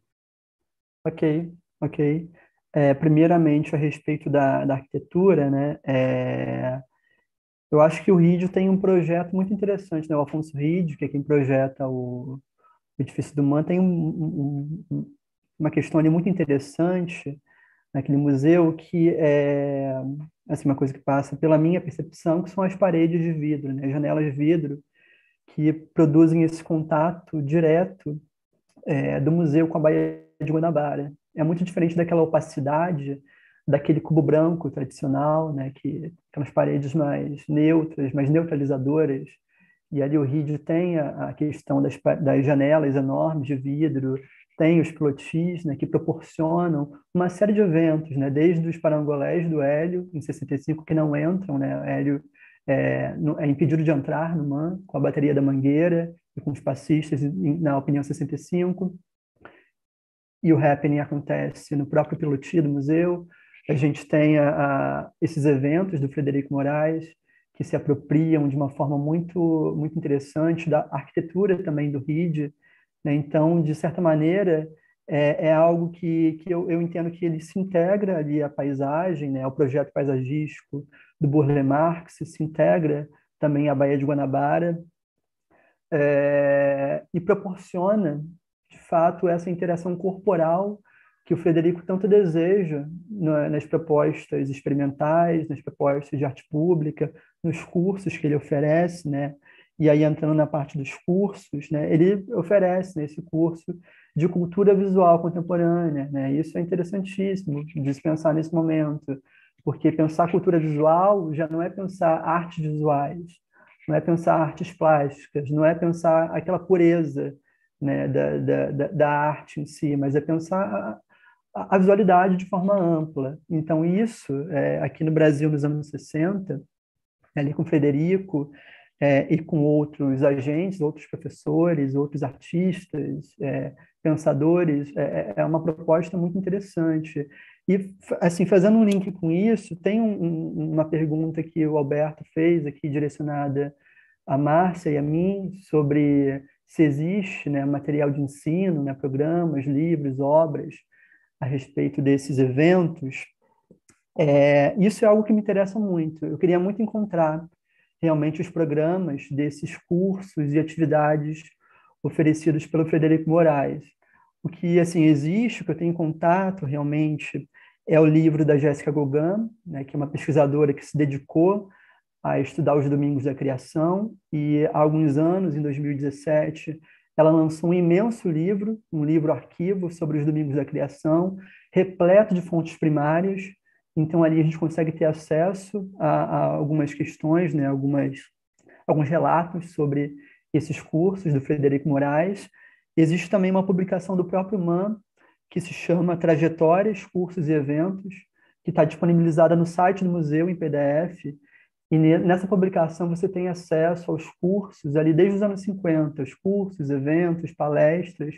Ok, ok. É, primeiramente, a respeito da, da arquitetura, né? É, eu acho que o Rídio tem um projeto muito interessante, né? O Afonso Rídio, que é quem projeta o, o edifício do M A N, tem um, um, um, uma questão ali muito interessante naquele museu, que é assim, uma coisa que passa pela minha percepção, que são as paredes de vidro, né? As janelas de vidro, que produzem esse contato direto é, do museu com a Baía de Guanabara. É muito diferente daquela opacidade, daquele cubo branco tradicional, né, que aquelas paredes mais neutras, mais neutralizadoras. E ali o Rídio tem a, a questão das, das janelas enormes de vidro, tem os plotis, né, que proporcionam uma série de eventos, né, desde os parangolés do Hélio, em sessenta e cinco, que não entram, né, o Hélio é, é impedido de entrar no M A N, com a bateria da Mangueira, e com os passistas, na opinião sessenta e cinco, e o happening acontece no próprio pilotia do museu. A gente tem a, a, esses eventos do Frederico Moraes, que se apropriam de uma forma muito, muito interessante da arquitetura também do R I D, né? Então, de certa maneira, é, é algo que, que eu, eu entendo que ele se integra ali à paisagem, né? Ao projeto paisagístico do Burle Marx, se integra também à Baía de Guanabara, é, e proporciona, de fato, essa interação corporal que o Frederico tanto deseja nas propostas experimentais, nas propostas de arte pública, nos cursos que ele oferece, né? e aí entrando na parte dos cursos, né, ele oferece, né, esse curso de cultura visual contemporânea, né? Isso é interessantíssimo de se pensar nesse momento, porque pensar cultura visual já não é pensar artes visuais, não é pensar artes plásticas, não é pensar aquela pureza, né, da, da, da arte em si, mas é pensar a, a visualidade de forma ampla. Então, isso, é, aqui no Brasil, nos anos sessenta, ali com o Frederico, é, e com outros agentes, outros professores, outros artistas, é, pensadores, é, é uma proposta muito interessante. E, assim, fazendo um link com isso, tem um, um, uma pergunta que o Alberto fez aqui, direcionada a Márcia e a mim, sobre se existe, né, material de ensino, né, programas, livros, obras, a respeito desses eventos. É, isso é algo que me interessa muito. Eu queria muito encontrar realmente os programas desses cursos e atividades oferecidos pelo Frederico Moraes. O que, assim, existe, o que eu tenho em contato realmente, é o livro da Jéssica Gauguin, né, que é uma pesquisadora que se dedicou a estudar os domingos da criação, e há alguns anos, em dois mil e dezessete, ela lançou um imenso livro, um livro-arquivo sobre os domingos da criação, repleto de fontes primárias. Então, ali a gente consegue ter acesso a, a algumas questões, né, algumas, alguns relatos sobre esses cursos do Frederico Moraes. Existe também uma publicação do próprio M A M, que se chama Trajetórias, Cursos e Eventos, que está disponibilizada no site do museu em P D F. E nessa publicação você tem acesso aos cursos ali desde os anos cinquenta, os cursos, eventos, palestras.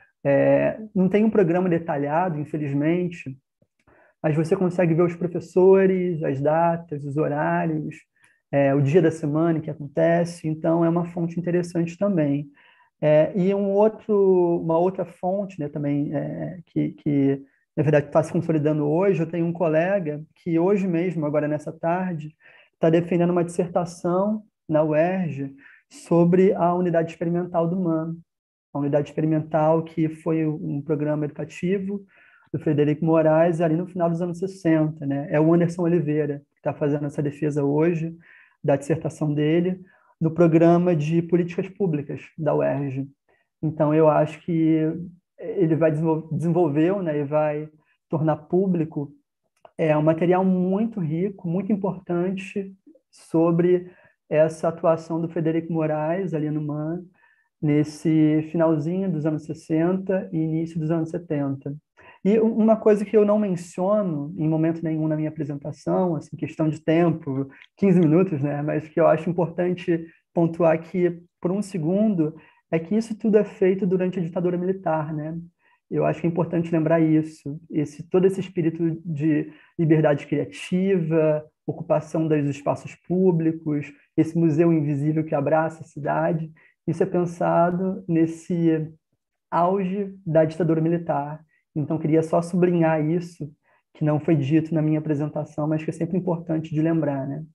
É, não tem um programa detalhado, infelizmente, mas você consegue ver os professores, as datas, os horários, é, o dia da semana que acontece, então é uma fonte interessante também. É, e um outro, uma outra fonte, né, também, é, que, que, na verdade, está se consolidando hoje, eu tenho um colega que hoje mesmo, agora nessa tarde, está defendendo uma dissertação na U E R J sobre a unidade experimental do M A M, a unidade experimental que foi um programa educativo do Frederico Moraes ali no final dos anos sessenta, né? É o Anderson Oliveira que está fazendo essa defesa hoje da dissertação dele no programa de políticas públicas da U E R J. Então, eu acho que ele vai desenvolver, né, e vai tornar público é um material muito rico, muito importante sobre essa atuação do Frederico Moraes ali no M A M, nesse finalzinho dos anos sessenta e início dos anos setenta. E uma coisa que eu não menciono em momento nenhum na minha apresentação, assim, questão de tempo, quinze minutos, né, mas que eu acho importante pontuar aqui por um segundo, é que isso tudo é feito durante a ditadura militar, né? Eu acho que é importante lembrar isso, esse, todo esse espírito de liberdade criativa, ocupação dos espaços públicos, esse museu invisível que abraça a cidade, isso é pensado nesse auge da ditadura militar. Então, queria só sublinhar isso, que não foi dito na minha apresentação, mas que é sempre importante de lembrar, né?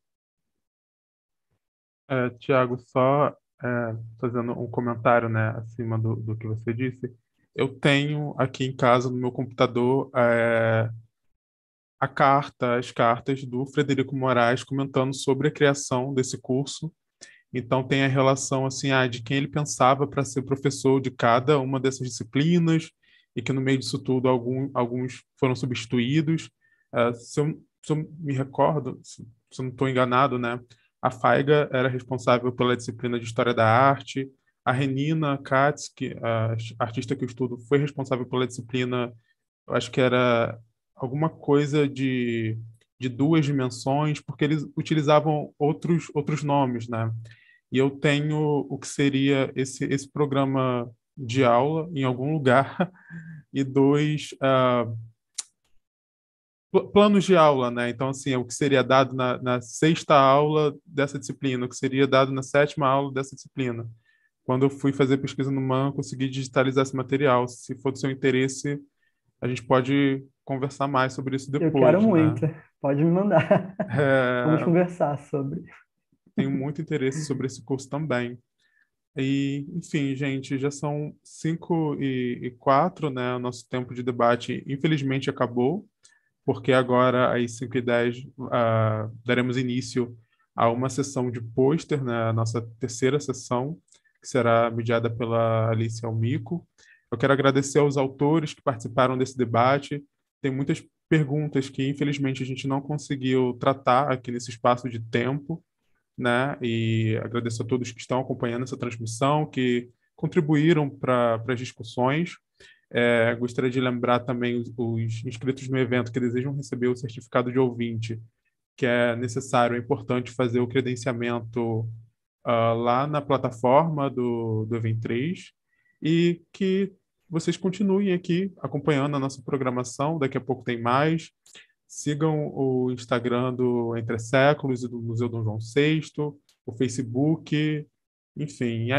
É, Tiago, só é, fazendo um comentário, né, acima do, do que você disse, eu tenho aqui em casa, no meu computador, é, a carta, as cartas do Frederico Moraes comentando sobre a criação desse curso. Então, tem a relação assim, ah, de quem ele pensava para ser professor de cada uma dessas disciplinas, e que no meio disso tudo algum, alguns foram substituídos. Uh, se, eu, se eu me recordo, se, se eu não estou enganado, né, a Faiga era responsável pela disciplina de História da Arte, a Renina Katz, que, a artista que eu estudo, foi responsável pela disciplina, eu acho que era alguma coisa de, de duas dimensões, porque eles utilizavam outros, outros nomes, né? E eu tenho o que seria esse, esse programa de aula em algum lugar e dois uh, planos de aula, né? Então, assim, o que seria dado na, na sexta aula dessa disciplina, o que seria dado na sétima aula dessa disciplina. Quando eu fui fazer pesquisa no M A M, consegui digitalizar esse material. Se for do seu interesse, a gente pode conversar mais sobre isso depois, eu quero né? muito, pode me mandar. É... Vamos conversar sobre. Tenho muito interesse sobre esse curso também. E, enfim, gente, já são cinco e quatro, né? O nosso tempo de debate, infelizmente, acabou, porque agora, às cinco e dez, uh, daremos início Há uma sessão de pôster, né, a nossa terceira sessão, que será mediada pela Alice Almico. Eu quero agradecer aos autores que participaram desse debate. Tem muitas perguntas que, infelizmente, a gente não conseguiu tratar aqui nesse espaço de tempo, né? E agradeço a todos que estão acompanhando essa transmissão, que contribuíram para as discussões. É, gostaria de lembrar também os, os inscritos no evento que desejam receber o certificado de ouvinte, que é necessário, é importante fazer o credenciamento uh, lá na plataforma do, do Event três, e que vocês continuem aqui acompanhando a nossa programação. Daqui a pouco tem mais. Sigam o Instagram do Entre Séculos e do Museu Dom João sexto, o Facebook, enfim.